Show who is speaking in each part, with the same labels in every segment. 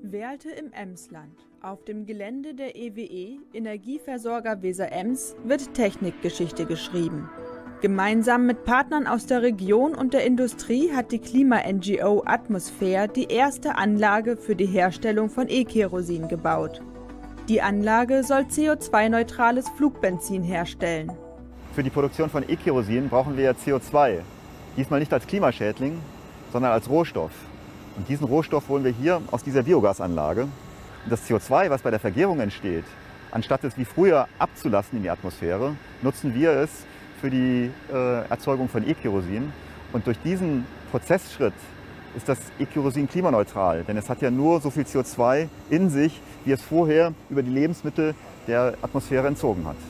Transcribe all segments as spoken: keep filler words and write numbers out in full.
Speaker 1: Werlte im Emsland. Auf dem Gelände der E W E, Energieversorger Weser-Ems, wird Technikgeschichte geschrieben. Gemeinsam mit Partnern aus der Region und der Industrie hat die Klima-N G O Atmosphäre die erste Anlage für die Herstellung von E-Kerosin gebaut. Die Anlage soll C O zwei neutrales Flugbenzin herstellen.
Speaker 2: Für die Produktion von E-Kerosin brauchen wir C O zwei. Diesmal nicht als Klimaschädling, sondern als Rohstoff. Und diesen Rohstoff holen wir hier aus dieser Biogasanlage. Und das C O zwei, was bei der Vergärung entsteht, anstatt es wie früher abzulassen in die Atmosphäre, nutzen wir es für die äh, Erzeugung von E-Kerosin. Und durch diesen Prozessschritt ist das E-Kerosin klimaneutral, denn es hat ja nur so viel C O zwei in sich, wie es vorher über die Lebensmittel der Atmosphäre entzogen hat.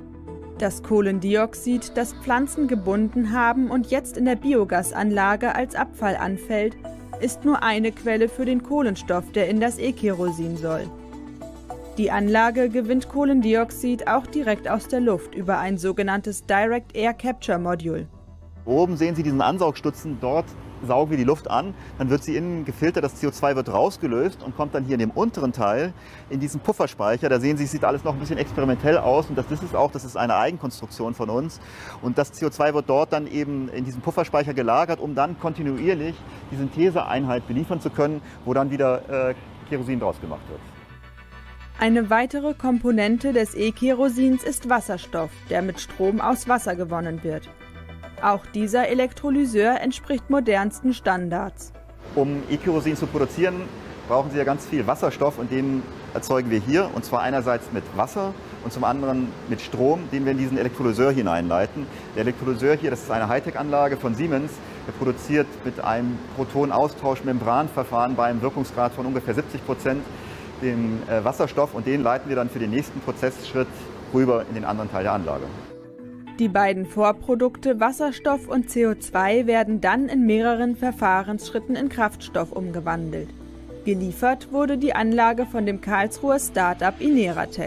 Speaker 1: Das Kohlendioxid, das Pflanzen gebunden haben und jetzt in der Biogasanlage als Abfall anfällt, ist nur eine Quelle für den Kohlenstoff, der in das E-Kerosin soll. Die Anlage gewinnt Kohlendioxid auch direkt aus der Luft über ein sogenanntes Direct Air Capture Module.
Speaker 2: Oben sehen Sie diesen Ansaugstutzen, dort saugen wir die Luft an, dann wird sie innen gefiltert, das C O zwei wird rausgelöst und kommt dann hier in dem unteren Teil in diesen Pufferspeicher. Da sehen Sie, es sieht alles noch ein bisschen experimentell aus und das ist es auch, das ist eine Eigenkonstruktion von uns. Und das C O zwei wird dort dann eben in diesem Pufferspeicher gelagert, um dann kontinuierlich die Syntheseeinheit beliefern zu können, wo dann wieder äh, Kerosin draus gemacht wird.
Speaker 1: Eine weitere Komponente des E-Kerosins ist Wasserstoff, der mit Strom aus Wasser gewonnen wird. Auch dieser Elektrolyseur entspricht modernsten Standards.
Speaker 2: Um E-Kerosin zu produzieren, brauchen Sie ja ganz viel Wasserstoff und den erzeugen wir hier. Und zwar einerseits mit Wasser und zum anderen mit Strom, den wir in diesen Elektrolyseur hineinleiten. Der Elektrolyseur hier, das ist eine Hightech-Anlage von Siemens, der produziert mit einem Protonaustausch-Membranverfahren bei einem Wirkungsgrad von ungefähr siebzig Prozent den äh, Wasserstoff und den leiten wir dann für den nächsten Prozessschritt rüber in den anderen Teil der Anlage.
Speaker 1: Die beiden Vorprodukte Wasserstoff und C O zwei werden dann in mehreren Verfahrensschritten in Kraftstoff umgewandelt. Geliefert wurde die Anlage von dem Karlsruher Start-up Ineratec.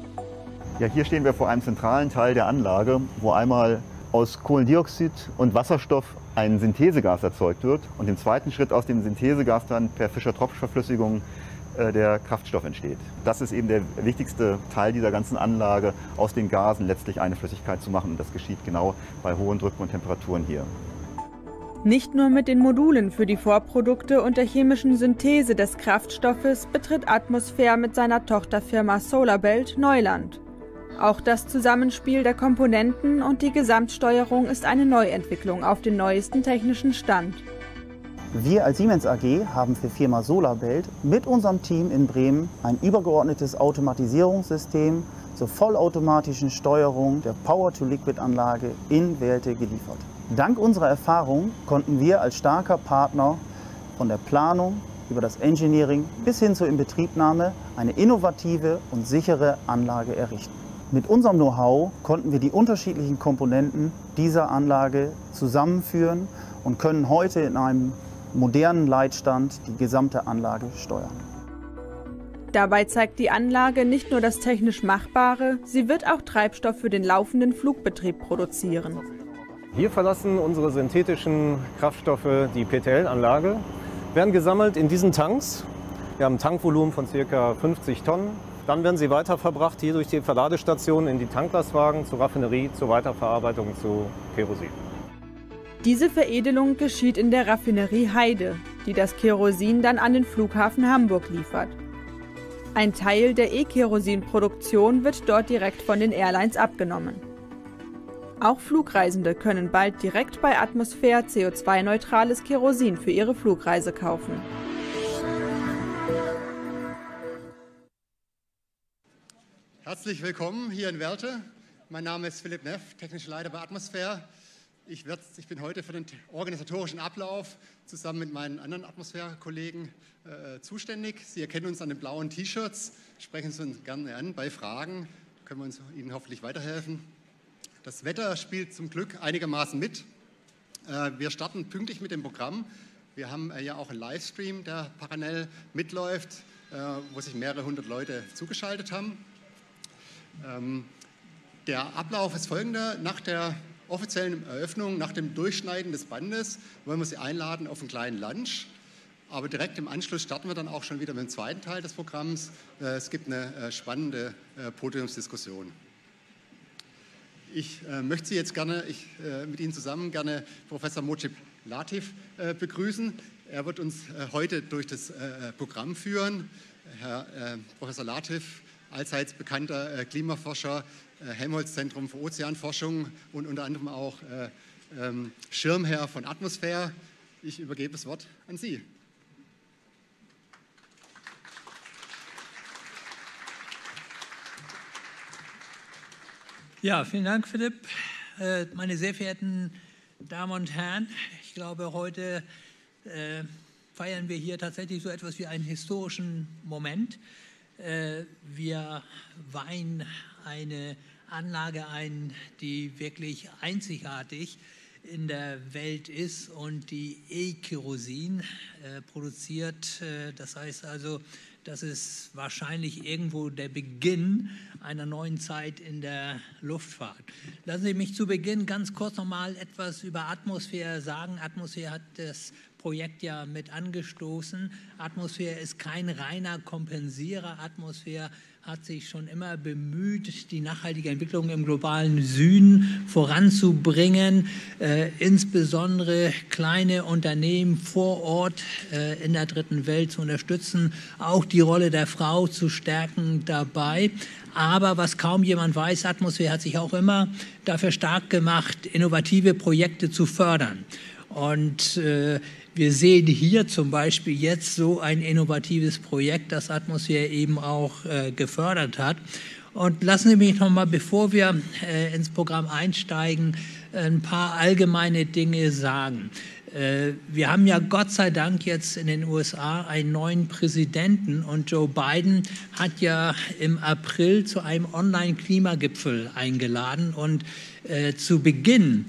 Speaker 2: Ja, hier stehen wir vor einem zentralen Teil der Anlage, wo einmal aus Kohlendioxid und Wasserstoff ein Synthesegas erzeugt wird und im zweiten Schritt aus dem Synthesegas dann per Fischer-Tropsch-Verflüssigung der Kraftstoff entsteht. Das ist eben der wichtigste Teil dieser ganzen Anlage, aus den Gasen letztlich eine Flüssigkeit zu machen. Und das geschieht genau bei hohen Drücken und Temperaturen hier.
Speaker 1: Nicht nur mit den Modulen für die Vorprodukte und der chemischen Synthese des Kraftstoffes betritt Atmosphäre mit seiner Tochterfirma SolarBelt Neuland. Auch das Zusammenspiel der Komponenten und die Gesamtsteuerung ist eine Neuentwicklung auf den neuesten technischen Stand.
Speaker 3: Wir als Siemens A G haben für Firma SolarBelt mit unserem Team in Bremen ein übergeordnetes Automatisierungssystem zur vollautomatischen Steuerung der Power-to-Liquid-Anlage in Welte geliefert. Dank unserer Erfahrung konnten wir als starker Partner von der Planung über das Engineering bis hin zur Inbetriebnahme eine innovative und sichere Anlage errichten. Mit unserem Know-how konnten wir die unterschiedlichen Komponenten dieser Anlage zusammenführen und können heute in einem modernen Leitstand die gesamte Anlage steuern.
Speaker 1: Dabei zeigt die Anlage nicht nur das technisch Machbare, sie wird auch Treibstoff für den laufenden Flugbetrieb produzieren.
Speaker 4: Hier verlassen unsere synthetischen Kraftstoffe die P T L-Anlage, werden gesammelt in diesen Tanks. Wir haben ein Tankvolumen von ca. fünfzig Tonnen. Dann werden sie weiterverbracht hier durch die Verladestationen in die Tanklastwagen zur Raffinerie, zur Weiterverarbeitung zu Kerosin.
Speaker 1: Diese Veredelung geschieht in der Raffinerie Heide, die das Kerosin dann an den Flughafen Hamburg liefert. Ein Teil der E-Kerosin-Produktion wird dort direkt von den Airlines abgenommen. Auch Flugreisende können bald direkt bei Atmosphäre C O zwei neutrales Kerosin für ihre Flugreise kaufen.
Speaker 5: Herzlich willkommen hier in Werlte. Mein Name ist Philipp Neff, technischer Leiter bei Atmosphäre. Ich, werd, ich bin heute für den organisatorischen Ablauf zusammen mit meinen anderen Atmosphäre-Kollegen äh, zuständig. Sie erkennen uns an den blauen T-Shirts, sprechen Sie uns gerne an. Bei Fragen können wir uns Ihnen hoffentlich weiterhelfen. Das Wetter spielt zum Glück einigermaßen mit. Äh, wir starten pünktlich mit dem Programm. Wir haben äh, ja auch einen Livestream, der parallel mitläuft, äh, wo sich mehrere hundert Leute zugeschaltet haben. Ähm, der Ablauf ist folgender. Nach der offiziellen Eröffnung, nach dem Durchschneiden des Bandes, wollen wir Sie einladen auf einen kleinen Lunch. Aber direkt im Anschluss starten wir dann auch schon wieder mit dem zweiten Teil des Programms. Es gibt eine spannende Podiumsdiskussion. Ich möchte Sie jetzt gerne, ich, mit Ihnen zusammen gerne Professor Mojib Latif begrüßen. Er wird uns heute durch das Programm führen. Herr Professor Latif, allseits bekannter Klimaforscher, Helmholtz-Zentrum für Ozeanforschung und unter anderem auch Schirmherr von Atmosphäre. Ich übergebe das Wort an Sie.
Speaker 6: Ja, vielen Dank, Philipp. Meine sehr verehrten Damen und Herren, ich glaube, heute äh, feiern wir hier tatsächlich so etwas wie einen historischen Moment. Äh, wir weihen eine Anlage ein, die wirklich einzigartig in der Welt ist und die E-Kerosin äh, produziert. Äh, das heißt also, das ist wahrscheinlich irgendwo der Beginn einer neuen Zeit in der Luftfahrt. Lassen Sie mich zu Beginn ganz kurz noch mal etwas über Atmosphäre sagen. Atmosphäre hat das Projekt ja mit angestoßen. Atmosphäre ist kein reiner Kompensierer. Atmosphäre hat sich schon immer bemüht, die nachhaltige Entwicklung im globalen Süden voranzubringen, äh, insbesondere kleine Unternehmen vor Ort äh, in der dritten Welt zu unterstützen, auch die Rolle der Frau zu stärken dabei. Aber was kaum jemand weiß, Atmosphäre hat sich auch immer dafür stark gemacht, innovative Projekte zu fördern. Und äh, wir sehen hier zum Beispiel jetzt so ein innovatives Projekt, das Atmosphäre eben auch äh, gefördert hat. Und lassen Sie mich noch mal, bevor wir äh, ins Programm einsteigen, ein paar allgemeine Dinge sagen. Äh, wir haben ja Gott sei Dank jetzt in den U S A einen neuen Präsidenten und Joe Biden hat ja im April zu einem Online-Klimagipfel eingeladen und äh, zu Beginn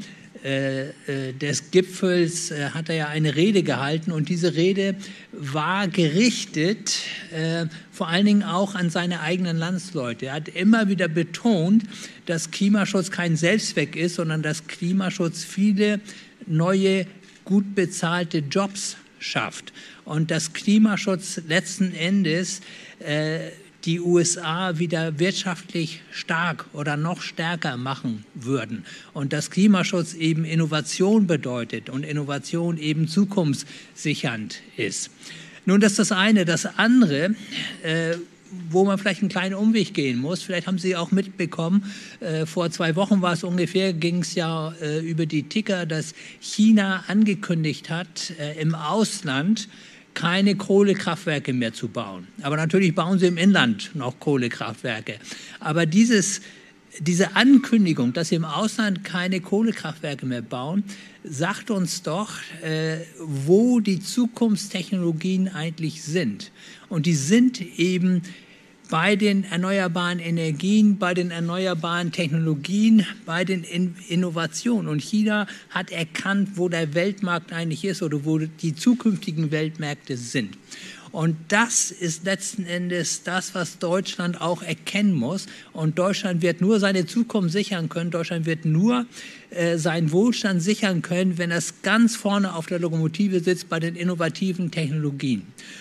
Speaker 6: des Gipfels hat er ja eine Rede gehalten und diese Rede war gerichtet äh, vor allen Dingen auch an seine eigenen Landsleute. Er hat immer wieder betont, dass Klimaschutz kein Selbstzweck ist, sondern dass Klimaschutz viele neue, gut bezahlte Jobs schafft und dass Klimaschutz letzten Endes äh, die U S A wieder wirtschaftlich stark oder noch stärker machen würden. Und dass Klimaschutz eben Innovation bedeutet und Innovation eben zukunftssichernd ist. Nun, das ist das eine. Das andere, äh, wo man vielleicht einen kleinen Umweg gehen muss, vielleicht haben Sie auch mitbekommen, äh, vor zwei Wochen war es ungefähr, ging es ja äh, über die Ticker, dass China angekündigt hat, äh, im Ausland keine Kohlekraftwerke mehr zu bauen. Aber natürlich bauen sie im Inland noch Kohlekraftwerke. Aber dieses, diese Ankündigung, dass sie im Ausland keine Kohlekraftwerke mehr bauen, sagt uns doch, äh, wo die Zukunftstechnologien eigentlich sind. Und die sind eben bei den erneuerbaren Energien, bei den erneuerbaren Technologien, bei den In- Innovationen. Und China hat erkannt, wo der Weltmarkt eigentlich ist oder wo die zukünftigen Weltmärkte sind. Und das ist letzten Endes das, was Deutschland auch erkennen muss. Und Deutschland wird nur seine Zukunft sichern können. Deutschland wird nur äh, seinen Wohlstand sichern können, wenn es ganz vorne auf der Lokomotive sitzt bei den innovativen Technologien.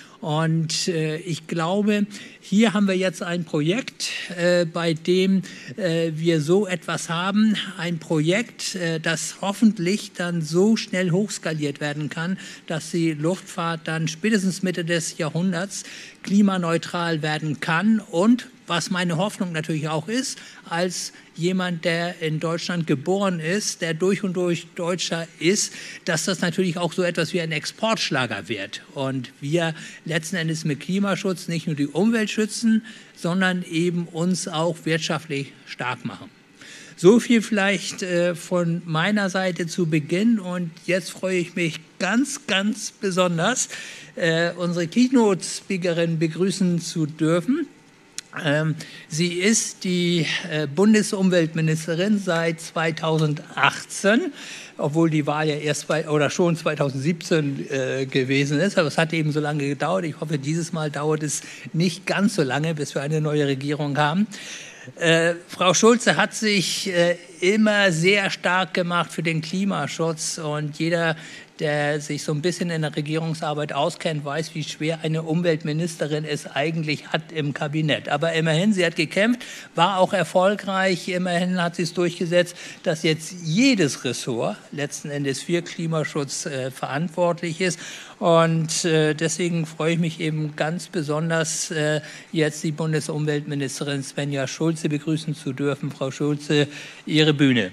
Speaker 6: Und äh, ich glaube, hier haben wir jetzt ein Projekt, äh, bei dem äh, wir so etwas haben. Ein Projekt, äh, das hoffentlich dann so schnell hochskaliert werden kann, dass die Luftfahrt dann spätestens Mitte des Jahrhunderts klimaneutral werden kann. Und was meine Hoffnung natürlich auch ist, als jemand, der in Deutschland geboren ist, der durch und durch Deutscher ist, dass das natürlich auch so etwas wie ein Exportschlager wird. Und wir letzten Endes mit Klimaschutz nicht nur die Umwelt schützen, sondern eben uns auch wirtschaftlich stark machen. So viel vielleicht äh, von meiner Seite zu Beginn. Und jetzt freue ich mich ganz, ganz besonders, äh, unsere Keynote-Speakerin begrüßen zu dürfen. Ähm, sie ist die äh, Bundesumweltministerin seit zweitausendachtzehn, obwohl die Wahl ja erst bei, oder schon zweitausendsiebzehn äh, gewesen ist. Aber es hat eben so lange gedauert. Ich hoffe, dieses Mal dauert es nicht ganz so lange, bis wir eine neue Regierung haben. Äh, Frau Schulze hat sich äh, immer sehr stark gemacht für den Klimaschutz. Und jeder, der sich so ein bisschen in der Regierungsarbeit auskennt, weiß, wie schwer eine Umweltministerin es eigentlich hat im Kabinett. Aber immerhin, sie hat gekämpft, war auch erfolgreich. Immerhin hat sie es durchgesetzt, dass jetzt jedes Ressort letzten Endes für Klimaschutz äh, verantwortlich ist. Und äh, deswegen freue ich mich eben ganz besonders, äh, jetzt die Bundesumweltministerin Svenja Schulze begrüßen zu dürfen. Frau Schulze, Ihre Bühne.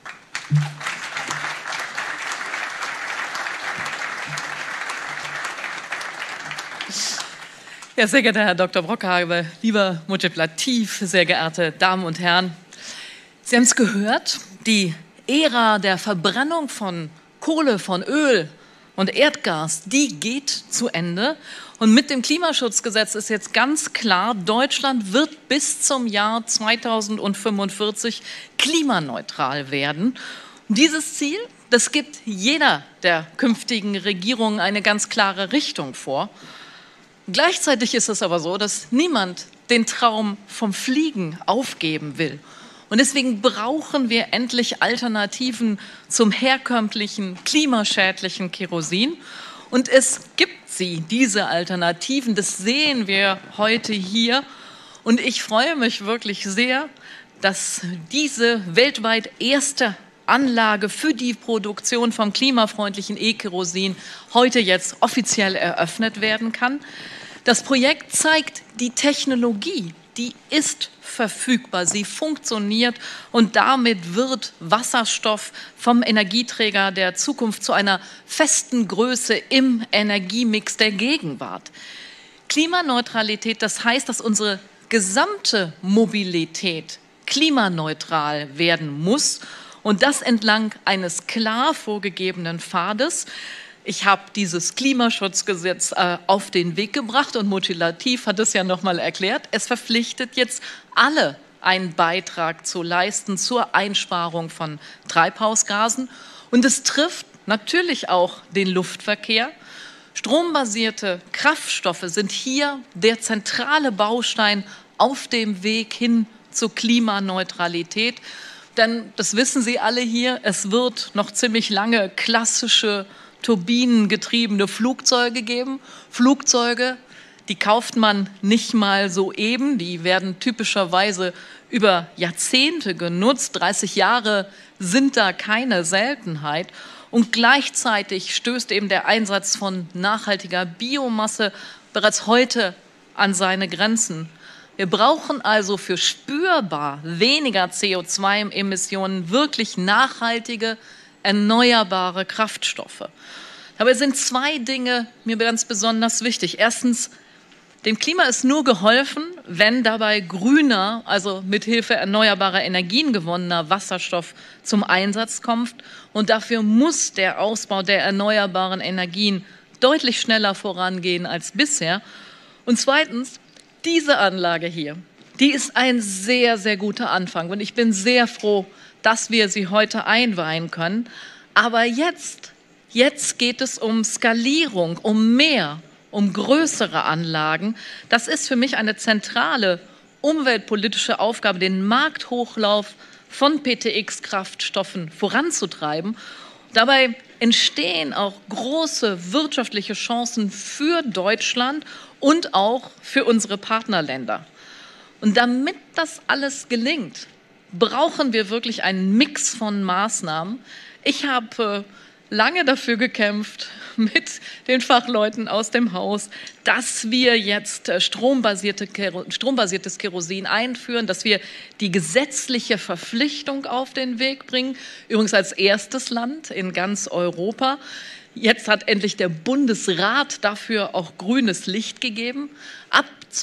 Speaker 7: Ja, sehr geehrter Herr Doktor Brockhage, lieber Mujib Latif, sehr geehrte Damen und Herren. Sie haben es gehört, die Ära der Verbrennung von Kohle, von Öl und Erdgas, die geht zu Ende. Und mit dem Klimaschutzgesetz ist jetzt ganz klar, Deutschland wird bis zum Jahr zweitausendfünfundvierzig klimaneutral werden. Und dieses Ziel, das gibt jeder der künftigen Regierungen eine ganz klare Richtung vor. Gleichzeitig ist es aber so, dass niemand den Traum vom Fliegen aufgeben will. Und deswegen brauchen wir endlich Alternativen zum herkömmlichen, klimaschädlichen Kerosin. Und es gibt sie, diese Alternativen, das sehen wir heute hier. Und ich freue mich wirklich sehr, dass diese weltweit erste Anlage für die Produktion von klimafreundlichen E-Kerosin heute jetzt offiziell eröffnet werden kann. Das Projekt zeigt, die Technologie, die ist verfügbar, sie funktioniert und damit wird Wasserstoff vom Energieträger der Zukunft zu einer festen Größe im Energiemix der Gegenwart. Klimaneutralität, das heißt, dass unsere gesamte Mobilität klimaneutral werden muss und das entlang eines klar vorgegebenen Pfades. Ich habe dieses Klimaschutzgesetz äh, auf den Weg gebracht und Mujib Latif hat es ja noch mal erklärt. Es verpflichtet jetzt alle, einen Beitrag zu leisten zur Einsparung von Treibhausgasen. Und es trifft natürlich auch den Luftverkehr. Strombasierte Kraftstoffe sind hier der zentrale Baustein auf dem Weg hin zur Klimaneutralität. Denn, das wissen Sie alle hier, es wird noch ziemlich lange klassische turbinengetriebene Flugzeuge geben. Flugzeuge, die kauft man nicht mal so eben, die werden typischerweise über Jahrzehnte genutzt. dreißig Jahre sind da keine Seltenheit. Und gleichzeitig stößt eben der Einsatz von nachhaltiger Biomasse bereits heute an seine Grenzen. Wir brauchen also für spürbar weniger C O zwei Emissionen wirklich nachhaltige, erneuerbare Kraftstoffe. Dabei sind zwei Dinge mir ganz besonders wichtig. Erstens, dem Klima ist nur geholfen, wenn dabei grüner, also mithilfe erneuerbarer Energien gewonnener Wasserstoff zum Einsatz kommt. Und dafür muss der Ausbau der erneuerbaren Energien deutlich schneller vorangehen als bisher. Und zweitens, diese Anlage hier, die ist ein sehr, sehr guter Anfang. Und ich bin sehr froh, dass wir sie heute einweihen können. Aber jetzt, jetzt geht es um Skalierung, um mehr, um größere Anlagen. Das ist für mich eine zentrale umweltpolitische Aufgabe, den Markthochlauf von P T X-Kraftstoffen voranzutreiben. Dabei entstehen auch große wirtschaftliche Chancen für Deutschland und auch für unsere Partnerländer. Und damit das alles gelingt, brauchen wir wirklich einen Mix von Maßnahmen. Ich habe lange dafür gekämpft mit den Fachleuten aus dem Haus, dass wir jetzt strombasierte, strombasiertes Kerosin einführen, dass wir die gesetzliche Verpflichtung auf den Weg bringen, übrigens als erstes Land in ganz Europa. Jetzt hat endlich der Bundesrat dafür auch grünes Licht gegeben. Ab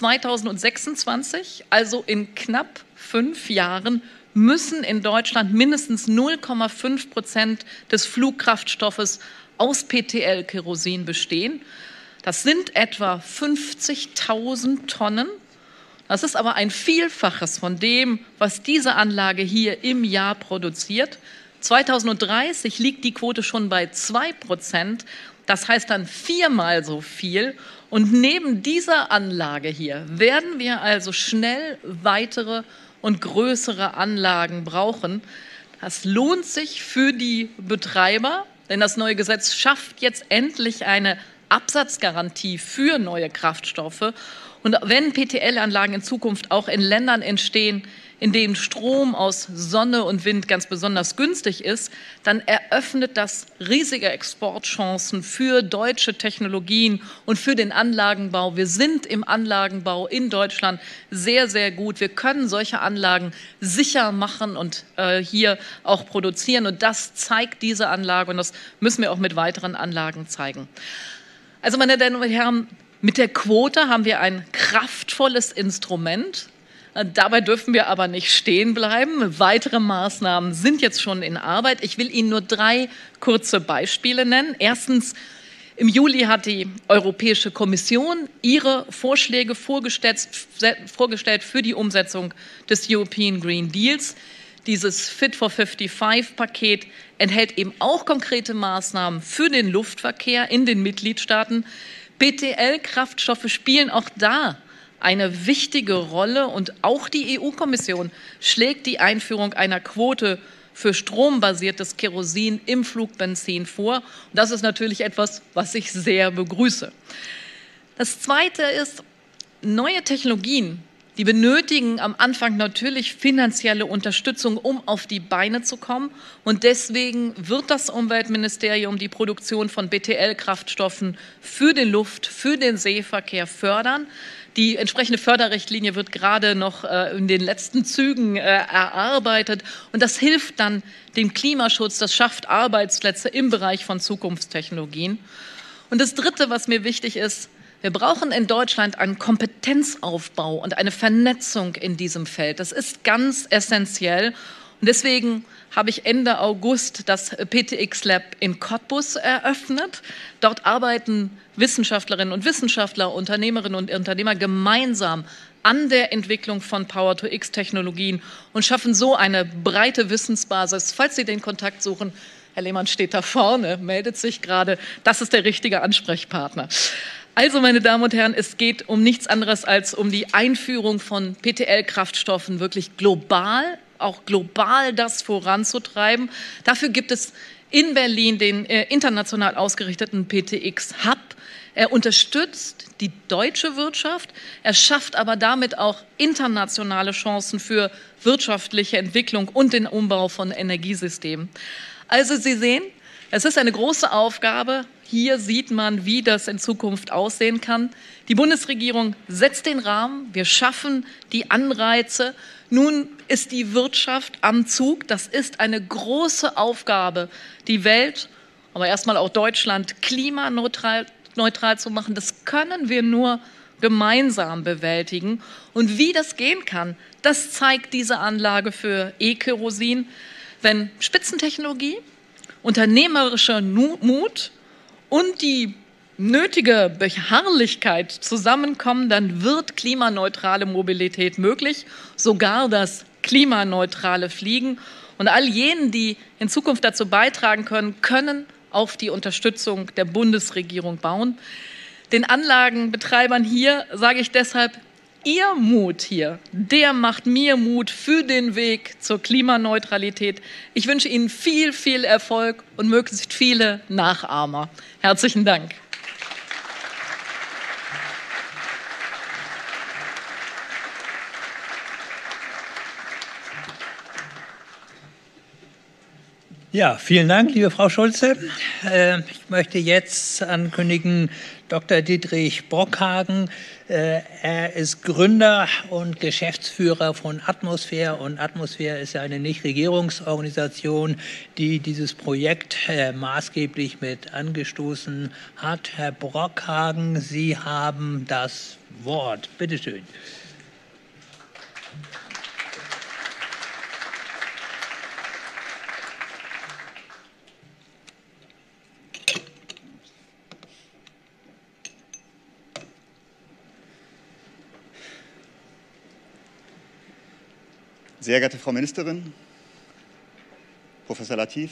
Speaker 7: zweitausendsechsundzwanzig, also in knapp fünf Jahren, müssen in Deutschland mindestens null Komma fünf Prozent des Flugkraftstoffes aus P T L-Kerosin bestehen. Das sind etwa fünfzigtausend Tonnen. Das ist aber ein Vielfaches von dem, was diese Anlage hier im Jahr produziert. zweitausenddreißig liegt die Quote schon bei zwei Prozent. Das heißt dann viermal so viel. Und neben dieser Anlage hier werden wir also schnell weitere und größere Anlagen brauchen. Das lohnt sich für die Betreiber, denn das neue Gesetz schafft jetzt endlich eine Absatzgarantie für neue Kraftstoffe. Und wenn P T L-Anlagen in Zukunft auch in Ländern entstehen, in denen Strom aus Sonne und Wind ganz besonders günstig ist, dann eröffnet das riesige Exportchancen für deutsche Technologien und für den Anlagenbau. Wir sind im Anlagenbau in Deutschland sehr, sehr gut. Wir können solche Anlagen sicher machen und äh, hier auch produzieren. Und das zeigt diese Anlage und das müssen wir auch mit weiteren Anlagen zeigen. Also, meine Damen und Herren, mit der Quote haben wir ein kraftvolles Instrument. Dabei dürfen wir aber nicht stehen bleiben. Weitere Maßnahmen sind jetzt schon in Arbeit. Ich will Ihnen nur drei kurze Beispiele nennen. Erstens, im Juli hat die Europäische Kommission ihre Vorschläge vorgestellt, vorgestellt für die Umsetzung des European Green Deals. Dieses Fit for fünfundfünfzig-Paket enthält eben auch konkrete Maßnahmen für den Luftverkehr in den Mitgliedstaaten. P T L-Kraftstoffe spielen auch da eine wichtige Rolle und auch die E U-Kommission schlägt die Einführung einer Quote für strombasiertes Kerosin im Flugbenzin vor. Und das ist natürlich etwas, was ich sehr begrüße. Das Zweite ist, neue Technologien, die benötigen am Anfang natürlich finanzielle Unterstützung, um auf die Beine zu kommen. Und deswegen wird das Umweltministerium die Produktion von B T L-Kraftstoffen für den Luft-, für den Seeverkehr fördern. Die entsprechende Förderrichtlinie wird gerade noch äh, in den letzten Zügen äh, erarbeitet. Und das hilft dann dem Klimaschutz, das schafft Arbeitsplätze im Bereich von Zukunftstechnologien. Und das Dritte, was mir wichtig ist, wir brauchen in Deutschland einen Kompetenzaufbau und eine Vernetzung in diesem Feld. Das ist ganz essentiell. Und deswegen habe ich Ende August das P T X Lab in Cottbus eröffnet. Dort arbeiten Wissenschaftlerinnen und Wissenschaftler, Unternehmerinnen und Unternehmer gemeinsam an der Entwicklung von Power-to-X-Technologien und schaffen so eine breite Wissensbasis. Falls Sie den Kontakt suchen, Herr Lehmann steht da vorne, meldet sich gerade, das ist der richtige Ansprechpartner. Also, meine Damen und Herren, es geht um nichts anderes als um die Einführung von P T L-Kraftstoffen wirklich global, auch global das voranzutreiben. Dafür gibt es in Berlin den äh, international ausgerichteten P T X-Hub. Er unterstützt die deutsche Wirtschaft, er schafft aber damit auch internationale Chancen für wirtschaftliche Entwicklung und den Umbau von Energiesystemen. Also Sie sehen, es ist eine große Aufgabe. Hier sieht man, wie das in Zukunft aussehen kann. Die Bundesregierung setzt den Rahmen, wir schaffen die Anreize. Nun ist die Wirtschaft am Zug. Das ist eine große Aufgabe, die Welt, aber erstmal auch Deutschland klimaneutral neutral zu machen. Das können wir nur gemeinsam bewältigen. Und wie das gehen kann, das zeigt diese Anlage für E-Kerosin. Wenn Spitzentechnologie, unternehmerischer Mut und die nötige Beharrlichkeit zusammenkommen, dann wird klimaneutrale Mobilität möglich, sogar das klimaneutrale Fliegen. Und all jenen, die in Zukunft dazu beitragen können, können auf die Unterstützung der Bundesregierung bauen. Den Anlagenbetreibern hier sage ich deshalb, Ihr Mut hier, der macht mir Mut für den Weg zur Klimaneutralität. Ich wünsche Ihnen viel, viel Erfolg und möglichst viele Nachahmer. Herzlichen Dank.
Speaker 6: Ja, vielen Dank, liebe Frau Schulze. Äh, ich möchte jetzt ankündigen, Doktor Dietrich Brockhagen. Äh, er ist Gründer und Geschäftsführer von Atmosphäre. Und Atmosphäre ist ja eine Nichtregierungsorganisation, die dieses Projekt äh, maßgeblich mit angestoßen hat. Herr Brockhagen, Sie haben das Wort. Bitte schön.
Speaker 2: Sehr geehrte Frau Ministerin, Professor Latif,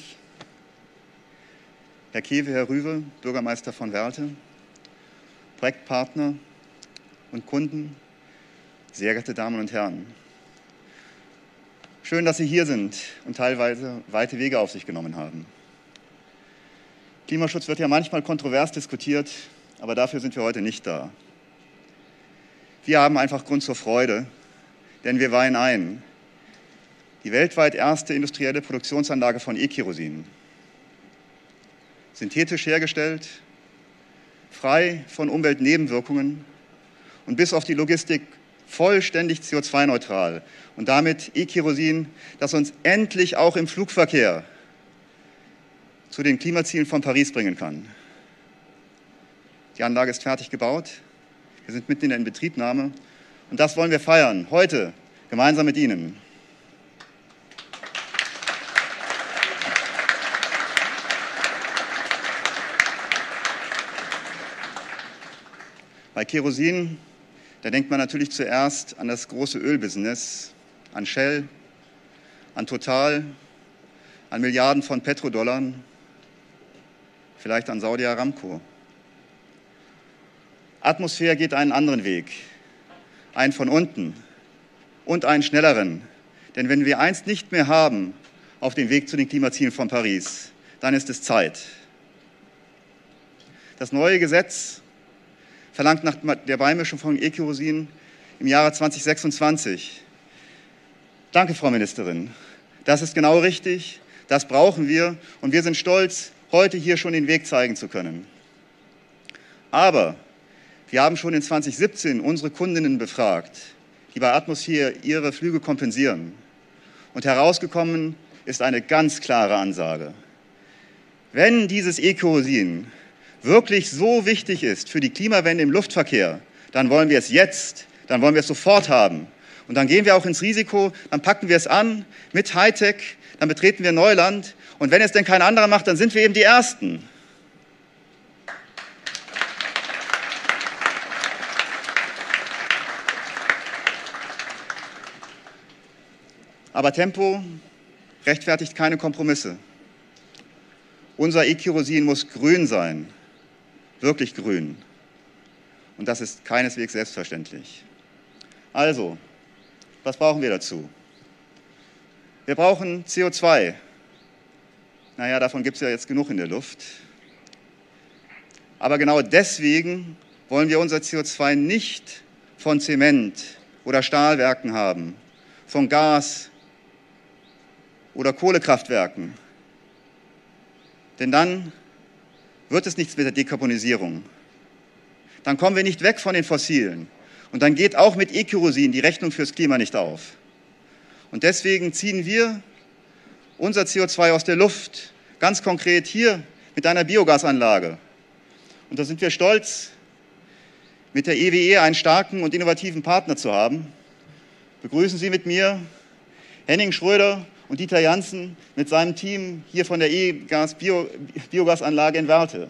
Speaker 2: Herr Kewe, Herr Rüwe, Bürgermeister von Werlte, Projektpartner und Kunden, sehr geehrte Damen und Herren. Schön, dass Sie hier sind und teilweise weite Wege auf sich genommen haben. Klimaschutz wird ja manchmal kontrovers diskutiert, aber dafür sind wir heute nicht da. Wir haben einfach Grund zur Freude, denn wir weihen ein. Die weltweit erste industrielle Produktionsanlage von E-Kerosin. Synthetisch hergestellt, frei von Umweltnebenwirkungen und bis auf die Logistik vollständig C O zwei neutral und damit E-Kerosin, das uns endlich auch im Flugverkehr zu den Klimazielen von Paris bringen kann. Die Anlage ist fertig gebaut, wir sind mitten in der Inbetriebnahme und das wollen wir feiern, heute gemeinsam mit Ihnen. Bei Kerosin, da denkt man natürlich zuerst an das große Ölbusiness, an Shell, an Total, an Milliarden von Petrodollar, vielleicht an Saudi Aramco. Atmosphäre geht einen anderen Weg, einen von unten und einen schnelleren. Denn wenn wir eins nicht mehr haben auf dem Weg zu den Klimazielen von Paris, dann ist es Zeit. Das neue Gesetz verlangt nach der Beimischung von E-Kerosin im Jahre zweitausendsechsundzwanzig. Danke, Frau Ministerin. Das ist genau richtig, das brauchen wir und wir sind stolz, heute hier schon den Weg zeigen zu können. Aber wir haben schon in zweitausendsiebzehn unsere Kundinnen befragt, die bei Atmosphäre ihre Flüge kompensieren. Und herausgekommen ist eine ganz klare Ansage. Wenn dieses E-Kerosin wirklich so wichtig ist für die Klimawende im Luftverkehr, dann wollen wir es jetzt, dann wollen wir es sofort haben. Und dann gehen wir auch ins Risiko, dann packen wir es an mit Hightech, dann betreten wir Neuland. Und wenn es denn kein anderer macht, dann sind wir eben die Ersten. Aber Tempo rechtfertigt keine Kompromisse. Unser E-Kerosin muss grün sein. Wirklich grün. Und das ist keineswegs selbstverständlich. Also, was brauchen wir dazu? Wir brauchen C O zwei. Naja, davon gibt es ja jetzt genug in der Luft. Aber genau deswegen wollen wir unser C O zwei nicht von Zement oder Stahlwerken haben, von Gas oder Kohlekraftwerken. Denn dann wird es nichts mit der Dekarbonisierung. Dann kommen wir nicht weg von den Fossilen. Und dann geht auch mit E-Kerosin die Rechnung fürs Klima nicht auf. Und deswegen ziehen wir unser C O zwei aus der Luft, ganz konkret hier mit einer Biogasanlage. Und da sind wir stolz, mit der E W E einen starken und innovativen Partner zu haben. Begrüßen Sie mit mir Henning Schröder und Dieter Janssen mit seinem Team hier von der E-Gas-Biogasanlage in Werlte.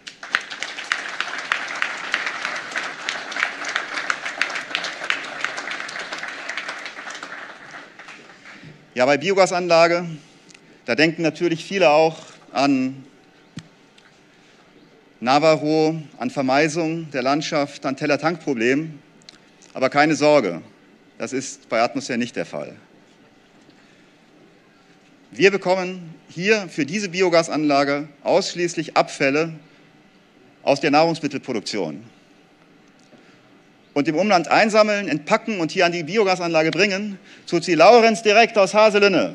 Speaker 2: Ja, bei Biogasanlage, da denken natürlich viele auch an Navarro, an Vermeisung der Landschaft, an Teller-Tank-Problem. Aber keine Sorge, das ist bei Atmosphäre nicht der Fall. Wir bekommen hier für diese Biogasanlage ausschließlich Abfälle aus der Nahrungsmittelproduktion. Und im Umland einsammeln, entpacken und hier an die Biogasanlage bringen, tut sie Laurenz direkt aus Haselünne.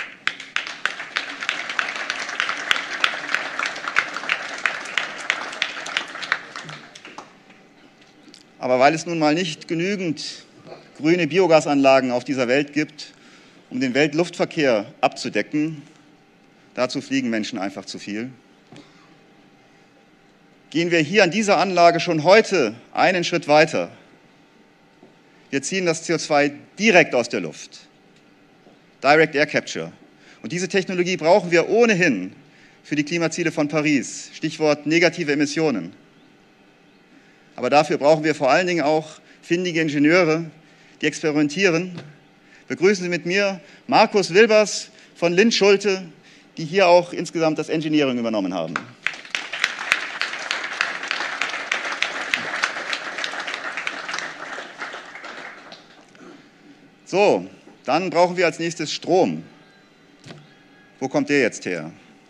Speaker 2: Aber weil es nun mal nicht genügend grüne Biogasanlagen auf dieser Welt gibt, um den Weltluftverkehr abzudecken, dazu fliegen Menschen einfach zu viel, gehen wir hier an dieser Anlage schon heute einen Schritt weiter. Wir ziehen das C O zwei direkt aus der Luft. Direct Air Capture. Und diese Technologie brauchen wir ohnehin für die Klimaziele von Paris. Stichwort negative Emissionen. Aber dafür brauchen wir vor allen Dingen auch findige Ingenieure, die experimentieren. Begrüßen Sie mit mir Markus Wilbers von Lind Schulte, die hier auch insgesamt das Engineering übernommen haben. So, Dann brauchen wir als nächstes Strom. Wo kommt der jetzt her?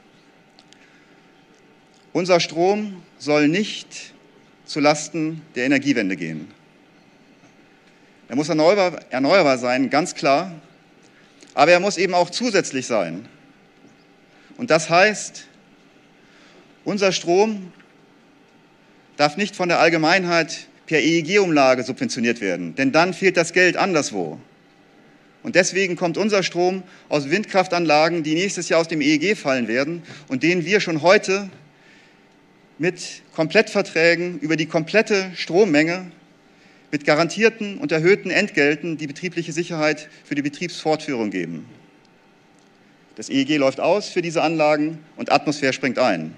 Speaker 2: Unser Strom soll nicht zulasten der Energiewende gehen. Er muss erneuerbar, erneuerbar sein, ganz klar, aber er muss eben auch zusätzlich sein. Und das heißt, unser Strom darf nicht von der Allgemeinheit per E E G-Umlage subventioniert werden, denn dann fehlt das Geld anderswo. Und deswegen kommt unser Strom aus Windkraftanlagen, die nächstes Jahr aus dem E E G fallen werden und denen wir schon heute mit Komplettverträgen über die komplette Strommenge mit garantierten und erhöhten Entgelten die betriebliche Sicherheit für die Betriebsfortführung geben. Das E E G läuft aus für diese Anlagen und Atmosphäre springt ein.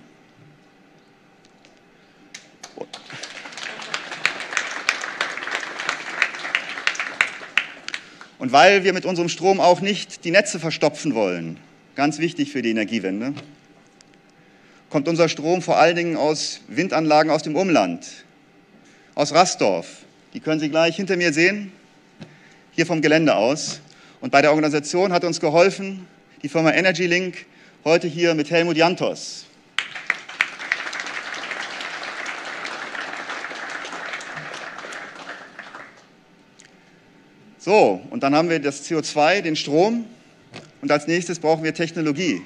Speaker 2: Und weil wir mit unserem Strom auch nicht die Netze verstopfen wollen, ganz wichtig für die Energiewende, kommt unser Strom vor allen Dingen aus Windanlagen aus dem Umland, aus Rasdorf. Die können Sie gleich hinter mir sehen, hier vom Gelände aus. Und bei der Organisation hat uns geholfen die Firma EnergyLink, heute hier mit Helmut Jantos. So, und dann haben wir das C O zwei, den Strom, und als nächstes brauchen wir Technologie.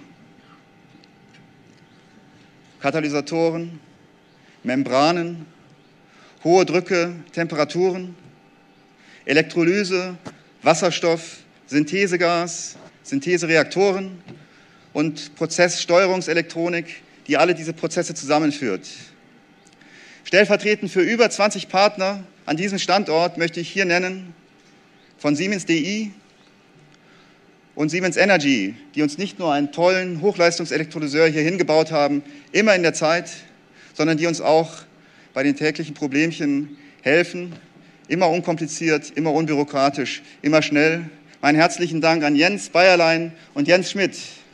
Speaker 2: Katalysatoren, Membranen, hohe Drücke, Temperaturen, Elektrolyse, Wasserstoff, Synthesegas, Synthesereaktoren und Prozesssteuerungselektronik, die alle diese Prozesse zusammenführt. Stellvertretend für über zwanzig Partner an diesem Standort möchte ich hier nennen von Siemens D I und Siemens Energy, die uns nicht nur einen tollen Hochleistungselektrolyseur hier hingebaut haben, immer in der Zeit, sondern die uns auch bei den täglichen Problemchen helfen, immer unkompliziert, immer unbürokratisch, immer schnell. Meinen herzlichen Dank an Jens Bayerlein und Jens Schmidt.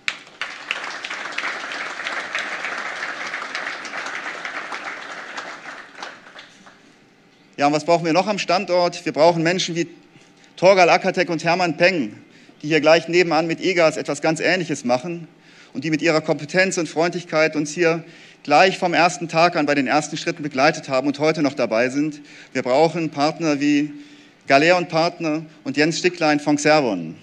Speaker 2: Ja, und was brauchen wir noch am Standort? Wir brauchen Menschen wie Torgal Akatec und Hermann Peng, die hier gleich nebenan mit E-Gas etwas ganz Ähnliches machen und die mit ihrer Kompetenz und Freundlichkeit uns hier gleich vom ersten Tag an bei den ersten Schritten begleitet haben und heute noch dabei sind. Wir brauchen Partner wie Galer und Partner und Jens Sticklein von Xervon.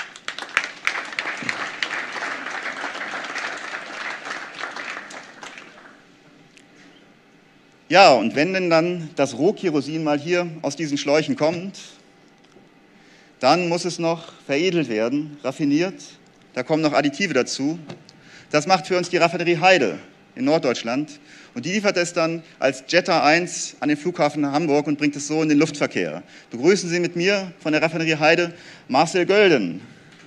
Speaker 2: Ja, und wenn denn dann das Rohkerosin mal hier aus diesen Schläuchen kommt, dann muss es noch veredelt werden, raffiniert. Da kommen noch Additive dazu. Das macht für uns die Raffinerie Heide in Norddeutschland. Und die liefert es dann als Jetta eins an den Flughafen Hamburg und bringt es so in den Luftverkehr. Begrüßen Sie mit mir von der Raffinerie Heide Marcel Gölden.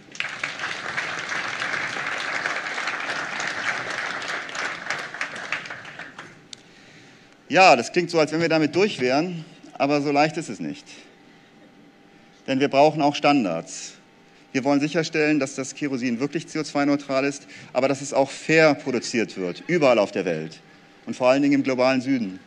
Speaker 2: Ja, das klingt so, als wenn wir damit durch wären, aber so leicht ist es nicht. Denn wir brauchen auch Standards. Wir wollen sicherstellen, dass das Kerosin wirklich C O zwei neutral ist, aber dass es auch fair produziert wird, überall auf der Welt und vor allen Dingen im globalen Süden.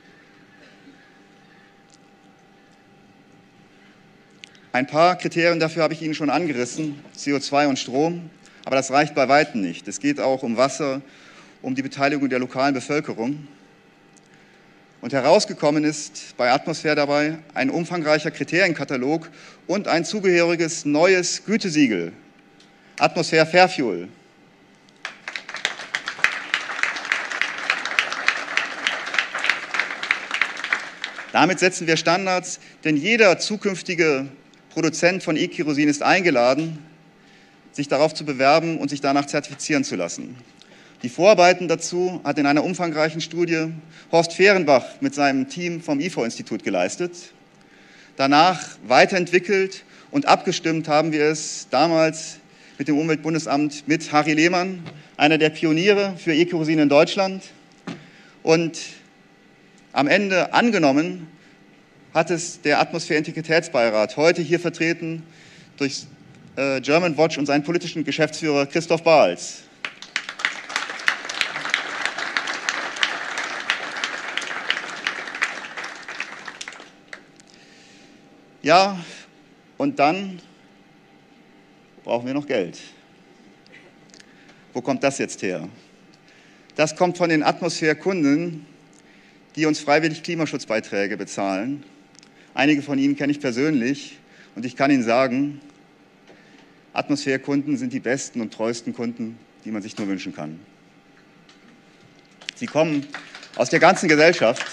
Speaker 2: Ein paar Kriterien dafür habe ich Ihnen schon angerissen, C O zwei und Strom, aber das reicht bei Weitem nicht. Es geht auch um Wasser, um die Beteiligung der lokalen Bevölkerung. Und herausgekommen ist bei Atmosphäre dabei ein umfangreicher Kriterienkatalog und ein zugehöriges neues Gütesiegel, Atmosphäre Fairfuel. Damit setzen wir Standards, denn jeder zukünftige Produzent von E-Kerosin ist eingeladen, sich darauf zu bewerben und sich danach zertifizieren zu lassen. Die Vorarbeiten dazu hat in einer umfangreichen Studie Horst Fehrenbach mit seinem Team vom I F O-Institut geleistet. Danach weiterentwickelt und abgestimmt haben wir es damals mit dem Umweltbundesamt mit Harry Lehmann, einer der Pioniere für E-Kerosin in Deutschland. Und am Ende angenommen hat es der Atmosphäre-Integritätsbeirat, heute hier vertreten durch äh, German Watch und seinen politischen Geschäftsführer Christoph Bahls. Ja, und dann brauchen wir noch Geld. Wo kommt das jetzt her? Das kommt von den Atmosphäre-Kunden, die uns freiwillig Klimaschutzbeiträge bezahlen. Einige von ihnen kenne ich persönlich und ich kann Ihnen sagen, Atmosphäre-Kunden sind die besten und treuesten Kunden, die man sich nur wünschen kann. Sie kommen aus der ganzen Gesellschaft.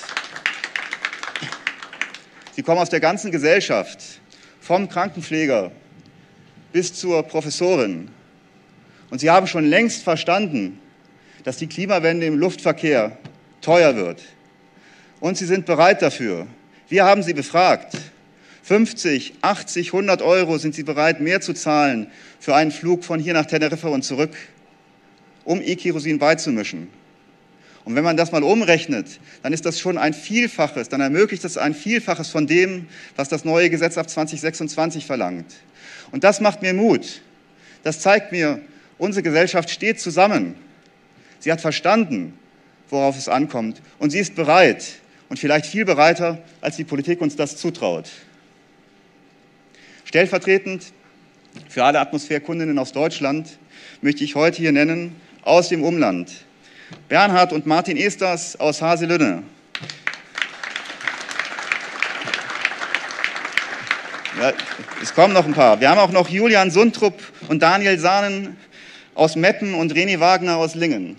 Speaker 2: Sie kommen aus der ganzen Gesellschaft, vom Krankenpfleger bis zur Professorin. Und sie haben schon längst verstanden, dass die Klimawende im Luftverkehr teuer wird. Und sie sind bereit dafür. Wir haben sie befragt. fünfzig, achtzig, hundert Euro sind sie bereit, mehr zu zahlen für einen Flug von hier nach Teneriffa und zurück, um E-Kerosin beizumischen. Und wenn man das mal umrechnet, dann ist das schon ein Vielfaches, dann ermöglicht das ein Vielfaches von dem, was das neue Gesetz ab zweitausendsechsundzwanzig verlangt. Und das macht mir Mut. Das zeigt mir, unsere Gesellschaft steht zusammen. Sie hat verstanden, worauf es ankommt. Und sie ist bereit und vielleicht viel bereiter, als die Politik uns das zutraut. Stellvertretend für alle Atmosphäre-Kundinnen aus Deutschland möchte ich heute hier nennen, aus dem Umland, Bernhard und Martin Esters aus Haselünne. Ja, es kommen noch ein paar. Wir haben auch noch Julian Sundrup und Daniel Sahnen aus Meppen und René Wagner aus Lingen.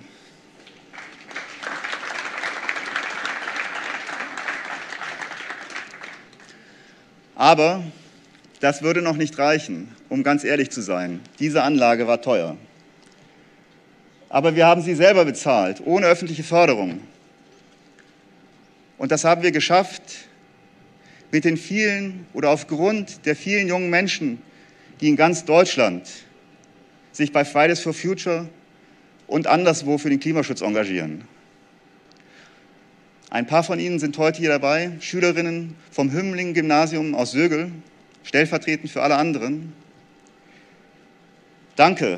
Speaker 2: Aber das würde noch nicht reichen, um ganz ehrlich zu sein. Diese Anlage war teuer. Aber wir haben sie selber bezahlt, ohne öffentliche Förderung. Und das haben wir geschafft mit den vielen oder aufgrund der vielen jungen Menschen, die in ganz Deutschland sich bei Fridays for Future und anderswo für den Klimaschutz engagieren. Ein paar von ihnen sind heute hier dabei, Schülerinnen vom Hümmling-Gymnasium aus Sögel, stellvertretend für alle anderen. Danke.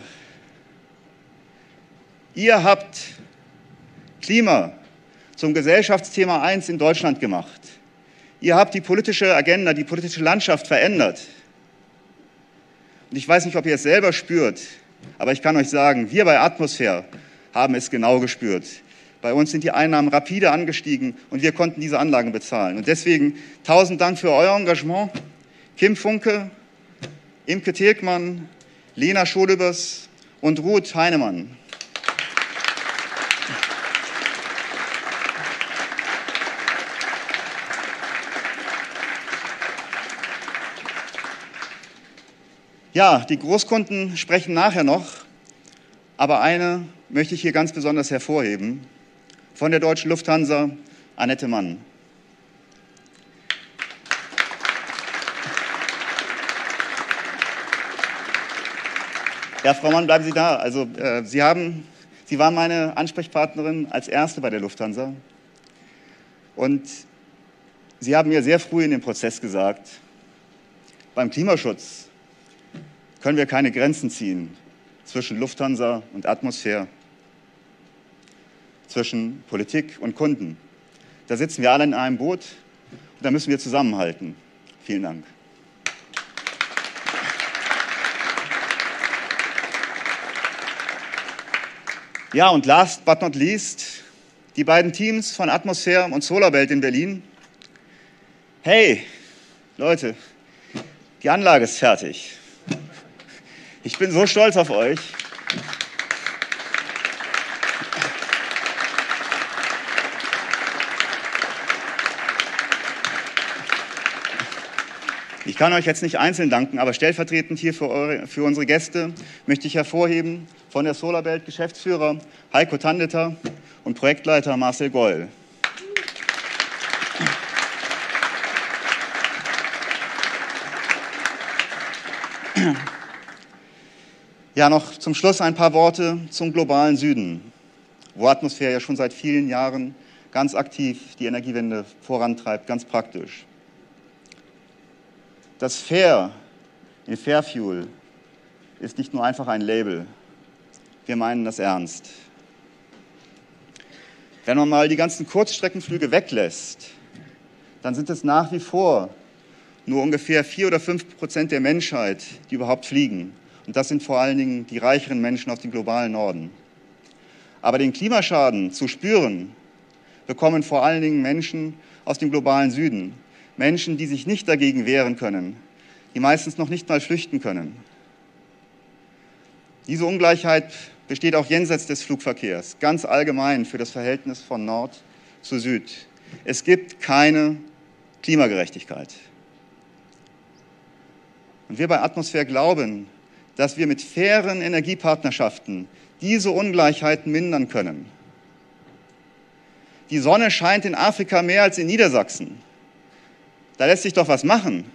Speaker 2: Ihr habt Klima zum Gesellschaftsthema eins in Deutschland gemacht. Ihr habt die politische Agenda, die politische Landschaft verändert. Und ich weiß nicht, ob ihr es selber spürt, aber ich kann euch sagen, wir bei Atmosphäre haben es genau gespürt. Bei uns sind die Einnahmen rapide angestiegen und wir konnten diese Anlagen bezahlen. Und deswegen tausend Dank für euer Engagement. Kim Funke, Imke Tilgmann, Lena Scholübers und Ruth Heinemann. Ja, die Großkunden sprechen nachher noch, aber eine möchte ich hier ganz besonders hervorheben. Von der Deutschen Lufthansa, Annette Mann. Ja, Frau Mann, bleiben Sie da. Also, äh, Sie haben, Sie waren meine Ansprechpartnerin als Erste bei der Lufthansa. Und Sie haben mir sehr früh in dem Prozess gesagt, beim Klimaschutz können wir keine Grenzen ziehen zwischen Lufthansa und Atmosphäre, zwischen Politik und Kunden. Da sitzen wir alle in einem Boot und da müssen wir zusammenhalten. Vielen Dank. Ja, und last but not least, die beiden Teams von Atmosphäre und SolarBelt in Berlin. Hey, Leute, die Anlage ist fertig. Ich bin so stolz auf euch. Ich kann euch jetzt nicht einzeln danken, aber stellvertretend hier für, eure, für unsere Gäste möchte ich hervorheben von der SolarBelt Geschäftsführer Heiko Tandeter und Projektleiter Marcel Goll. Ja, noch zum Schluss ein paar Worte zum globalen Süden, wo Atmosphäre ja schon seit vielen Jahren ganz aktiv die Energiewende vorantreibt, ganz praktisch. Das Fair in Fairfuel ist nicht nur einfach ein Label. Wir meinen das ernst. Wenn man mal die ganzen Kurzstreckenflüge weglässt, dann sind es nach wie vor nur ungefähr vier oder fünf Prozent der Menschheit, die überhaupt fliegen. Und das sind vor allen Dingen die reicheren Menschen aus dem globalen Norden. Aber den Klimaschaden zu spüren, bekommen vor allen Dingen Menschen aus dem globalen Süden. Menschen, die sich nicht dagegen wehren können, die meistens noch nicht mal flüchten können. Diese Ungleichheit besteht auch jenseits des Flugverkehrs, ganz allgemein für das Verhältnis von Nord zu Süd. Es gibt keine Klimagerechtigkeit. Und wir bei Atmosphäre glauben, dass wir mit fairen Energiepartnerschaften diese Ungleichheiten mindern können. Die Sonne scheint in Afrika mehr als in Niedersachsen. Da lässt sich doch was machen.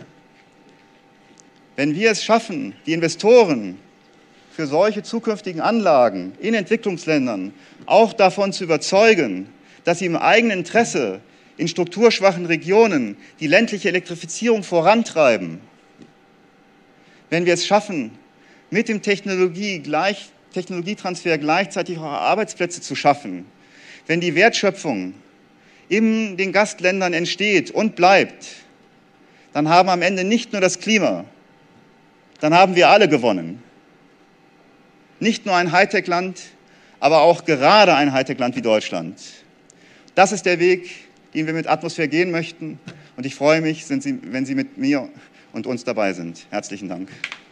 Speaker 2: Wenn wir es schaffen, die Investoren für solche zukünftigen Anlagen in Entwicklungsländern auch davon zu überzeugen, dass sie im eigenen Interesse in strukturschwachen Regionen die ländliche Elektrifizierung vorantreiben, wenn wir es schaffen, mit dem Technologie gleich, Technologietransfer gleichzeitig auch Arbeitsplätze zu schaffen, wenn die Wertschöpfung in den Gastländern entsteht und bleibt, dann haben am Ende nicht nur das Klima, dann haben wir alle gewonnen. Nicht nur ein Hightech-Land, aber auch gerade ein Hightech-Land wie Deutschland. Das ist der Weg, den wir mit Atmosphäre gehen möchten. Und ich freue mich, wenn Sie, wenn Sie mit mir und uns dabei sind. Herzlichen Dank.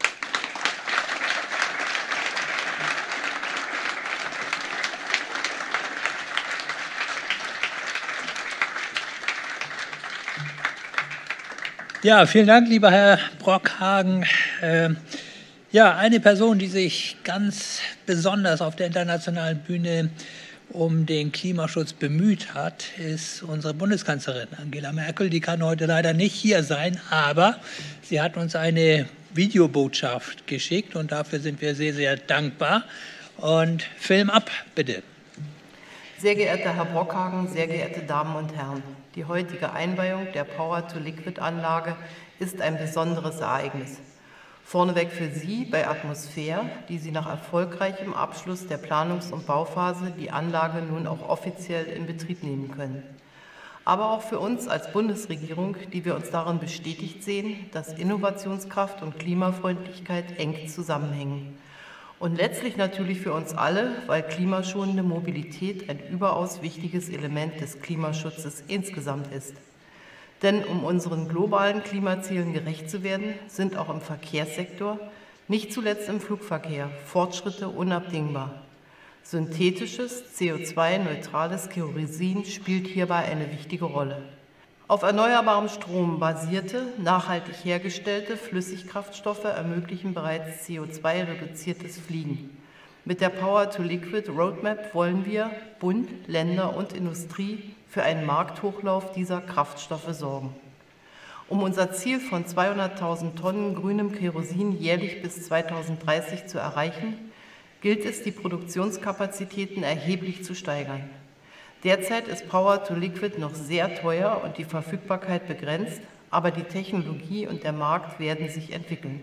Speaker 6: Ja, vielen Dank, lieber Herr Brockhagen. Äh, ja, eine Person, die sich ganz besonders auf der internationalen Bühne um den Klimaschutz bemüht hat, ist unsere Bundeskanzlerin Angela Merkel. Die kann heute leider nicht hier sein, aber sie hat uns eine Videobotschaft geschickt und dafür sind wir sehr, sehr dankbar. Und Film ab, bitte.
Speaker 8: Sehr geehrter Herr Brockhagen, sehr geehrte Damen und Herren, die heutige Einweihung der Power-to-Liquid-Anlage ist ein besonderes Ereignis. Vorneweg für Sie bei Atmosphäre, die Sie nach erfolgreichem Abschluss der Planungs- und Bauphase die Anlage nun auch offiziell in Betrieb nehmen können. Aber auch für uns als Bundesregierung, die wir uns darin bestätigt sehen, dass Innovationskraft und Klimafreundlichkeit eng zusammenhängen. Und letztlich natürlich für uns alle, weil klimaschonende Mobilität ein überaus wichtiges Element des Klimaschutzes insgesamt ist. Denn um unseren globalen Klimazielen gerecht zu werden, sind auch im Verkehrssektor, nicht zuletzt im Flugverkehr, Fortschritte unabdingbar. Synthetisches, C O zwei neutrales Kerosin spielt hierbei eine wichtige Rolle. Auf erneuerbarem Strom basierte, nachhaltig hergestellte Flüssigkraftstoffe ermöglichen bereits C O zwei reduziertes Fliegen. Mit der Power-to-Liquid Roadmap wollen wir, Bund, Länder und Industrie, für einen Markthochlauf dieser Kraftstoffe sorgen. Um unser Ziel von zweihunderttausend Tonnen grünem Kerosin jährlich bis zweitausenddreißig zu erreichen, gilt es, die Produktionskapazitäten erheblich zu steigern. Derzeit ist Power-to-Liquid noch sehr teuer und die Verfügbarkeit begrenzt, aber die Technologie und der Markt werden sich entwickeln.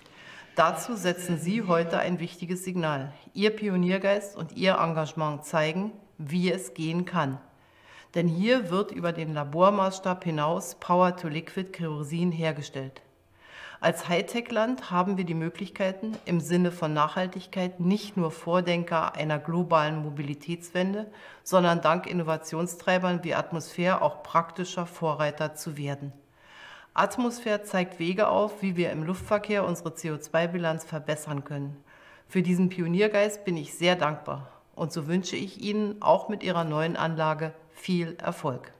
Speaker 8: Dazu setzen Sie heute ein wichtiges Signal. Ihr Pioniergeist und Ihr Engagement zeigen, wie es gehen kann. Denn hier wird über den Labormaßstab hinaus Power-to-Liquid Kerosin hergestellt. Als Hightech-Land haben wir die Möglichkeiten, im Sinne von Nachhaltigkeit nicht nur Vordenker einer globalen Mobilitätswende, sondern dank Innovationstreibern wie Atmosphäre auch praktischer Vorreiter zu werden. Atmosphäre zeigt Wege auf, wie wir im Luftverkehr unsere C O zwei Bilanz verbessern können. Für diesen Pioniergeist bin ich sehr dankbar und so wünsche ich Ihnen auch mit Ihrer neuen Anlage viel Erfolg.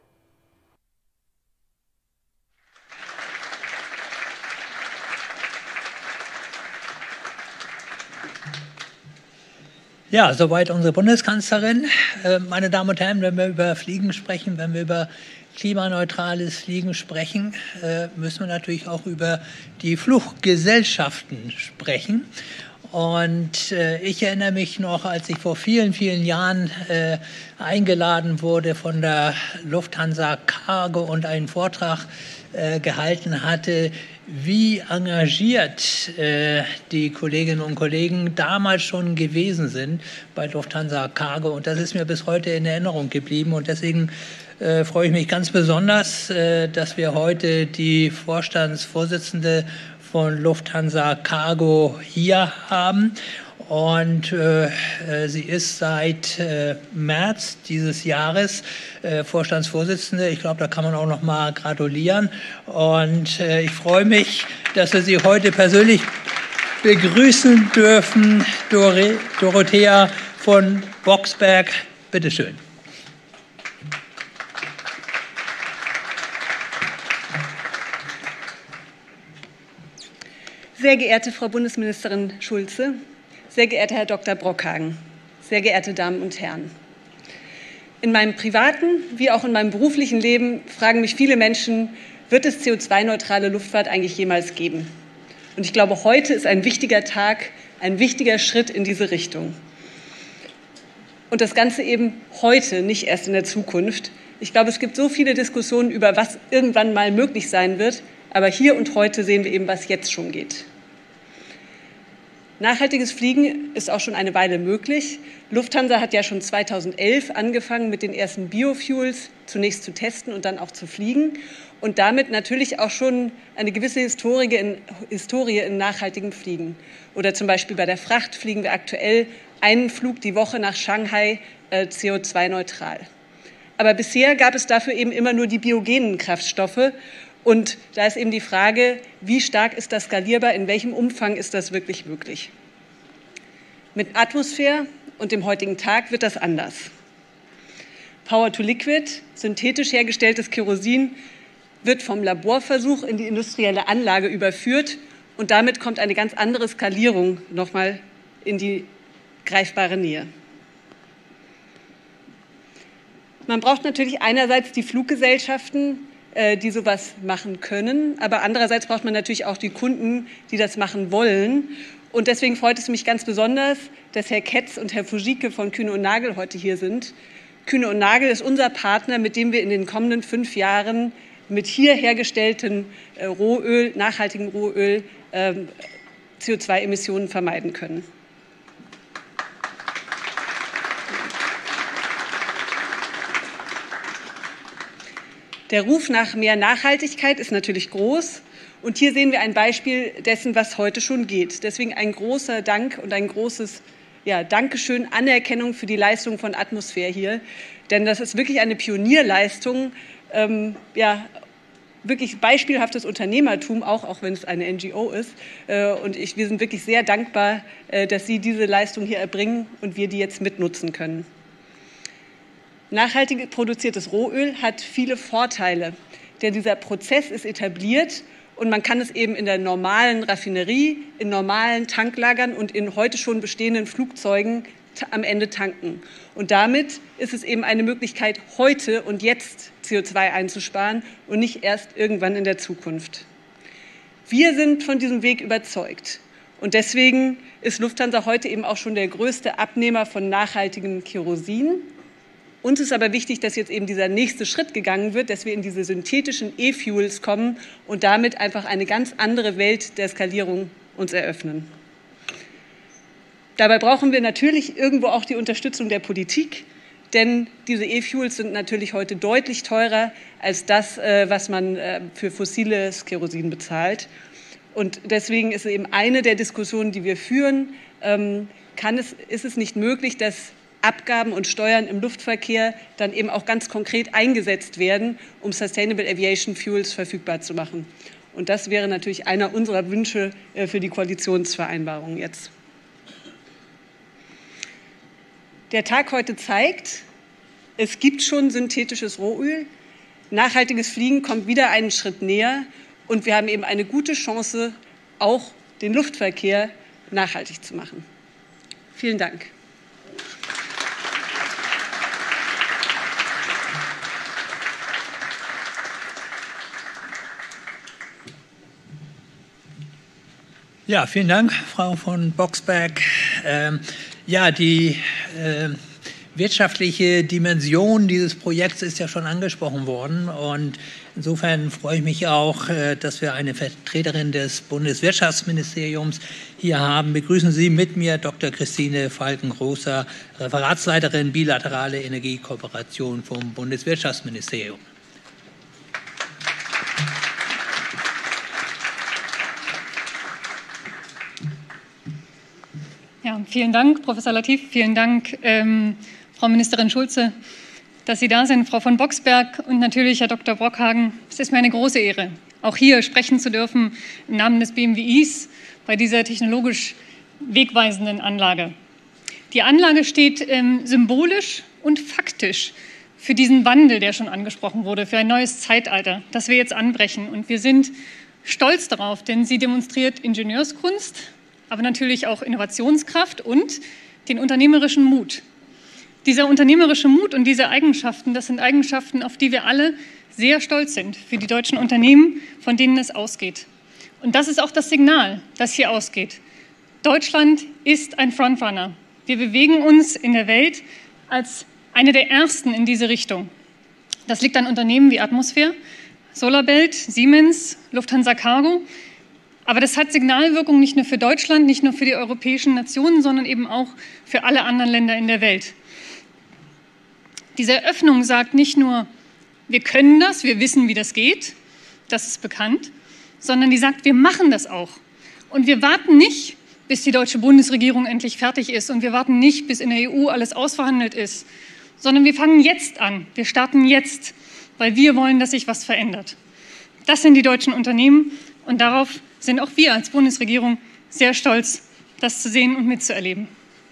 Speaker 6: Ja, soweit unsere Bundeskanzlerin. Meine Damen und Herren, wenn wir über Fliegen sprechen, wenn wir über klimaneutrales Fliegen sprechen, müssen wir natürlich auch über die Fluggesellschaften sprechen. Und äh, ich erinnere mich noch, als ich vor vielen, vielen Jahren äh, eingeladen wurde von der Lufthansa Cargo und einen Vortrag äh, gehalten hatte, wie engagiert äh, die Kolleginnen und Kollegen damals schon gewesen sind bei Lufthansa Cargo. Und das ist mir bis heute in Erinnerung geblieben. Und deswegen äh, freue ich mich ganz besonders, äh, dass wir heute die Vorstandsvorsitzende von Lufthansa Cargo hier haben. Und äh, sie ist seit äh, März dieses Jahres äh, Vorstandsvorsitzende. Ich glaube, da kann man auch noch mal gratulieren. Und äh, ich freue mich, dass wir Sie heute persönlich begrüßen dürfen. Dore Dorothea von Boxberg, bitteschön.
Speaker 9: Sehr geehrte Frau Bundesministerin Schulze, sehr geehrter Herr Doktor Brockhagen, sehr geehrte Damen und Herren. In meinem privaten wie auch in meinem beruflichen Leben fragen mich viele Menschen, wird es C O zwei neutrale Luftfahrt eigentlich jemals geben? Und ich glaube, heute ist ein wichtiger Tag, ein wichtiger Schritt in diese Richtung. Und das Ganze eben heute, nicht erst in der Zukunft. Ich glaube, es gibt so viele Diskussionen über, was irgendwann mal möglich sein wird, aber hier und heute sehen wir eben, was jetzt schon geht. Nachhaltiges Fliegen ist auch schon eine Weile möglich. Lufthansa hat ja schon zweitausendelf angefangen, mit den ersten Biofuels zunächst zu testen und dann auch zu fliegen und damit natürlich auch schon eine gewisse Historie in, Historie in nachhaltigem Fliegen. Oder zum Beispiel bei der Fracht fliegen wir aktuell einen Flug die Woche nach Shanghai äh, C O zwei neutral. Aber bisher gab es dafür eben immer nur die biogenen Kraftstoffe. Und da ist eben die Frage, wie stark ist das skalierbar, in welchem Umfang ist das wirklich möglich? Mit Atmosphäre und dem heutigen Tag wird das anders. Power to Liquid, synthetisch hergestelltes Kerosin, wird vom Laborversuch in die industrielle Anlage überführt und damit kommt eine ganz andere Skalierung nochmal in die greifbare Nähe. Man braucht natürlich einerseits die Fluggesellschaften, die sowas machen können. Aber andererseits braucht man natürlich auch die Kunden, die das machen wollen. Und deswegen freut es mich ganz besonders, dass Herr Ketz und Herr Fujike von Kühne und Nagel heute hier sind. Kühne und Nagel ist unser Partner, mit dem wir in den kommenden fünf Jahren mit hier hergestelltem Rohöl, nachhaltigem Rohöl, C O zwei Emissionen vermeiden können. Der Ruf nach mehr Nachhaltigkeit ist natürlich groß. Und hier sehen wir ein Beispiel dessen, was heute schon geht. Deswegen ein großer Dank und ein großes ja, Dankeschön, Anerkennung für die Leistung von Atmosphäre hier. Denn das ist wirklich eine Pionierleistung, ähm, ja, wirklich beispielhaftes Unternehmertum, auch, auch wenn es eine N G O ist. Äh, und ich, wir sind wirklich sehr dankbar, äh, dass Sie diese Leistung hier erbringen und wir die jetzt mitnutzen können. Nachhaltig produziertes Rohöl hat viele Vorteile, denn dieser Prozess ist etabliert und man kann es eben in der normalen Raffinerie, in normalen Tanklagern und in heute schon bestehenden Flugzeugen am Ende tanken. Und damit ist es eben eine Möglichkeit, heute und jetzt C O zwei einzusparen und nicht erst irgendwann in der Zukunft. Wir sind von diesem Weg überzeugt und deswegen ist Lufthansa heute eben auch schon der größte Abnehmer von nachhaltigem Kerosin. Uns ist aber wichtig, dass jetzt eben dieser nächste Schritt gegangen wird, dass wir in diese synthetischen E-Fuels kommen und damit einfach eine ganz andere Welt der Skalierung uns eröffnen. Dabei brauchen wir natürlich irgendwo auch die Unterstützung der Politik, denn diese E-Fuels sind natürlich heute deutlich teurer als das, was man für fossiles Kerosin bezahlt. Und deswegen ist eben eine der Diskussionen, die wir führen, kann es, ist es nicht möglich, dass Abgaben und Steuern im Luftverkehr dann eben auch ganz konkret eingesetzt werden, um Sustainable Aviation Fuels verfügbar zu machen. Und das wäre natürlich einer unserer Wünsche für die Koalitionsvereinbarung jetzt. Der Tag heute zeigt, es gibt schon synthetisches Rohöl. Nachhaltiges Fliegen kommt wieder einen Schritt näher und wir haben eben eine gute Chance, auch den Luftverkehr nachhaltig zu machen. Vielen Dank.
Speaker 6: Ja, vielen Dank, Frau von Boxberg. Ähm, ja, die äh, wirtschaftliche Dimension dieses Projekts ist ja schon angesprochen worden. Und insofern freue ich mich auch, äh, dass wir eine Vertreterin des Bundeswirtschaftsministeriums hier haben. Begrüßen Sie mit mir Doktor Christine Falken-Großer, Referatsleiterin bilaterale Energiekooperation vom Bundeswirtschaftsministerium.
Speaker 10: vielen Dank, Professor Latif, vielen Dank, ähm, Frau Ministerin Schulze, dass Sie da sind, Frau von Boxberg und natürlich Herr Doktor Brockhagen. Es ist mir eine große Ehre, auch hier sprechen zu dürfen im Namen des B M W Is bei dieser technologisch wegweisenden Anlage. Die Anlage steht ähm, symbolisch und faktisch für diesen Wandel, der schon angesprochen wurde, für ein neues Zeitalter, das wir jetzt anbrechen. Und wir sind stolz darauf, denn sie demonstriert Ingenieurskunst, aber natürlich auch Innovationskraft und den unternehmerischen Mut. Dieser unternehmerische Mut und diese Eigenschaften, das sind Eigenschaften, auf die wir alle sehr stolz sind für die deutschen Unternehmen, von denen es ausgeht. Und das ist auch das Signal, das hier ausgeht. Deutschland ist ein Frontrunner. Wir bewegen uns in der Welt als eine der ersten in diese Richtung. Das liegt an Unternehmen wie Atmosphäre, SolarBelt, Siemens, Lufthansa Cargo. Aber das hat Signalwirkung nicht nur für Deutschland, nicht nur für die europäischen Nationen, sondern eben auch für alle anderen Länder in der Welt. Diese Eröffnung sagt nicht nur, wir können das, wir wissen, wie das geht, das ist bekannt, sondern die sagt, wir machen das auch. Und wir warten nicht, bis die deutsche Bundesregierung endlich fertig ist und wir warten nicht, bis in der E U alles ausverhandelt ist, sondern wir fangen jetzt an, wir starten jetzt, weil wir wollen, dass sich was verändert. Das sind die deutschen Unternehmen und darauf sind auch wir als Bundesregierung sehr stolz, das zu sehen und mitzuerleben.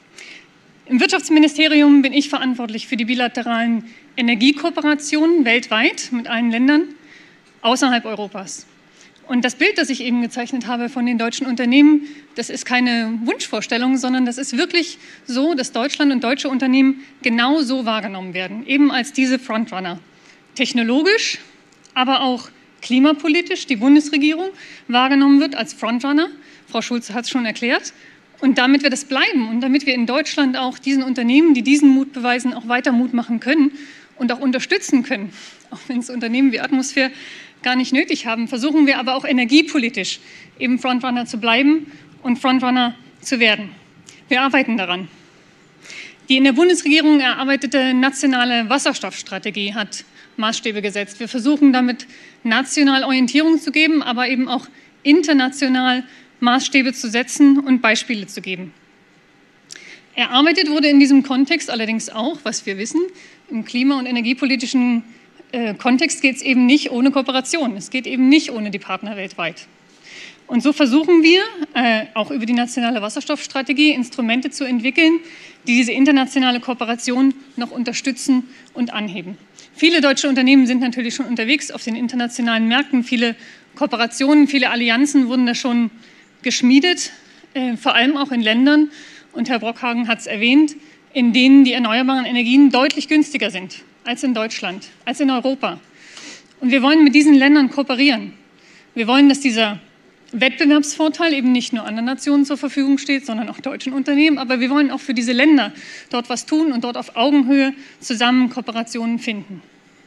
Speaker 10: Im Wirtschaftsministerium bin ich verantwortlich für die bilateralen Energiekooperationen weltweit mit allen Ländern außerhalb Europas. Und das Bild, das ich eben gezeichnet habe von den deutschen Unternehmen, das ist keine Wunschvorstellung, sondern das ist wirklich so, dass Deutschland und deutsche Unternehmen genau so wahrgenommen werden, eben als diese Frontrunner. Technologisch, aber auch klimapolitisch die Bundesregierung wahrgenommen wird als Frontrunner. Frau Schulze hat es schon erklärt. Und damit wir das bleiben und damit wir in Deutschland auch diesen Unternehmen, die diesen Mut beweisen, auch weiter Mut machen können und auch unterstützen können, auch wenn es Unternehmen wie Atmosphäre gar nicht nötig haben, versuchen wir aber auch energiepolitisch eben Frontrunner zu bleiben und Frontrunner zu werden. Wir arbeiten daran. Die in der Bundesregierung erarbeitete nationale Wasserstoffstrategie hat Maßstäbe gesetzt. Wir versuchen damit national Orientierung zu geben, aber eben auch international Maßstäbe zu setzen und Beispiele zu geben. Erarbeitet wurde in diesem Kontext allerdings auch, was wir wissen, im klima- und energiepolitischen äh, Kontext geht es eben nicht ohne Kooperation. Es geht eben nicht ohne die Partner weltweit. Und so versuchen wir, äh, auch über die nationale Wasserstoffstrategie, Instrumente zu entwickeln, die diese internationale Kooperation noch unterstützen und anheben. Viele deutsche Unternehmen sind natürlich schon unterwegs auf den internationalen Märkten. Viele Kooperationen, viele Allianzen wurden da schon geschmiedet, äh, vor allem auch in Ländern, und Herr Brockhagen hat es erwähnt, in denen die erneuerbaren Energien deutlich günstiger sind als in Deutschland, als in Europa. Und wir wollen mit diesen Ländern kooperieren. Wir wollen, dass dieser Wettbewerbsvorteil eben nicht nur anderen Nationen zur Verfügung steht, sondern auch deutschen Unternehmen. Aber wir wollen auch für diese Länder dort was tun und dort auf Augenhöhe zusammen Kooperationen finden.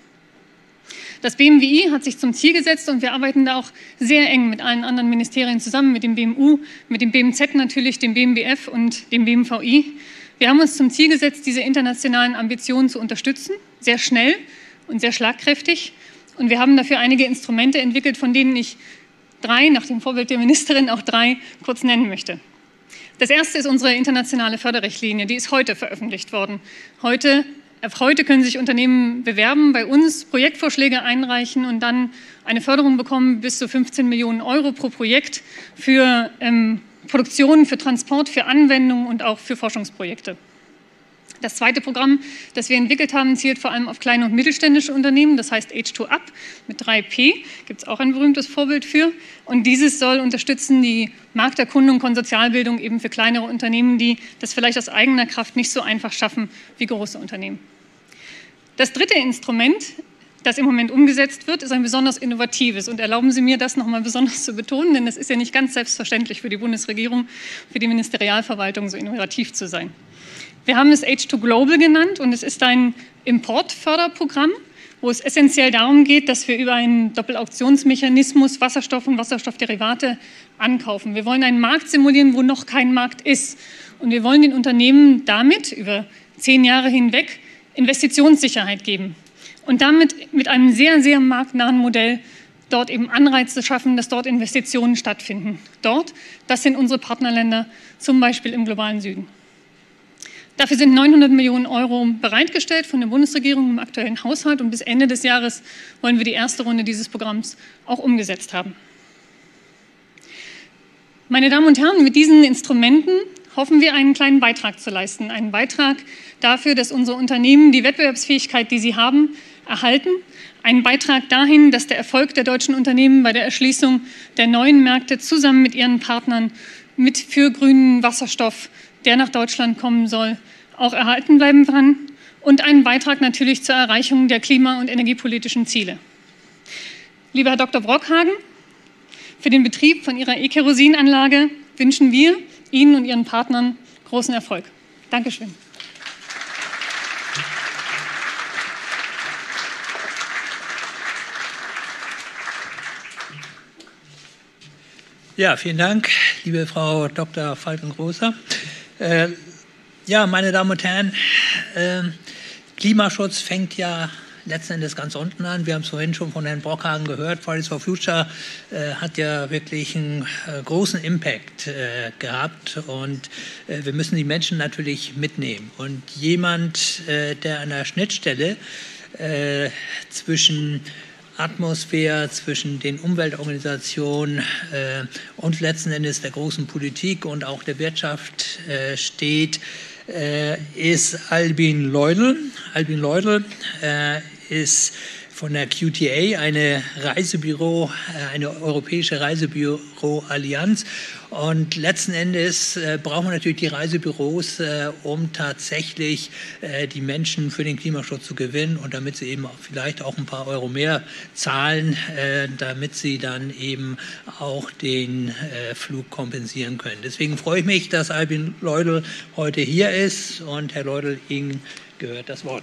Speaker 10: Das B M W I hat sich zum Ziel gesetzt und wir arbeiten da auch sehr eng mit allen anderen Ministerien zusammen, mit dem B M U, mit dem B M Z natürlich, dem B M B F und dem B M V I. Wir haben uns zum Ziel gesetzt, diese internationalen Ambitionen zu unterstützen, sehr schnell und sehr schlagkräftig. Und wir haben dafür einige Instrumente entwickelt, von denen ich drei, nach dem Vorbild der Ministerin auch drei kurz nennen möchte. Das erste ist unsere internationale Förderrichtlinie, die ist heute veröffentlicht worden. Heute Heute können sich Unternehmen bewerben, bei uns Projektvorschläge einreichen und dann eine Förderung bekommen bis zu fünfzehn Millionen Euro pro Projekt für ähm, Produktion, für Transport, für Anwendungen und auch für Forschungsprojekte. Das zweite Programm, das wir entwickelt haben, zielt vor allem auf kleine und mittelständische Unternehmen, das heißt H zwei Up mit drei P, gibt es auch ein berühmtes Vorbild für. Und dieses soll unterstützen die Markterkundung, Konsortialbildung eben für kleinere Unternehmen, die das vielleicht aus eigener Kraft nicht so einfach schaffen wie große Unternehmen. Das dritte Instrument, das im Moment umgesetzt wird, ist ein besonders innovatives. Und erlauben Sie mir, das noch mal besonders zu betonen, denn das ist ja nicht ganz selbstverständlich für die Bundesregierung, für die Ministerialverwaltung so innovativ zu sein. Wir haben es H zwei Global genannt und es ist ein Importförderprogramm, wo es essentiell darum geht, dass wir über einen Doppelauktionsmechanismus Wasserstoff und Wasserstoffderivate ankaufen. Wir wollen einen Markt simulieren, wo noch kein Markt ist. Und wir wollen den Unternehmen damit über zehn Jahre hinweg Investitionssicherheit geben. Und damit mit einem sehr, sehr marktnahen Modell dort eben Anreize schaffen, dass dort Investitionen stattfinden. Dort, das sind unsere Partnerländer, zum Beispiel im globalen Süden. Dafür sind neunhundert Millionen Euro bereitgestellt von der Bundesregierung im aktuellen Haushalt und bis Ende des Jahres wollen wir die erste Runde dieses Programms auch umgesetzt haben. Meine Damen und Herren, mit diesen Instrumenten hoffen wir, einen kleinen Beitrag zu leisten. Einen Beitrag dafür, dass unsere Unternehmen die Wettbewerbsfähigkeit, die sie haben, erhalten. Einen Beitrag dahin, dass der Erfolg der deutschen Unternehmen bei der Erschließung der neuen Märkte zusammen mit ihren Partnern mit für grünen Wasserstoff, der nach Deutschland kommen soll, auch erhalten bleiben kann. Und einen Beitrag natürlich zur Erreichung der klima- und energiepolitischen Ziele. Lieber Herr Doktor Brockhagen, für den Betrieb von Ihrer E-Kerosin-Anlage wünschen wir Ihnen und Ihren Partnern großen Erfolg. Dankeschön.
Speaker 6: Ja, vielen Dank, liebe Frau Doktor Falkengroßer. Äh, ja, meine Damen und Herren, äh, Klimaschutz fängt ja letzten Endes ganz unten an. Wir haben es vorhin schon von Herrn Brockhagen gehört. Fridays for Future äh, hat ja wirklich einen äh, großen Impact äh, gehabt und äh, wir müssen die Menschen natürlich mitnehmen. Und jemand, äh, der an der Schnittstelle äh, zwischen Atmosphäre, zwischen den Umweltorganisationen äh, und letzten Endes der großen Politik und auch der Wirtschaft äh, steht, äh, ist Albin Leudl. Albin Leudl äh, ist von der Q T A, eine Reisebüro, eine europäische Reisebüro-Allianz. Und letzten Endes äh, brauchen wir natürlich die Reisebüros, äh, um tatsächlich äh, die Menschen für den Klimaschutz zu gewinnen und damit sie eben auch vielleicht auch ein paar Euro mehr zahlen, äh, damit sie dann eben auch den äh, Flug kompensieren können. Deswegen freue ich mich, dass Albin Leudl heute hier ist und Herr Leudl, Ihnen gehört das Wort.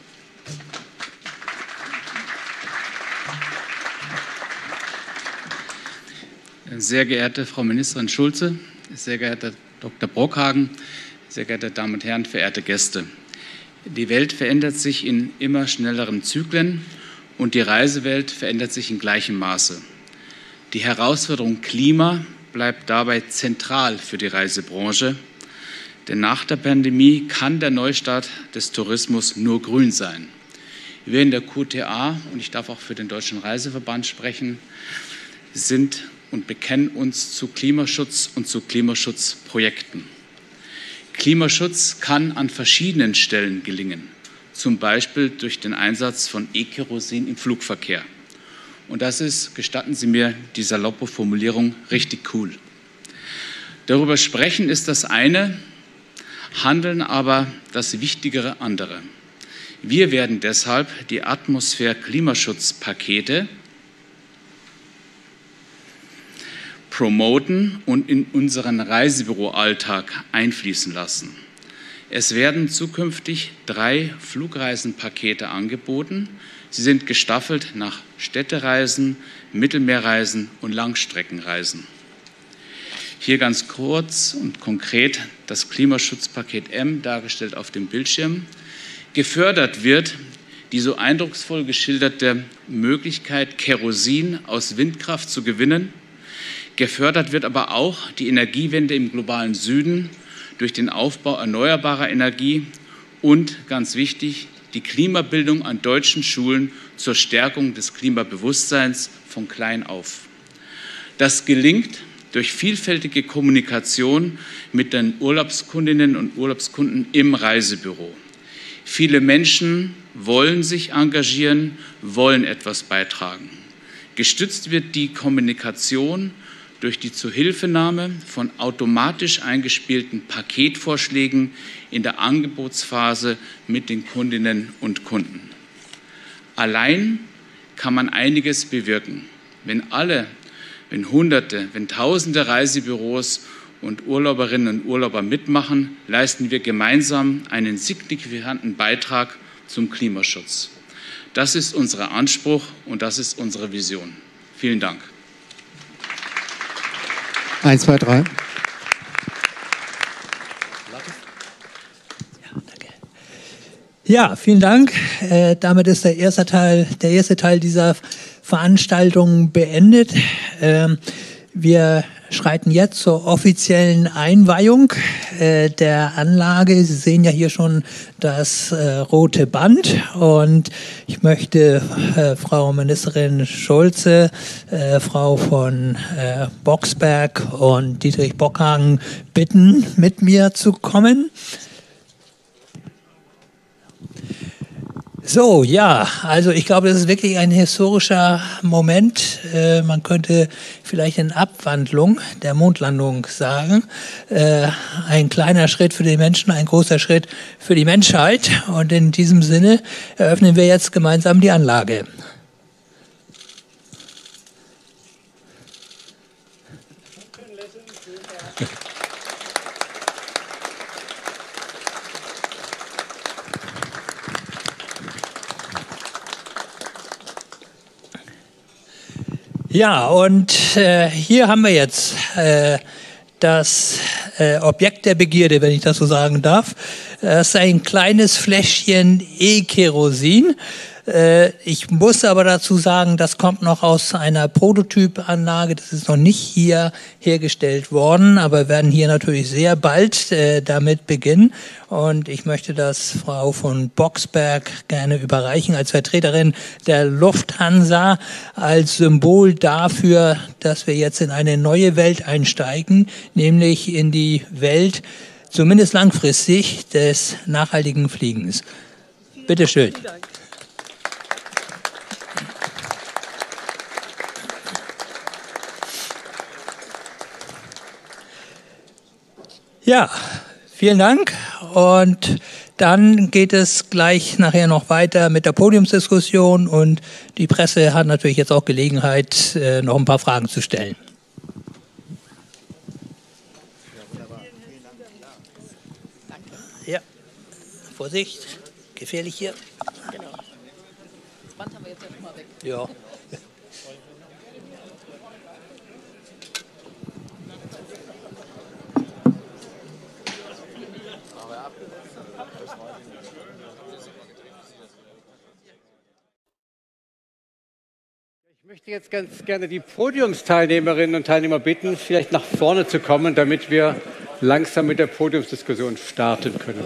Speaker 11: Sehr geehrte Frau Ministerin Schulze, sehr geehrter Doktor Brockhagen, sehr geehrte Damen und Herren, verehrte Gäste. Die Welt verändert sich in immer schnelleren Zyklen und die Reisewelt verändert sich in gleichem Maße. Die Herausforderung Klima bleibt dabei zentral für die Reisebranche, denn nach der Pandemie kann der Neustart des Tourismus nur grün sein. Wir in der Q T A, und ich darf auch für den Deutschen Reiseverband sprechen, sind und bekennen uns zu Klimaschutz und zu Klimaschutzprojekten. Klimaschutz kann an verschiedenen Stellen gelingen, zum Beispiel durch den Einsatz von E-Kerosin im Flugverkehr. Und das ist, gestatten Sie mir die saloppe Formulierung, richtig cool. Darüber sprechen ist das eine, handeln aber das wichtigere andere. Wir werden deshalb die Atmosphäre-Klimaschutzpakete promoten und in unseren Reisebüroalltag einfließen lassen. Es werden zukünftig drei Flugreisenpakete angeboten. Sie sind gestaffelt nach Städtereisen, Mittelmeerreisen und Langstreckenreisen. Hier ganz kurz und konkret das Klimaschutzpaket M, dargestellt auf dem Bildschirm. Gefördert wird die so eindrucksvoll geschilderte Möglichkeit, Kerosin aus Windkraft zu gewinnen. Gefördert wird aber auch die Energiewende im globalen Süden durch den Aufbau erneuerbarer Energie und, ganz wichtig, die Klimabildung an deutschen Schulen zur Stärkung des Klimabewusstseins von klein auf. Das gelingt durch vielfältige Kommunikation mit den Urlaubskundinnen und Urlaubskunden im Reisebüro. Viele Menschen wollen sich engagieren, wollen etwas beitragen. Gestützt wird die Kommunikation durch die Zuhilfenahme von automatisch eingespielten Paketvorschlägen in der Angebotsphase mit den Kundinnen und Kunden. Allein kann man einiges bewirken. Wenn alle, wenn Hunderte, wenn Tausende Reisebüros und Urlauberinnen und Urlauber mitmachen, leisten wir gemeinsam einen signifikanten Beitrag zum Klimaschutz. Das ist unser Anspruch und das ist unsere Vision. Vielen Dank.
Speaker 12: Eins, zwei, drei.
Speaker 6: Ja, vielen Dank. Äh, damit ist der erste Teil, der erste Teil dieser Veranstaltung beendet. Ähm, wir schreiten jetzt zur offiziellen Einweihung äh, der Anlage. Sie sehen ja hier schon das äh, rote Band und ich möchte äh, Frau Ministerin Schulze, äh, Frau von äh, Boxberg und Dietrich Brockhagen bitten, mit mir zu kommen. So, ja, also ich glaube, das ist wirklich ein historischer Moment. Äh, man könnte vielleicht in Abwandlung der Mondlandung sagen. Äh, ein kleiner Schritt für die Menschen, ein großer Schritt für die Menschheit. Und in diesem Sinne eröffnen wir jetzt gemeinsam die Anlage. Ja, und äh, hier haben wir jetzt äh, das äh, Objekt der Begierde, wenn ich das so sagen darf. Das ist ein kleines Fläschchen E-Kerosin. Äh, ich muss aber dazu sagen, das kommt noch aus einer Prototypanlage. Das ist noch nicht hier hergestellt worden, aber wir werden hier natürlich sehr bald äh, damit beginnen. Und ich möchte das Frau von Boxberg gerne überreichen als Vertreterin der Lufthansa, als Symbol dafür, dass wir jetzt in eine neue Welt einsteigen, nämlich in die Welt, zumindest langfristig, des nachhaltigen Fliegens. Bitte schön. Vielen Dank. Ja, vielen Dank. Und dann geht es gleich nachher noch weiter mit der Podiumsdiskussion und die Presse hat natürlich jetzt auch Gelegenheit, noch ein paar Fragen zu stellen. Ja, Vorsicht, gefährlich hier. Genau. Das Band haben wir jetzt erstmal weg. Ja.
Speaker 12: Ich möchte jetzt ganz gerne die Podiumsteilnehmerinnen und Teilnehmer bitten, vielleicht nach vorne zu kommen, damit wir langsam mit der Podiumsdiskussion starten können.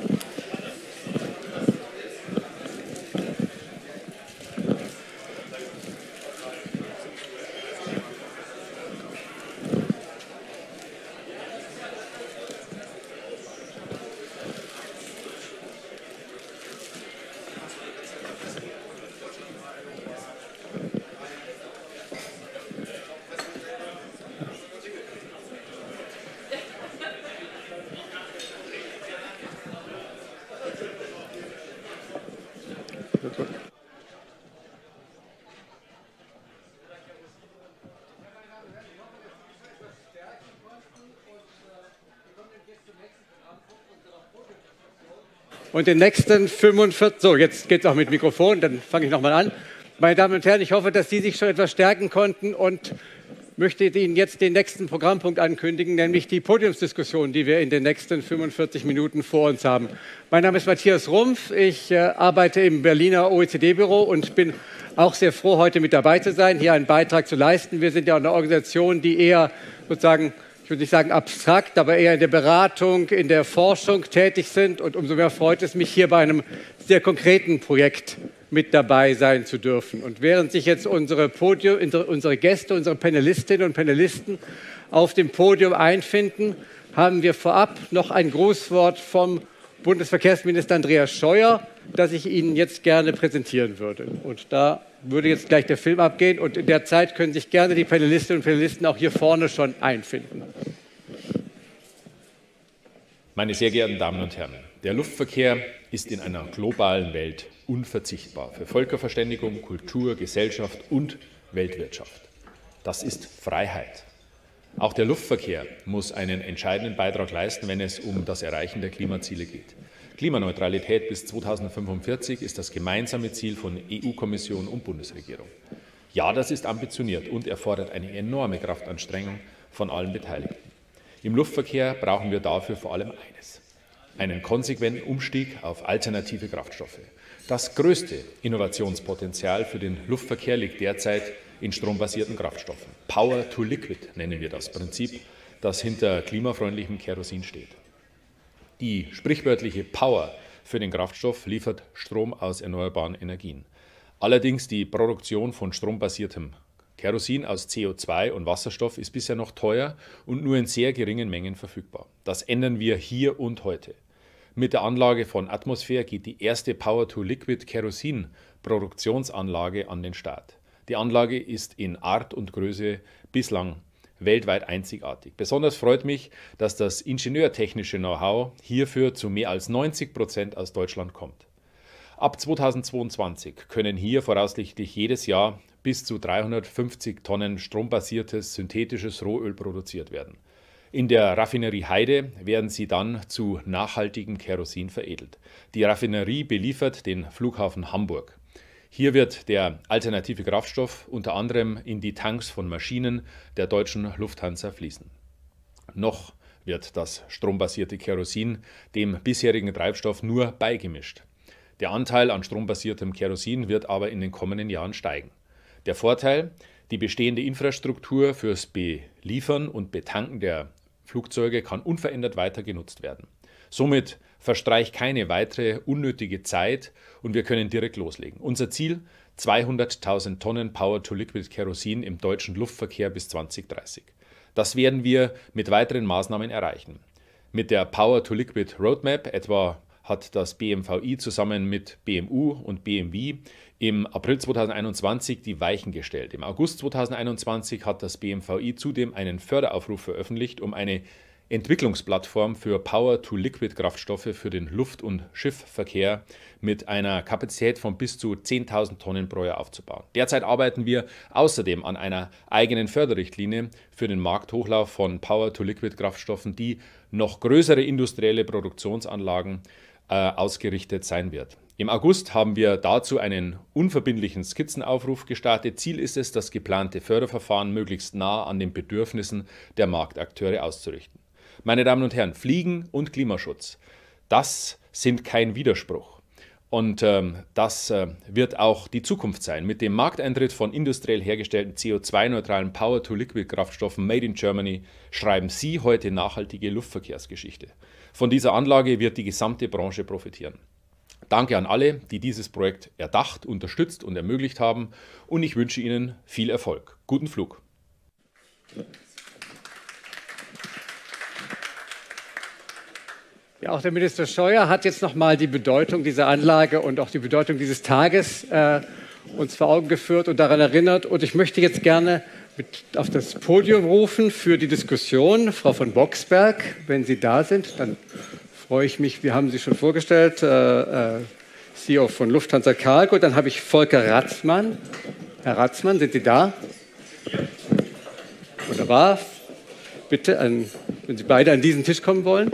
Speaker 12: Und den nächsten fünfundvierzig, so jetzt geht es auch mit Mikrofon, dann fange ich nochmal an. Meine Damen und Herren, ich hoffe, dass Sie sich schon etwas stärken konnten und möchte Ihnen jetzt den nächsten Programmpunkt ankündigen, nämlich die Podiumsdiskussion, die wir in den nächsten fünfundvierzig Minuten vor uns haben. Mein Name ist Matthias Rumpf, ich äh, arbeite im Berliner O E C D-Büro und bin auch sehr froh, heute mit dabei zu sein, hier einen Beitrag zu leisten. Wir sind ja eine Organisation, die eher sozusagen, ich würde nicht sagen abstrakt, aber eher in der Beratung, in der Forschung tätig sind. Und umso mehr freut es mich, hier bei einem sehr konkreten Projekt mit dabei sein zu dürfen. Und während sich jetzt unsere, Podium, unsere Gäste, unsere Panelistinnen und Panelisten auf dem Podium einfinden, haben wir vorab noch ein Grußwort vom Bundesverkehrsminister Andreas Scheuer, das ich Ihnen jetzt gerne präsentieren würde. Und da würde jetzt gleich der Film abgehen und in der Zeit können sich gerne die Panelistinnen und Panelisten auch hier vorne schon einfinden.
Speaker 13: Meine sehr geehrten Damen und Herren, der Luftverkehr ist in einer globalen Welt unverzichtbar für Völkerverständigung, Kultur, Gesellschaft und Weltwirtschaft. Das ist Freiheit. Auch der Luftverkehr muss einen entscheidenden Beitrag leisten, wenn es um das Erreichen der Klimaziele geht. Klimaneutralität bis zweitausendfünfundvierzig ist das gemeinsame Ziel von E U-Kommission und Bundesregierung. Ja, das ist ambitioniert und erfordert eine enorme Kraftanstrengung von allen Beteiligten. Im Luftverkehr brauchen wir dafür vor allem eines: einen konsequenten Umstieg auf alternative Kraftstoffe. Das größte Innovationspotenzial für den Luftverkehr liegt derzeit in strombasierten Kraftstoffen. Power to Liquid nennen wir das Prinzip, das hinter klimafreundlichem Kerosin steht. Die sprichwörtliche Power für den Kraftstoff liefert Strom aus erneuerbaren Energien. Allerdings die Produktion von strombasiertem Kerosin aus C O zwei und Wasserstoff ist bisher noch teuer und nur in sehr geringen Mengen verfügbar. Das ändern wir hier und heute. Mit der Anlage von Atmosphäre geht die erste Power-to-Liquid-Kerosin-Produktionsanlage an den Start. Die Anlage ist in Art und Größe bislang weltweit einzigartig. Besonders freut mich, dass das ingenieurtechnische Know-how hierfür zu mehr als neunzig Prozent aus Deutschland kommt. Ab zweitausendzweiundzwanzig können hier voraussichtlich jedes Jahr bis zu dreihundertfünfzig Tonnen strombasiertes synthetisches Rohöl produziert werden. In der Raffinerie Heide werden sie dann zu nachhaltigem Kerosin veredelt. Die Raffinerie beliefert den Flughafen Hamburg. Hier wird der alternative Kraftstoff unter anderem in die Tanks von Maschinen der deutschen Lufthansa fließen. Noch wird das strombasierte Kerosin dem bisherigen Treibstoff nur beigemischt. Der Anteil an strombasiertem Kerosin wird aber in den kommenden Jahren steigen. Der Vorteil: Die bestehende Infrastruktur fürs Beliefern und Betanken der Flugzeuge kann unverändert weiter genutzt werden. Somit verstreicht keine weitere unnötige Zeit und wir können direkt loslegen. Unser Ziel: zweihunderttausend Tonnen Power-to-Liquid-Kerosin im deutschen Luftverkehr bis zweitausenddreißig. Das werden wir mit weiteren Maßnahmen erreichen. Mit der Power-to-Liquid-Roadmap etwa hat das B M V I zusammen mit B M U und B M W im April zweitausendeinundzwanzig die Weichen gestellt. Im August zweitausendeinundzwanzig hat das B M V I zudem einen Förderaufruf veröffentlicht, um eine Entwicklungsplattform für Power-to-Liquid-Kraftstoffe für den Luft- und Schiffsverkehr mit einer Kapazität von bis zu zehntausend Tonnen pro Jahr aufzubauen. Derzeit arbeiten wir außerdem an einer eigenen Förderrichtlinie für den Markthochlauf von Power-to-Liquid-Kraftstoffen, die noch größere industrielle Produktionsanlagen äh, ausgerichtet sein wird. Im August haben wir dazu einen unverbindlichen Skizzenaufruf gestartet. Ziel ist es, das geplante Förderverfahren möglichst nah an den Bedürfnissen der Marktakteure auszurichten. Meine Damen und Herren, Fliegen und Klimaschutz, das sind kein Widerspruch. Und ähm, das äh, wird auch die Zukunft sein. Mit dem Markteintritt von industriell hergestellten C O zwei neutralen Power-to-Liquid-Kraftstoffen Made in Germany schreiben Sie heute nachhaltige Luftverkehrsgeschichte. Von dieser Anlage wird die gesamte Branche profitieren. Danke an alle, die dieses Projekt erdacht, unterstützt und ermöglicht haben. Und ich wünsche Ihnen viel Erfolg. Guten Flug.
Speaker 12: Ja, auch der Minister Scheuer hat jetzt noch mal die Bedeutung dieser Anlage und auch die Bedeutung dieses Tages äh, uns vor Augen geführt und daran erinnert. Und ich möchte jetzt gerne mit auf das Podium rufen für die Diskussion Frau von Boxberg. Wenn Sie da sind, dann freue ich mich. Wir haben Sie schon vorgestellt, äh, äh, C E O von Lufthansa Cargo. Dann habe ich Volker Ratzmann. Herr Ratzmann, sind Sie da? Wunderbar. Bitte, an, wenn Sie beide an diesen Tisch kommen wollen.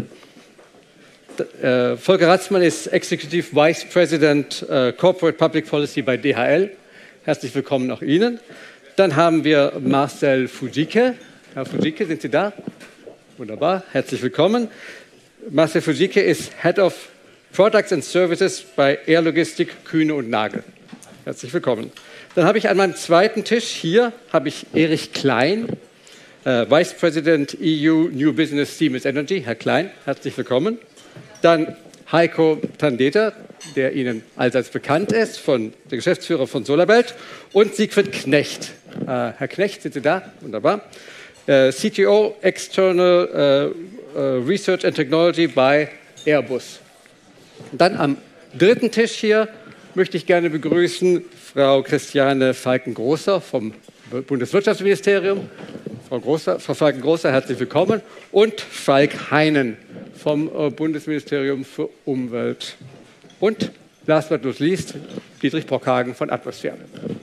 Speaker 12: Uh, Volker Ratzmann ist Executive Vice President uh, Corporate Public Policy bei D H L. Herzlich willkommen auch Ihnen. Dann haben wir Marcel Fujike. Herr Fujike, sind Sie da? Wunderbar, herzlich willkommen. Marcel Fujike ist Head of Products and Services bei Air Logistik Kühne und Nagel. Herzlich willkommen. Dann habe ich an meinem zweiten Tisch hier habe ich Erich Klein, uh, Vice President E U New Business Siemens Energy. Herr Klein, herzlich willkommen. Dann Heiko Tandeta, der Ihnen allseits bekannt ist, von, der Geschäftsführer von SolarBelt, und Siegfried Knecht. Äh, Herr Knecht, sind Sie da? Wunderbar. Äh, C T O External äh, äh, Research and Technology bei Airbus. Und dann am dritten Tisch hier möchte ich gerne begrüßen Frau Christiane Falken-Großer vom Bundeswirtschaftsministerium. Frau, Großer, Frau Falken-Großer, herzlich willkommen. Und Falk Heinen vom Bundesministerium für Umwelt. Und last but not least, Dietrich Brockhagen von Atmosphäre.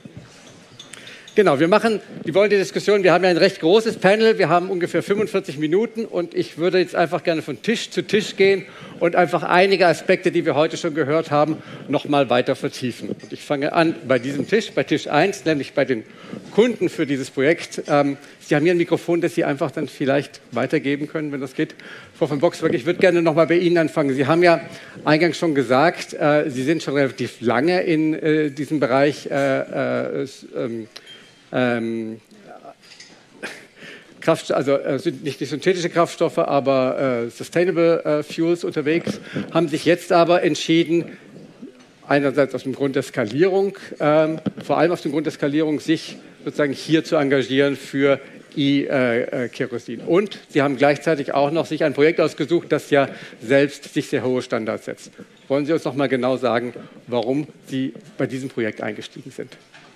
Speaker 12: Genau, wir machen, wir wollen die Diskussion, wir haben ja ein recht großes Panel, wir haben ungefähr fünfundvierzig Minuten und ich würde jetzt einfach gerne von Tisch zu Tisch gehen und einfach einige Aspekte, die wir heute schon gehört haben, noch mal weiter vertiefen. Und ich fange an bei diesem Tisch, bei Tisch eins, nämlich bei den Kunden für dieses Projekt. Ähm, Sie haben hier ein Mikrofon, das Sie einfach dann vielleicht weitergeben können, wenn das geht. Frau von Boxberg, ich würde gerne noch mal bei Ihnen anfangen. Sie haben ja eingangs schon gesagt, äh, Sie sind schon relativ lange in äh, diesem Bereich äh, äh, ähm, Kraft, also äh, nicht die synthetische Kraftstoffe, aber äh, Sustainable äh, Fuels unterwegs, haben sich jetzt aber entschieden, einerseits aus dem Grund der Skalierung, ähm, vor allem aus dem Grund der Skalierung, sich sozusagen hier zu engagieren für E-Kerosin. Und sie haben gleichzeitig auch noch sich ein Projekt ausgesucht, das ja selbst sich sehr hohe Standards setzt. Wollen Sie uns noch mal genau sagen, warum Sie bei diesem Projekt eingestiegen sind?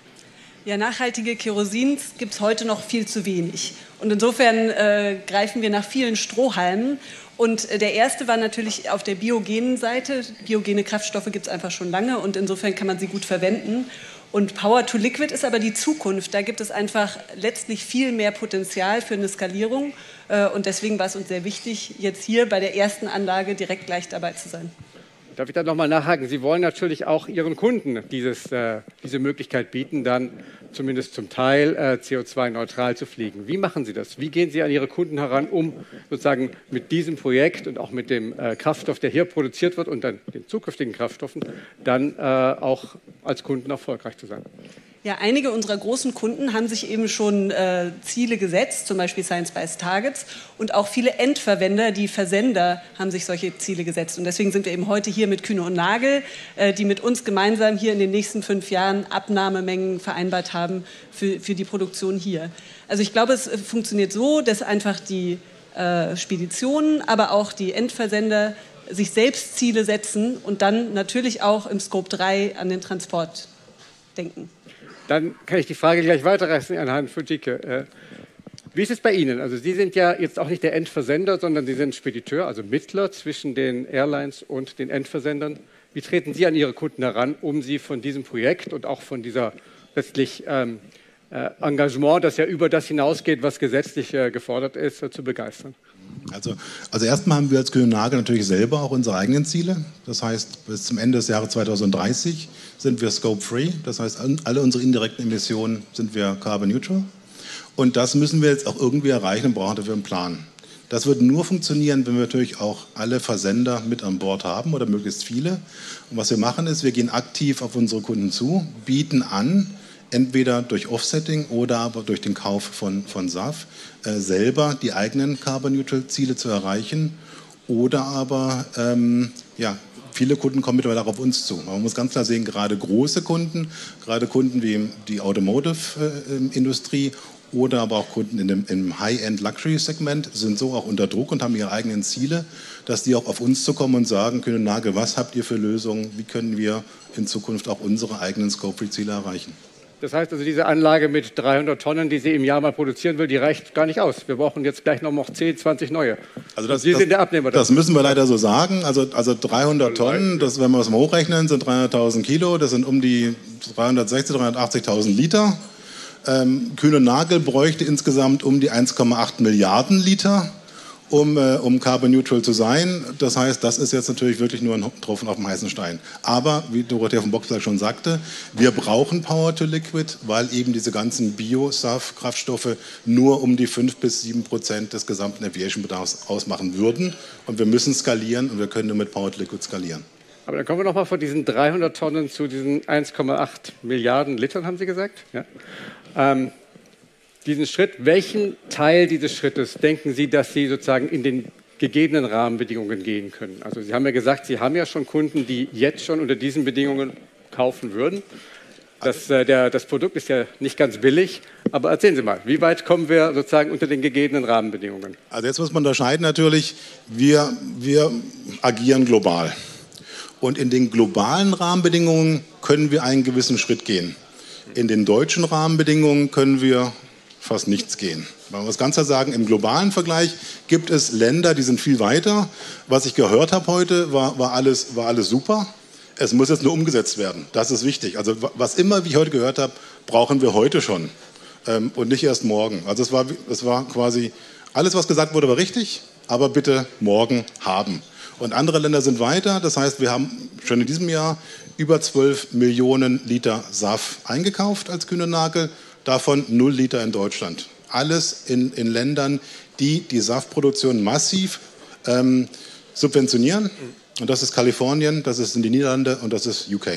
Speaker 9: Ja, nachhaltige Kerosins gibt es heute noch viel zu wenig. Und insofern äh, greifen wir nach vielen Strohhalmen. Und äh, der erste war natürlich auf der biogenen Seite. Biogene Kraftstoffe gibt es einfach schon lange und insofern kann man sie gut verwenden. Und Power to Liquid ist aber die Zukunft. Da gibt es einfach letztlich viel mehr Potenzial für eine Skalierung. Äh, und deswegen war es uns sehr wichtig, jetzt hier bei der ersten Anlage direkt gleich dabei zu sein.
Speaker 12: Darf ich da noch mal nachhaken? Sie wollen natürlich auch Ihren Kunden dieses, äh, diese Möglichkeit bieten, dann zumindest zum Teil äh, C O zwei neutral zu fliegen. Wie machen Sie das? Wie gehen Sie an Ihre Kunden heran, um sozusagen mit diesem Projekt und auch mit dem äh, Kraftstoff, der hier produziert wird und dann den zukünftigen Kraftstoffen, dann äh, auch als Kunden erfolgreich zu sein?
Speaker 9: Ja, einige unserer großen Kunden haben sich eben schon äh, Ziele gesetzt, zum Beispiel Science-Based Targets. Und auch viele Endverwender, die Versender, haben sich solche Ziele gesetzt. Und deswegen sind wir eben heute hier mit Kühne und Nagel, äh, die mit uns gemeinsam hier in den nächsten fünf Jahren Abnahmemengen vereinbart haben für, für die Produktion hier. Also ich glaube, es funktioniert so, dass einfach die äh, Speditionen, aber auch die Endversender sich selbst Ziele setzen und dann natürlich auch im Scope drei an den Transport denken.
Speaker 12: Dann kann ich die Frage gleich weiterreißen an Herrn Fujike. Wie ist es bei Ihnen? Also Sie sind ja jetzt auch nicht der Endversender, sondern Sie sind Spediteur, also Mittler zwischen den Airlines und den Endversendern. Wie treten Sie an Ihre Kunden heran, um sie von diesem Projekt und auch von dieser letztlich ähm, äh, Engagement, das ja über das hinausgeht, was gesetzlich äh, gefordert ist, äh, zu begeistern?
Speaker 14: Also, also erstmal haben wir als Kühne und Nagel natürlich selber auch unsere eigenen Ziele. Das heißt, bis zum Ende des Jahres zweitausenddreißig sind wir Scope-Free. Das heißt, alle unsere indirekten Emissionen sind wir Carbon Neutral. Und das müssen wir jetzt auch irgendwie erreichen und brauchen dafür einen Plan. Das wird nur funktionieren, wenn wir natürlich auch alle Versender mit an Bord haben oder möglichst viele. Und was wir machen ist, wir gehen aktiv auf unsere Kunden zu, bieten an, entweder durch Offsetting oder aber durch den Kauf von, von S A F, äh, selber die eigenen Carbon-Neutral-Ziele zu erreichen. Oder aber, ähm, ja, viele Kunden kommen mittlerweile auch auf uns zu. Man muss ganz klar sehen, gerade große Kunden, gerade Kunden wie die Automotive-Industrie oder aber auch Kunden in dem, im High-End-Luxury-Segment sind so auch unter Druck und haben ihre eigenen Ziele, dass die auch auf uns zu kommen und sagen können, Nagel, was habt ihr für Lösungen? Wie können wir in Zukunft auch unsere eigenen Scope-Free-Ziele erreichen?
Speaker 12: Das heißt also, diese Anlage mit dreihundert Tonnen, die sie im Jahr mal produzieren will, die reicht gar nicht aus. Wir brauchen jetzt gleich noch zehn, zwanzig neue.
Speaker 14: Also das,
Speaker 12: Sie
Speaker 14: das,
Speaker 12: sind der Abnehmer.
Speaker 14: Das müssen wir leider so sagen. Also, also dreihundert Tonnen, das, wenn wir es mal hochrechnen, sind dreihunderttausend Kilo. Das sind um die dreihundertsechzig, dreihundertachtzigtausend Liter. Ähm, Kühne und Nagel bräuchte insgesamt um die eins Komma acht Milliarden Liter, um, äh, um Carbon Neutral zu sein. Das heißt, das ist jetzt natürlich wirklich nur ein Tropfen auf dem heißen Stein. Aber, wie Dorothea von Boxberg schon sagte, wir brauchen Power to Liquid, weil eben diese ganzen Bio-S A F-Kraftstoffe nur um die fünf bis sieben Prozent des gesamten Aviation-Bedarfs ausmachen würden. Und wir müssen skalieren und wir können nur mit Power to Liquid skalieren.
Speaker 12: Aber dann kommen wir noch mal von diesen dreihundert Tonnen zu diesen eins Komma acht Milliarden Litern, haben Sie gesagt? Ja. Ähm, diesen Schritt, welchen Teil dieses Schrittes denken Sie, dass Sie sozusagen in den gegebenen Rahmenbedingungen gehen können? Also Sie haben ja gesagt, Sie haben ja schon Kunden, die jetzt schon unter diesen Bedingungen kaufen würden. Das, äh, der, das Produkt ist ja nicht ganz billig, aber erzählen Sie mal, wie weit kommen wir sozusagen unter den gegebenen Rahmenbedingungen?
Speaker 14: Also jetzt muss man unterscheiden natürlich, wir, wir agieren global. Und in den globalen Rahmenbedingungen können wir einen gewissen Schritt gehen. In den deutschen Rahmenbedingungen können wir fast nichts gehen. Man muss ganz klar sagen, im globalen Vergleich gibt es Länder, die sind viel weiter. Was ich gehört habe heute, war, war, alles, war alles super. Es muss jetzt nur umgesetzt werden. Das ist wichtig. Also was immer, wie ich heute gehört habe, brauchen wir heute schon ähm, und nicht erst morgen. Also es war, es war quasi, alles, was gesagt wurde, war richtig, aber bitte morgen haben. Und andere Länder sind weiter. Das heißt, wir haben schon in diesem Jahr über zwölf Millionen Liter S A F eingekauft als Kühne und Nagel, davon null Liter in Deutschland. Alles in, in Ländern, die die S A F-Produktion massiv ähm, subventionieren. Und das ist Kalifornien, das ist in die Niederlande und das ist U K.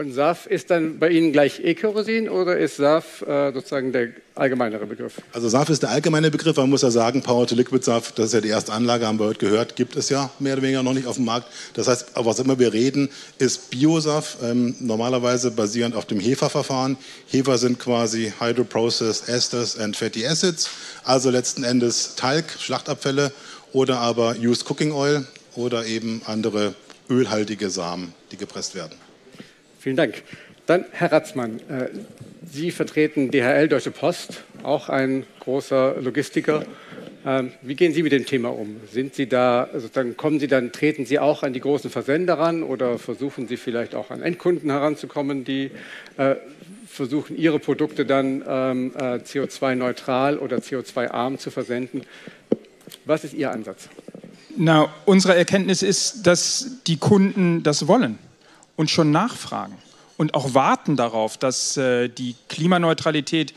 Speaker 12: Und S A F ist dann bei Ihnen gleich E-Kerosin oder ist S A F äh, sozusagen der allgemeinere Begriff?
Speaker 14: Also S A F ist der allgemeine Begriff. Man muss ja sagen, Power-to-Liquid-S A F, das ist ja die erste Anlage, haben wir heute gehört, gibt es ja mehr oder weniger noch nicht auf dem Markt. Das heißt, was immer wir reden, ist Bio-S A F, ähm, normalerweise basierend auf dem Hefa-Verfahren. Hefa sind quasi Hydroprocessed Esters and Fatty Acids, also letzten Endes Talg, Schlachtabfälle oder aber Used Cooking Oil oder eben andere ölhaltige Samen, die gepresst werden.
Speaker 12: Vielen Dank. Dann Herr Ratzmann, äh, Sie vertreten D H L, Deutsche Post, auch ein großer Logistiker. Ähm, wie gehen Sie mit dem Thema um? Sind Sie da, sozusagen, kommen Sie dann, treten Sie auch an die großen Versender ran oder versuchen Sie vielleicht auch an Endkunden heranzukommen, die äh, versuchen, ihre Produkte dann ähm, äh, C O zwei neutral oder C O zwei arm zu versenden? Was ist Ihr Ansatz?
Speaker 15: Na, unsere Erkenntnis ist, dass die Kunden das wollen und schon nachfragen und auch warten darauf, dass äh, die Klimaneutralität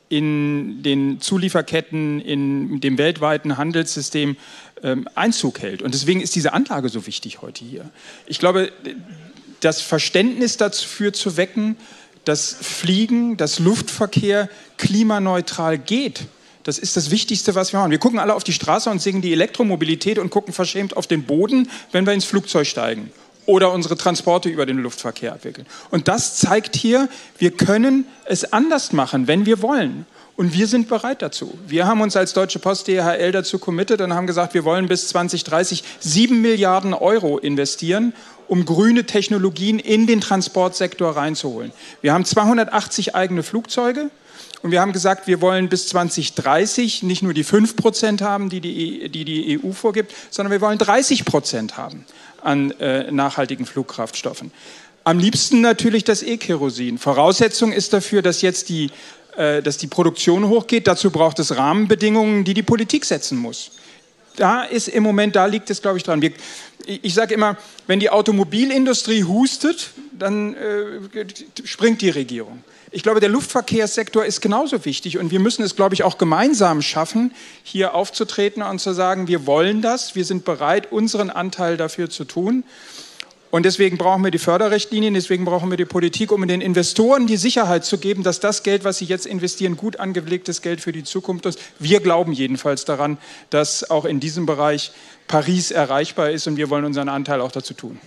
Speaker 15: in den Zulieferketten, in dem weltweiten Handelssystem ähm, Einzug hält. Und deswegen ist diese Anlage so wichtig heute hier. Ich glaube, das Verständnis dafür zu wecken, dass Fliegen, dass Luftverkehr klimaneutral geht, das ist das Wichtigste, was wir machen. Wir gucken alle auf die Straße und singen die Elektromobilität und gucken verschämt auf den Boden, wenn wir ins Flugzeug steigen oder unsere Transporte über den Luftverkehr abwickeln. Und das zeigt hier, wir können es anders machen, wenn wir wollen. Und wir sind bereit dazu. Wir haben uns als Deutsche Post D H L dazu committed und haben gesagt, wir wollen bis zwanzig dreißig sieben Milliarden Euro investieren, um grüne Technologien in den Transportsektor reinzuholen. Wir haben zweihundertachtzig eigene Flugzeuge. Und wir haben gesagt, wir wollen bis zwanzig dreißig nicht nur die fünf Prozent haben, die die, die die E U vorgibt, sondern wir wollen dreißig Prozent haben an äh, nachhaltigen Flugkraftstoffen. Am liebsten natürlich das E-Kerosin. Voraussetzung ist dafür, dass jetzt die, äh, dass die Produktion hochgeht. Dazu braucht es Rahmenbedingungen, die die Politik setzen muss. Da ist im Moment, da liegt es, glaube ich, dran. Wir, ich sage immer, wenn die Automobilindustrie hustet, dann äh, springt die Regierung. Ich glaube, der Luftverkehrssektor ist genauso wichtig und wir müssen es, glaube ich, auch gemeinsam schaffen, hier aufzutreten und zu sagen, wir wollen das, wir sind bereit, unseren Anteil dafür zu tun. Und deswegen brauchen wir die Förderrichtlinien, deswegen brauchen wir die Politik, um den Investoren die Sicherheit zu geben, dass das Geld, was sie jetzt investieren, gut angelegtes Geld für die Zukunft ist. Wir glauben jedenfalls daran, dass auch in diesem Bereich Paris erreichbar ist und wir wollen unseren Anteil auch dazu tun.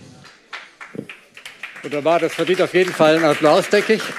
Speaker 12: Wunderbar, das verdient auf jeden Fall einen Applaus, denke ich.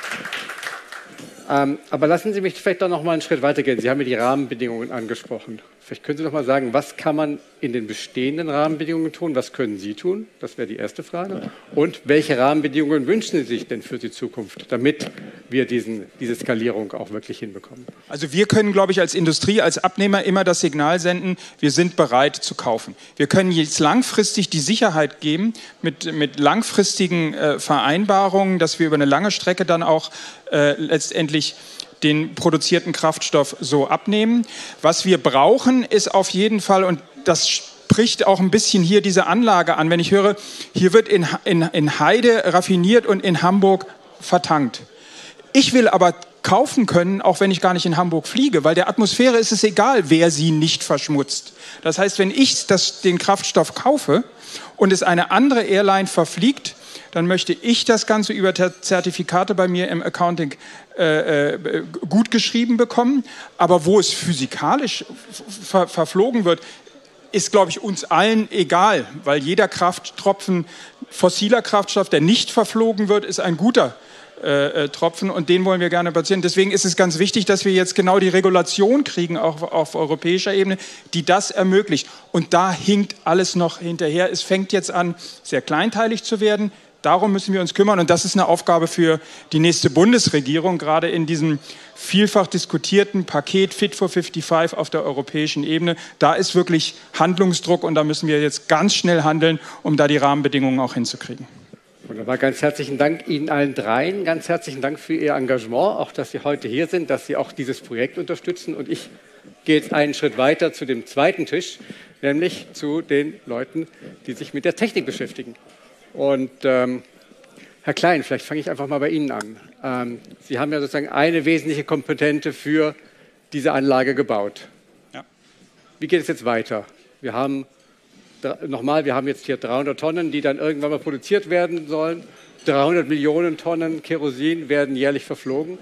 Speaker 12: Ähm, aber lassen Sie mich vielleicht doch noch mal einen Schritt weitergehen. Sie haben ja die Rahmenbedingungen angesprochen. Vielleicht können Sie noch mal sagen, was kann man in den bestehenden Rahmenbedingungen tun? Was können Sie tun? Das wäre die erste Frage. Und welche Rahmenbedingungen wünschen Sie sich denn für die Zukunft, damit wir diesen, diese Skalierung auch wirklich hinbekommen?
Speaker 15: Also wir können, glaube ich, als Industrie, als Abnehmer immer das Signal senden, wir sind bereit zu kaufen. Wir können jetzt langfristig die Sicherheit geben, mit, mit langfristigen äh, Vereinbarungen, dass wir über eine lange Strecke dann auch äh, letztendlich den produzierten Kraftstoff so abnehmen. Was wir brauchen, ist auf jeden Fall, und das spricht auch ein bisschen hier diese Anlage an, wenn ich höre, hier wird in, in, in Heide raffiniert und in Hamburg vertankt. Ich will aber kaufen können, auch wenn ich gar nicht in Hamburg fliege, weil der Atmosphäre ist es egal, wer sie nicht verschmutzt. Das heißt, wenn ich das, den Kraftstoff kaufe und es eine andere Airline verfliegt, dann möchte ich das Ganze über Zertifikate bei mir im Accounting äh, äh, gut geschrieben bekommen. Aber wo es physikalisch ver verflogen wird, ist, glaube ich, uns allen egal, weil jeder Krafttropfen fossiler Kraftstoff, der nicht verflogen wird, ist ein guter äh, Tropfen und den wollen wir gerne platzieren. Deswegen ist es ganz wichtig, dass wir jetzt genau die Regulation kriegen, auch auf europäischer Ebene, die das ermöglicht. Und da hinkt alles noch hinterher. Es fängt jetzt an, sehr kleinteilig zu werden. Darum müssen wir uns kümmern und das ist eine Aufgabe für die nächste Bundesregierung, gerade in diesem vielfach diskutierten Paket Fit for fünfundfünfzig auf der europäischen Ebene. Da ist wirklich Handlungsdruck und da müssen wir jetzt ganz schnell handeln, um da die Rahmenbedingungen auch hinzukriegen.
Speaker 12: Wunderbar, ganz herzlichen Dank Ihnen allen dreien, ganz herzlichen Dank für Ihr Engagement, auch dass Sie heute hier sind, dass Sie auch dieses Projekt unterstützen und ich gehe jetzt einen Schritt weiter zu dem zweiten Tisch, nämlich zu den Leuten, die sich mit der Technik beschäftigen. Und ähm, Herr Klein, vielleicht fange ich einfach mal bei Ihnen an. Ähm, Sie haben ja sozusagen eine wesentliche Komponente für diese Anlage gebaut.
Speaker 15: Ja.
Speaker 12: Wie geht es jetzt weiter? Wir haben nochmal, wir haben jetzt hier dreihundert Tonnen, die dann irgendwann mal produziert werden sollen. dreihundert Millionen Tonnen Kerosin werden jährlich verflogen.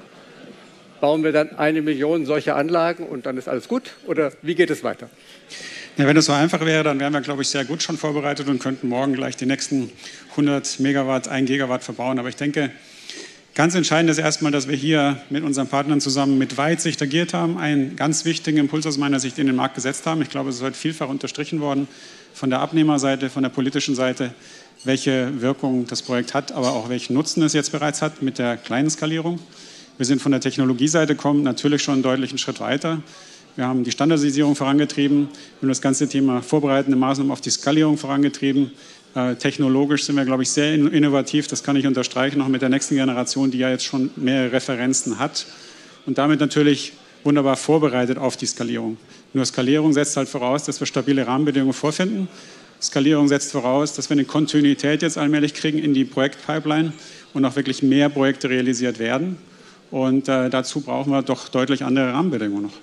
Speaker 12: Bauen wir dann eine Million solcher Anlagen und dann ist alles gut? Oder wie geht es weiter?
Speaker 16: Ja, wenn es so einfach wäre, dann wären wir, glaube ich, sehr gut schon vorbereitet und könnten morgen gleich die nächsten hundert Megawatt, ein Gigawatt verbauen. Aber ich denke, ganz entscheidend ist erstmal, dass wir hier mit unseren Partnern zusammen mit Weitsicht agiert haben, einen ganz wichtigen Impuls aus meiner Sicht in den Markt gesetzt haben. Ich glaube, es ist heute vielfach unterstrichen worden von der Abnehmerseite, von der politischen Seite, welche Wirkung das Projekt hat, aber auch welchen Nutzen es jetzt bereits hat mit der kleinen Skalierung. Wir sind von der Technologieseite kommen natürlich schon einen deutlichen Schritt weiter. Wir haben die Standardisierung vorangetrieben und das ganze Thema vorbereitende Maßnahmen auf die Skalierung vorangetrieben. Äh, technologisch sind wir, glaube ich, sehr innovativ. Das kann ich unterstreichen, noch mit der nächsten Generation, die ja jetzt schon mehrere Referenzen hat und damit natürlich wunderbar vorbereitet auf die Skalierung. Nur Skalierung setzt halt voraus, dass wir stabile Rahmenbedingungen vorfinden. Skalierung setzt voraus, dass wir eine Kontinuität jetzt allmählich kriegen in die Projektpipeline und auch wirklich mehr Projekte realisiert werden. Und äh, dazu brauchen wir doch deutlich andere Rahmenbedingungen noch.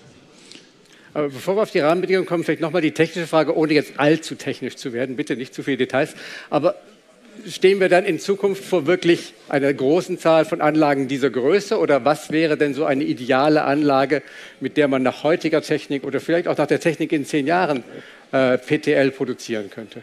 Speaker 12: Aber bevor wir auf die Rahmenbedingungen kommen, vielleicht nochmal die technische Frage, ohne jetzt allzu technisch zu werden. Bitte nicht zu viele Details. Aber stehen wir dann in Zukunft vor wirklich einer großen Zahl von Anlagen dieser Größe? Oder was wäre denn so eine ideale Anlage, mit der man nach heutiger Technik oder vielleicht auch nach der Technik in zehn Jahren äh, P T L produzieren könnte?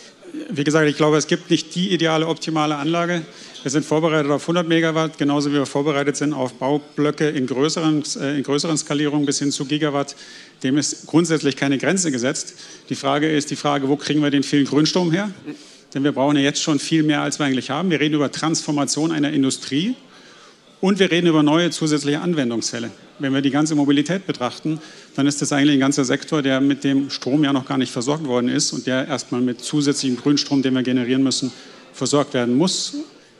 Speaker 16: Wie gesagt, ich glaube, es gibt nicht die ideale, optimale Anlage. Wir sind vorbereitet auf hundert Megawatt, genauso wie wir vorbereitet sind auf Baublöcke in größeren, äh, in größeren Skalierungen bis hin zu Gigawatt. Dem ist grundsätzlich keine Grenze gesetzt. Die Frage ist die Frage, wo kriegen wir den vielen Grünstrom her? Denn wir brauchen ja jetzt schon viel mehr, als wir eigentlich haben. Wir reden über Transformation einer Industrie und wir reden über neue zusätzliche Anwendungsfälle. Wenn wir die ganze Mobilität betrachten, dann ist das eigentlich ein ganzer Sektor, der mit dem Strom ja noch gar nicht versorgt worden ist und der erstmal mit zusätzlichem Grünstrom, den wir generieren müssen, versorgt werden muss.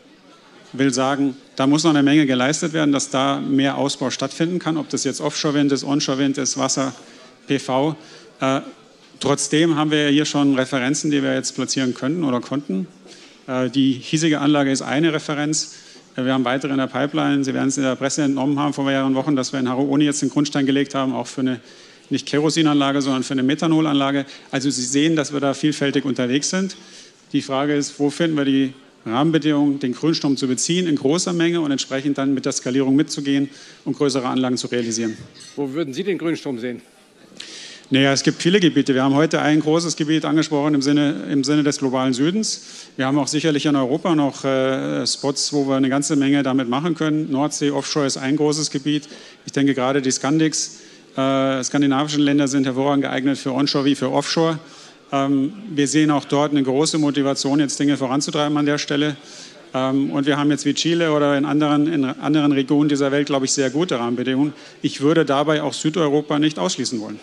Speaker 16: Ich will sagen, da muss noch eine Menge geleistet werden, dass da mehr Ausbau stattfinden kann, ob das jetzt Offshore-Wind ist, Onshore-Wind ist, Wasser, P V. Äh, trotzdem haben wir ja hier schon Referenzen, die wir jetzt platzieren könnten oder konnten. Äh, die hiesige Anlage ist eine Referenz. Wir haben weitere in der Pipeline. Sie werden es in der Presse entnommen haben vor mehreren Wochen, dass wir in Haru-Oni jetzt den Grundstein gelegt haben, auch für eine nicht Kerosinanlage, sondern für eine Methanolanlage. Also Sie sehen, dass wir da vielfältig unterwegs sind. Die Frage ist, wo finden wir die Rahmenbedingungen, den Grünstrom zu beziehen in großer Menge und entsprechend dann mit der Skalierung mitzugehen und größere Anlagen zu realisieren.
Speaker 12: Wo würden Sie den Grünstrom sehen?
Speaker 16: Naja, es gibt viele Gebiete. Wir haben heute ein großes Gebiet angesprochen im Sinne, im Sinne des globalen Südens. Wir haben auch sicherlich in Europa noch äh, Spots, wo wir eine ganze Menge damit machen können. Nordsee, Offshore ist ein großes Gebiet. Ich denke gerade die Scandics, äh, skandinavischen Länder sind hervorragend geeignet für Onshore wie für Offshore. Ähm, wir sehen auch dort eine große Motivation, jetzt Dinge voranzutreiben an der Stelle. Ähm, und wir haben jetzt wie Chile oder in anderen, in anderen Regionen dieser Welt, glaube ich, sehr gute Rahmenbedingungen. Ich würde dabei auch Südeuropa nicht ausschließen wollen.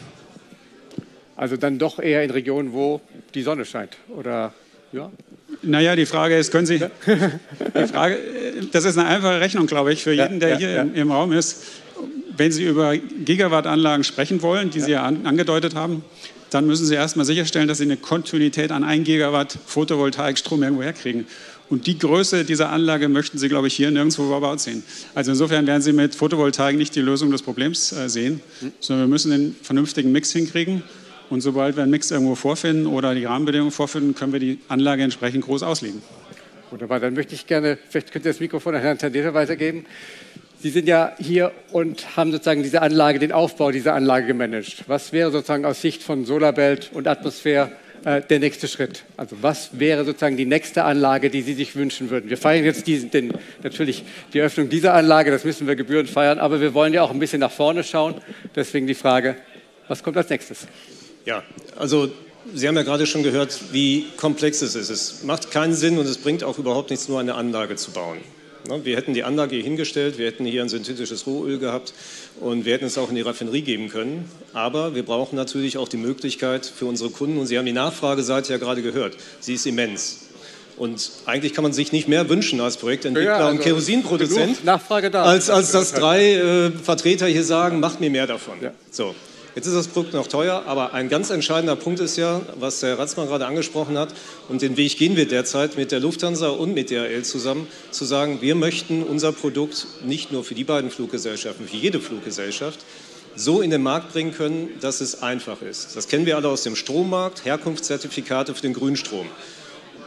Speaker 12: Also dann doch eher in Regionen, wo die Sonne scheint, oder ja?
Speaker 16: Naja, die Frage ist, können Sie, die Frage, das ist eine einfache Rechnung, glaube ich, für jeden, der ja, ja, hier ja. Im, im Raum ist. Wenn Sie über Gigawattanlagen sprechen wollen, die ja. Sie ja an, angedeutet haben, dann müssen Sie erstmal sicherstellen, dass Sie eine Kontinuität an ein Gigawatt Photovoltaikstrom irgendwo herkriegen. Und die Größe dieser Anlage möchten Sie, glaube ich, hier nirgendwo verbaut sehen. Also insofern werden Sie mit Photovoltaik nicht die Lösung des Problems äh, sehen, mhm. sondern wir müssen den vernünftigen Mix hinkriegen. Und sobald wir einen Mix irgendwo vorfinden oder die Rahmenbedingungen vorfinden, können wir die Anlage entsprechend groß auslegen.
Speaker 12: Wunderbar, dann möchte ich gerne, vielleicht könnt ihr das Mikrofon an Herrn Tandeta weitergeben. Sie sind ja hier und haben sozusagen diese Anlage, den Aufbau dieser Anlage gemanagt. Was wäre sozusagen aus Sicht von SolarBelt und Atmosphäre äh, der nächste Schritt? Also was wäre sozusagen die nächste Anlage, die Sie sich wünschen würden? Wir feiern jetzt diesen, den, natürlich die Eröffnung dieser Anlage, das müssen wir gebührend feiern, aber wir wollen ja auch ein bisschen nach vorne schauen. Deswegen die Frage, was kommt als nächstes?
Speaker 4: Ja, also Sie haben ja gerade schon gehört, wie komplex es ist. Es macht keinen Sinn und es bringt auch überhaupt nichts, nur eine Anlage zu bauen. Wir hätten die Anlage hier hingestellt, wir hätten hier ein synthetisches Rohöl gehabt und wir hätten es auch in die Raffinerie geben können. Aber wir brauchen natürlich auch die Möglichkeit für unsere Kunden, und Sie haben die Nachfrageseite ja gerade gehört, sie ist immens. Und eigentlich kann man sich nicht mehr wünschen als Projektentwickler ja, also und Kerosinproduzent,
Speaker 12: Nachfrage da.
Speaker 4: als, als dass drei äh, Vertreter hier sagen, macht mir mehr davon. Ja. So. Jetzt ist das Produkt noch teuer, aber ein ganz entscheidender Punkt ist ja, was Herr Ratzmann gerade angesprochen hat, und den Weg gehen wir derzeit mit der Lufthansa und mit D H L zusammen, zu sagen, wir möchten unser Produkt nicht nur für die beiden Fluggesellschaften, für jede Fluggesellschaft, so in den Markt bringen können, dass es einfach ist. Das kennen wir alle aus dem Strommarkt, Herkunftszertifikate für den Grünstrom.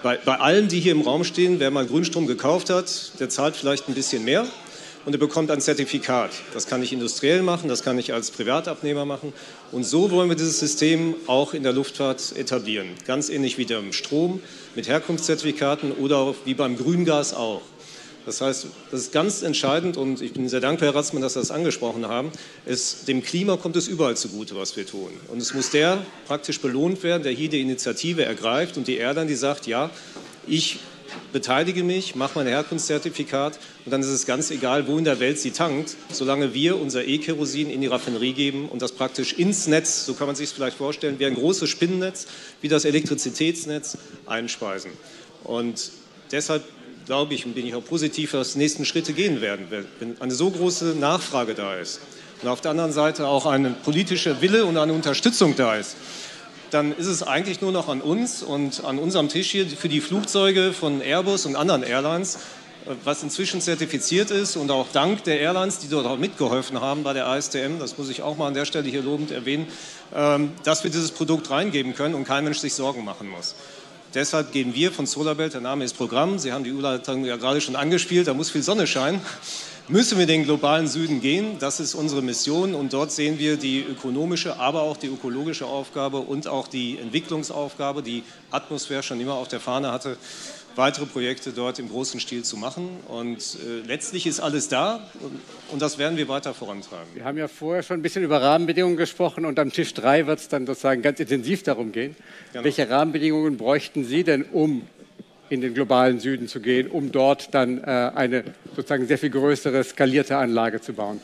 Speaker 4: bei, bei allen, die hier im Raum stehen, wer mal Grünstrom gekauft hat, der zahlt vielleicht ein bisschen mehr und er bekommt ein Zertifikat. Das kann ich industriell machen, das kann ich als Privatabnehmer machen. Und so wollen wir dieses System auch in der Luftfahrt etablieren. Ganz ähnlich wie beim Strom mit Herkunftszertifikaten oder auch wie beim Grüngas auch. Das heißt, das ist ganz entscheidend und ich bin sehr dankbar, Herr Ratzmann, dass Sie das angesprochen haben. Es, dem Klima kommt es überall zugute, was wir tun. Und es muss der praktisch belohnt werden, der hier die Initiative ergreift und die Airline, die sagt, ja, ich beteilige mich, mache mein Herkunftszertifikat und dann ist es ganz egal, wo in der Welt sie tankt, solange wir unser E-Kerosin in die Raffinerie geben und das praktisch ins Netz, so kann man sich es vielleicht vorstellen, wie ein großes Spinnennetz, wie das Elektrizitätsnetz einspeisen. Und deshalb glaube ich und bin ich auch positiv, dass nächsten Schritte gehen werden, wenn eine so große Nachfrage da ist und auf der anderen Seite auch ein politischer Wille und eine Unterstützung da ist, dann ist es eigentlich nur noch an uns und an unserem Tisch hier für die Flugzeuge von Airbus und anderen Airlines, was inzwischen zertifiziert ist und auch dank der Airlines, die dort auch mitgeholfen haben bei der A S T M, das muss ich auch mal an der Stelle hier lobend erwähnen, dass wir dieses Produkt reingeben können und kein Mensch sich Sorgen machen muss. Deshalb gehen wir von SolarBelt, der Name ist Programm, Sie haben die Überleitung ja gerade schon angespielt, da muss viel Sonne scheinen, müssen wir den globalen Süden gehen, das ist unsere Mission und dort sehen wir die ökonomische, aber auch die ökologische Aufgabe und auch die Entwicklungsaufgabe, die Atmosphäre schon immer auf der Fahne hatte, weitere Projekte dort im großen Stil zu machen und äh, letztlich ist alles da und, und das werden wir weiter vorantreiben.
Speaker 12: Wir haben ja vorher schon ein bisschen über Rahmenbedingungen gesprochen und am Tisch drei wird es dann sozusagen ganz intensiv darum gehen. Genau. Welche Rahmenbedingungen bräuchten Sie denn, um in den globalen Süden zu gehen, um dort dann äh, eine sozusagen sehr viel größere, skalierte Anlage zu bauen?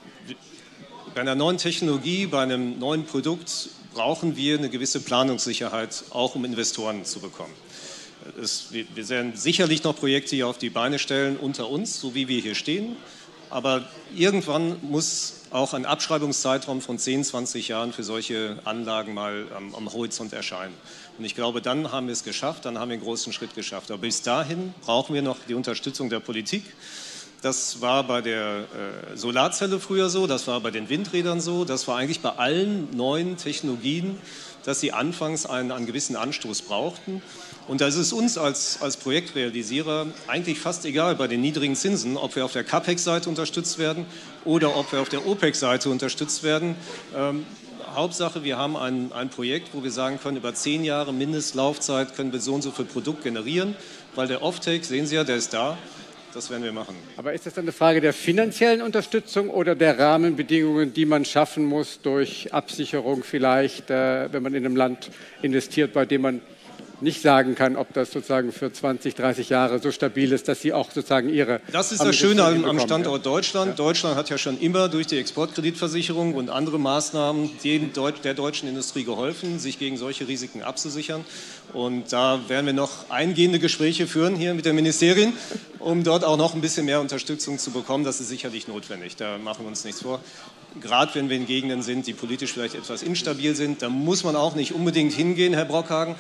Speaker 4: Bei einer neuen Technologie, bei einem neuen Produkt brauchen wir eine gewisse Planungssicherheit, auch um Investoren zu bekommen. Es, wir, wir werden sicherlich noch Projekte hier auf die Beine stellen unter uns, so wie wir hier stehen. Aber irgendwann muss auch ein Abschreibungszeitraum von zehn, zwanzig Jahren für solche Anlagen mal am, am Horizont erscheinen. Und ich glaube, dann haben wir es geschafft, dann haben wir einen großen Schritt geschafft. Aber bis dahin brauchen wir noch die Unterstützung der Politik. Das war bei der äh, Solarzelle früher so, das war bei den Windrädern so, das war eigentlich bei allen neuen Technologien, dass sie anfangs einen, einen gewissen Anstoß brauchten. Und da ist es uns als, als Projektrealisierer eigentlich fast egal bei den niedrigen Zinsen, ob wir auf der CAPEX-Seite unterstützt werden oder ob wir auf der OPEX-Seite unterstützt werden. Ähm, Hauptsache, wir haben ein, ein Projekt, wo wir sagen können, über zehn Jahre Mindestlaufzeit können wir so und so viel Produkt generieren, weil der Offtake, sehen Sie ja, der ist da. Das werden wir machen.
Speaker 12: Aber ist das dann eine Frage der finanziellen Unterstützung oder der Rahmenbedingungen, die man schaffen muss durch Absicherung vielleicht, äh, wenn man in einem Land investiert, bei dem man nicht sagen kann, ob das sozusagen für zwanzig, dreißig Jahre so stabil ist, dass Sie auch sozusagen Ihre...
Speaker 4: Das ist das Schöne am, am Standort Deutschland. Ja. Deutschland hat ja schon immer durch die Exportkreditversicherung und andere Maßnahmen der deutschen Industrie geholfen, sich gegen solche Risiken abzusichern. Und da werden wir noch eingehende Gespräche führen hier mit den Ministerien, um dort auch noch ein bisschen mehr Unterstützung zu bekommen. Das ist sicherlich notwendig, da machen wir uns nichts vor. Gerade wenn wir in Gegenden sind, die politisch vielleicht etwas instabil sind, da muss man auch nicht unbedingt hingehen, Herr Brockhagen.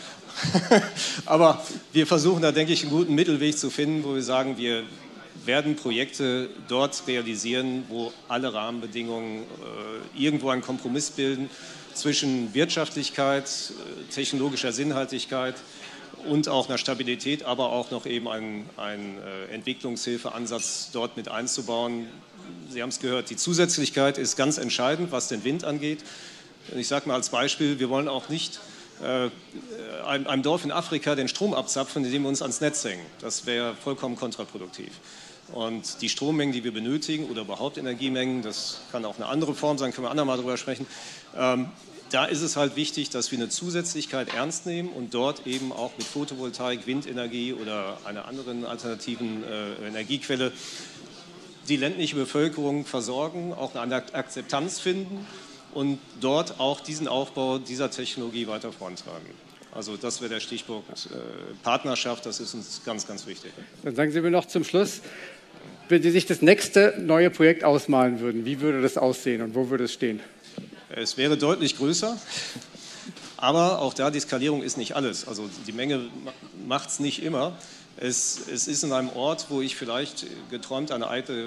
Speaker 4: Aber wir versuchen da, denke ich, einen guten Mittelweg zu finden, wo wir sagen, wir werden Projekte dort realisieren, wo alle Rahmenbedingungen äh, irgendwo einen Kompromiss bilden zwischen Wirtschaftlichkeit, äh, technologischer Sinnhaltigkeit und auch einer Stabilität, aber auch noch eben einen, einen äh, Entwicklungshilfeansatz dort mit einzubauen. Sie haben es gehört, die Zusätzlichkeit ist ganz entscheidend, was den Wind angeht. Ich sage mal als Beispiel, wir wollen auch nicht äh, einem, einem Dorf in Afrika den Strom abzapfen, indem wir uns ans Netz hängen. Das wäre vollkommen kontraproduktiv. Und die Strommengen, die wir benötigen oder überhaupt Energiemengen, das kann auch eine andere Form sein, können wir andermal darüber sprechen, ähm, da ist es halt wichtig, dass wir eine Zusätzlichkeit ernst nehmen und dort eben auch mit Photovoltaik, Windenergie oder einer anderen alternativen äh, Energiequelle die ländliche Bevölkerung versorgen, auch eine Akzeptanz finden und dort auch diesen Aufbau dieser Technologie weiter vorantreiben. Also das wäre der Stichpunkt äh, Partnerschaft, das ist uns ganz, ganz wichtig.
Speaker 12: Dann sagen Sie mir noch zum Schluss, wenn Sie sich das nächste neue Projekt ausmalen würden, wie würde das aussehen und wo würde es stehen?
Speaker 4: Es wäre deutlich größer, aber auch da, die Skalierung ist nicht alles. Also die Menge macht es nicht immer. Es, es ist in einem Ort, wo ich vielleicht geträumt eine alte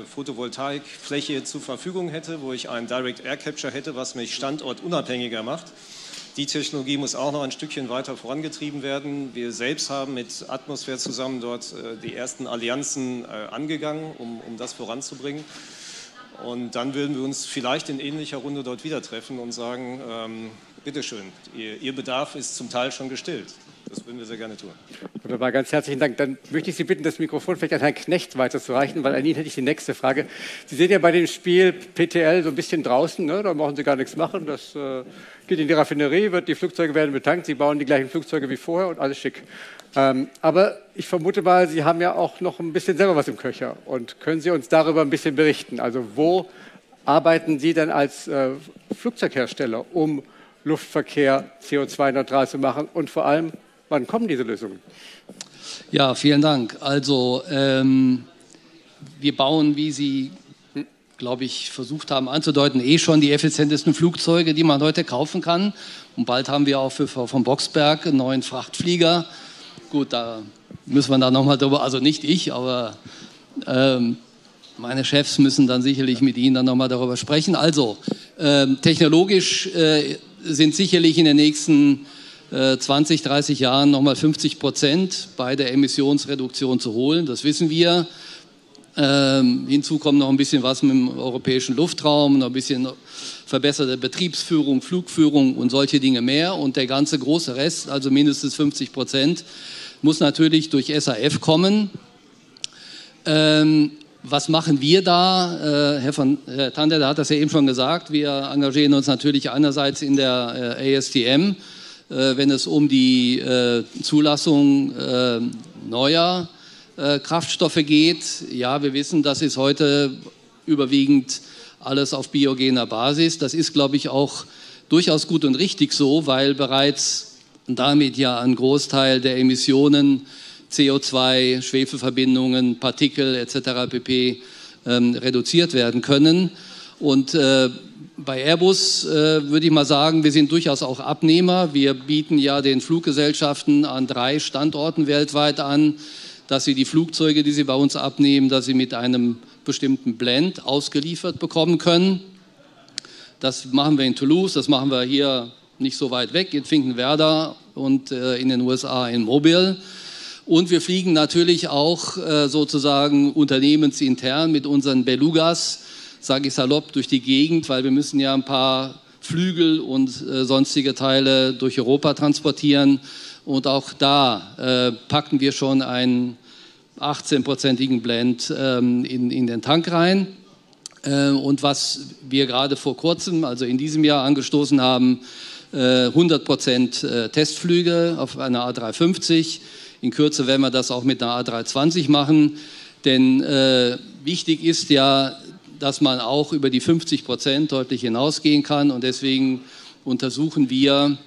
Speaker 4: Photovoltaikfläche zur Verfügung hätte, wo ich einen Direct Air Capture hätte, was mich standortunabhängiger macht. Die Technologie muss auch noch ein Stückchen weiter vorangetrieben werden. Wir selbst haben mit Atmosphäre zusammen dort die ersten Allianzen angegangen, um, um das voranzubringen. Und dann würden wir uns vielleicht in ähnlicher Runde dort wieder treffen und sagen, ähm, bitteschön, ihr, Ihr Bedarf ist zum Teil schon gestillt. Das würden wir sehr gerne tun.
Speaker 12: Wunderbar, ganz herzlichen Dank. Dann möchte ich Sie bitten, das Mikrofon vielleicht an Herrn Knecht weiterzureichen, weil an ihn hätte ich die nächste Frage. Sie sehen ja bei dem Spiel P T L so ein bisschen draußen, ne? Da brauchen Sie gar nichts machen. Das äh, geht in die Raffinerie, wird, die Flugzeuge werden betankt, Sie bauen die gleichen Flugzeuge wie vorher und alles schick. Ähm, aber ich vermute mal, Sie haben ja auch noch ein bisschen selber was im Köcher. Und können Sie uns darüber ein bisschen berichten? Also wo arbeiten Sie denn als äh, Flugzeughersteller, um Luftverkehr C O zwei neutral zu machen und vor allem, wann kommen diese Lösungen?
Speaker 17: Ja, vielen Dank. Also ähm, wir bauen, wie Sie, glaube ich, versucht haben anzudeuten, eh schon die effizientesten Flugzeuge, die man heute kaufen kann. Und bald haben wir auch für Frau von Boxberg einen neuen Frachtflieger. Gut, da müssen wir dann nochmal drüber, also nicht ich, aber ähm, meine Chefs müssen dann sicherlich mit Ihnen dann nochmal darüber sprechen. Also ähm, technologisch äh, sind sicherlich in den nächsten zwanzig, dreißig Jahren nochmal fünfzig Prozent bei der Emissionsreduktion zu holen. Das wissen wir. Ähm, hinzu kommt noch ein bisschen was mit dem europäischen Luftraum, noch ein bisschen verbesserte Betriebsführung, Flugführung und solche Dinge mehr. Und der ganze große Rest, also mindestens fünfzig Prozent, muss natürlich durch S A F kommen. Ähm, was machen wir da? Äh, Herr von Herr Thander, der hat das ja eben schon gesagt. Wir engagieren uns natürlich einerseits in der äh, A S T M, wenn es um die äh, Zulassung äh, neuer äh, Kraftstoffe geht. Ja, wir wissen, das ist heute überwiegend alles auf biogener Basis. Das ist, glaube ich, auch durchaus gut und richtig so, weil bereits damit ja ein Großteil der Emissionen, C O zwei, Schwefelverbindungen, Partikel et cetera pp. Ähm, reduziert werden können. Und äh, bei Airbus äh, würde ich mal sagen, wir sind durchaus auch Abnehmer. Wir bieten ja den Fluggesellschaften an drei Standorten weltweit an, dass sie die Flugzeuge, die sie bei uns abnehmen, dass sie mit einem bestimmten Blend ausgeliefert bekommen können. Das machen wir in Toulouse, das machen wir hier nicht so weit weg, in Finkenwerder und äh, in den U S A in Mobile. Und wir fliegen natürlich auch äh, sozusagen unternehmensintern mit unseren Belugas, sage ich salopp, durch die Gegend, weil wir müssen ja ein paar Flügel und äh, sonstige Teile durch Europa transportieren. Und auch da äh, packen wir schon einen achtzehnprozentigen Blend ähm, in, in den Tank rein. Äh, und was wir gerade vor kurzem, also in diesem Jahr angestoßen haben, äh, hundert Prozent äh, Testflüge auf einer A drei fünfzig. In Kürze werden wir das auch mit einer A drei zwanzig machen. Denn äh, wichtig ist ja, dass man auch über die fünfzig Prozent deutlich hinausgehen kann. Und deswegen untersuchen wir,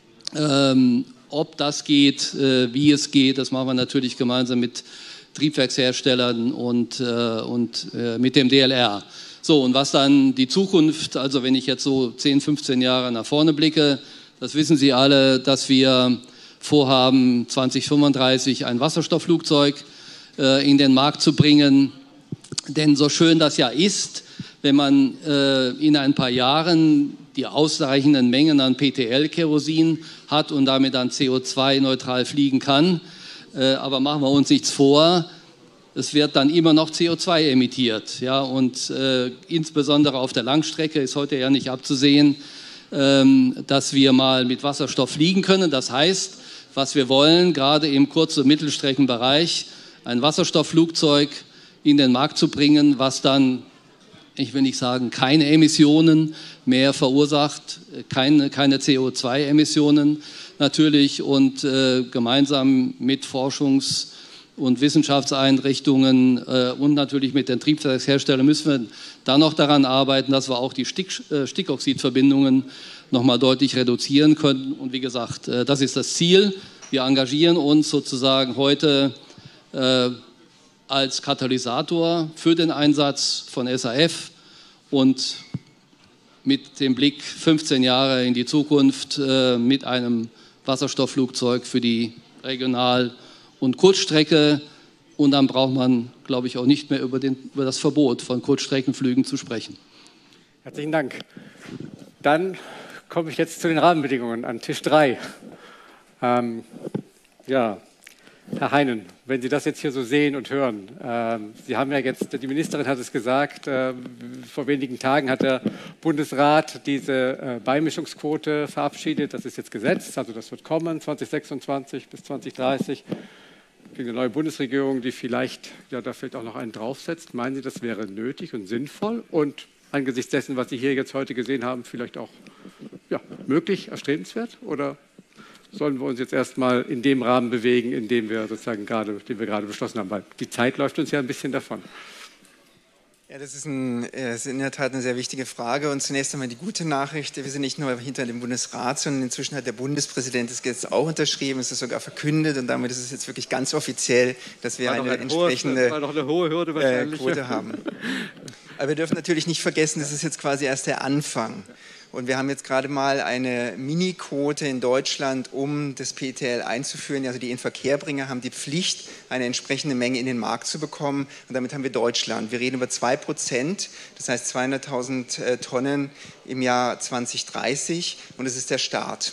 Speaker 17: ähm, ob das geht, äh, wie es geht. Das machen wir natürlich gemeinsam mit Triebwerksherstellern und, äh, und äh, mit dem D L R. So, und was dann die Zukunft, also wenn ich jetzt so zehn, fünfzehn Jahre nach vorne blicke, das wissen Sie alle, dass wir vorhaben, zwanzig fünfunddreißig ein Wasserstoffflugzeug äh, in den Markt zu bringen. Denn so schön das ja ist, wenn man äh, in ein paar Jahren die ausreichenden Mengen an P T L-Kerosin hat und damit dann C O zwei neutral fliegen kann, äh, aber machen wir uns nichts vor, es wird dann immer noch C O zwei emittiert. Ja? Und äh, insbesondere auf der Langstrecke ist heute ja nicht abzusehen, ähm, dass wir mal mit Wasserstoff fliegen können. Das heißt, was wir wollen, gerade im Kurz- und Mittelstreckenbereich, ein Wasserstoffflugzeug in den Markt zu bringen, was dann, ich will nicht sagen, keine Emissionen mehr verursacht, keine, keine C O zwei Emissionen natürlich und äh, gemeinsam mit Forschungs- und Wissenschaftseinrichtungen äh, und natürlich mit den Triebwerksherstellern müssen wir dann noch daran arbeiten, dass wir auch die Stick, äh, Stickoxidverbindungen noch mal deutlich reduzieren können. Und wie gesagt, äh, das ist das Ziel. Wir engagieren uns sozusagen heute äh, als Katalysator für den Einsatz von S A F und mit dem Blick fünfzehn Jahre in die Zukunft äh, mit einem Wasserstoffflugzeug für die Regional- und Kurzstrecke. Und dann braucht man, glaube ich, auch nicht mehr über, den, über das Verbot von Kurzstreckenflügen zu sprechen.
Speaker 12: Herzlichen Dank. Dann komme ich jetzt zu den Rahmenbedingungen an Tisch drei. Ähm, ja, Herr Heinen, wenn Sie das jetzt hier so sehen und hören, äh, Sie haben ja jetzt, die Ministerin hat es gesagt, äh, vor wenigen Tagen hat der Bundesrat diese äh, Beimischungsquote verabschiedet. Das ist jetzt Gesetz, also das wird kommen, zwanzig sechsundzwanzig bis zwanzig dreißig. Eine neue Bundesregierung, die vielleicht, ja, da vielleicht auch noch einen draufsetzt. Meinen Sie, das wäre nötig und sinnvoll und angesichts dessen, was Sie hier jetzt heute gesehen haben, vielleicht auch ja, möglich, erstrebenswert? Oder sollen wir uns jetzt erstmal in dem Rahmen bewegen, in dem wir sozusagen gerade, den wir gerade beschlossen haben? Weil die Zeit läuft uns ja ein bisschen davon.
Speaker 18: Ja, das ist, ein, das ist in der Tat eine sehr wichtige Frage. Und zunächst einmal die gute Nachricht. Wir sind nicht nur hinter dem Bundesrat, sondern inzwischen hat der Bundespräsident das Gesetz auch unterschrieben. Es ist sogar verkündet und damit ist es jetzt wirklich ganz offiziell, dass wir eine entsprechende
Speaker 12: war doch eine hohe Hürde wahrscheinlich.
Speaker 18: Quote haben. Aber wir dürfen natürlich nicht vergessen, das ist jetzt quasi erst der Anfang. Und wir haben jetzt gerade mal eine Mini-Quote in Deutschland, um das P T L einzuführen. Also die Inverkehrbringer haben die Pflicht, eine entsprechende Menge in den Markt zu bekommen. Und damit haben wir Deutschland. Wir reden über zwei Prozent, das heißt zweihunderttausend Tonnen im Jahr zwanzig dreißig. Und es ist der Start.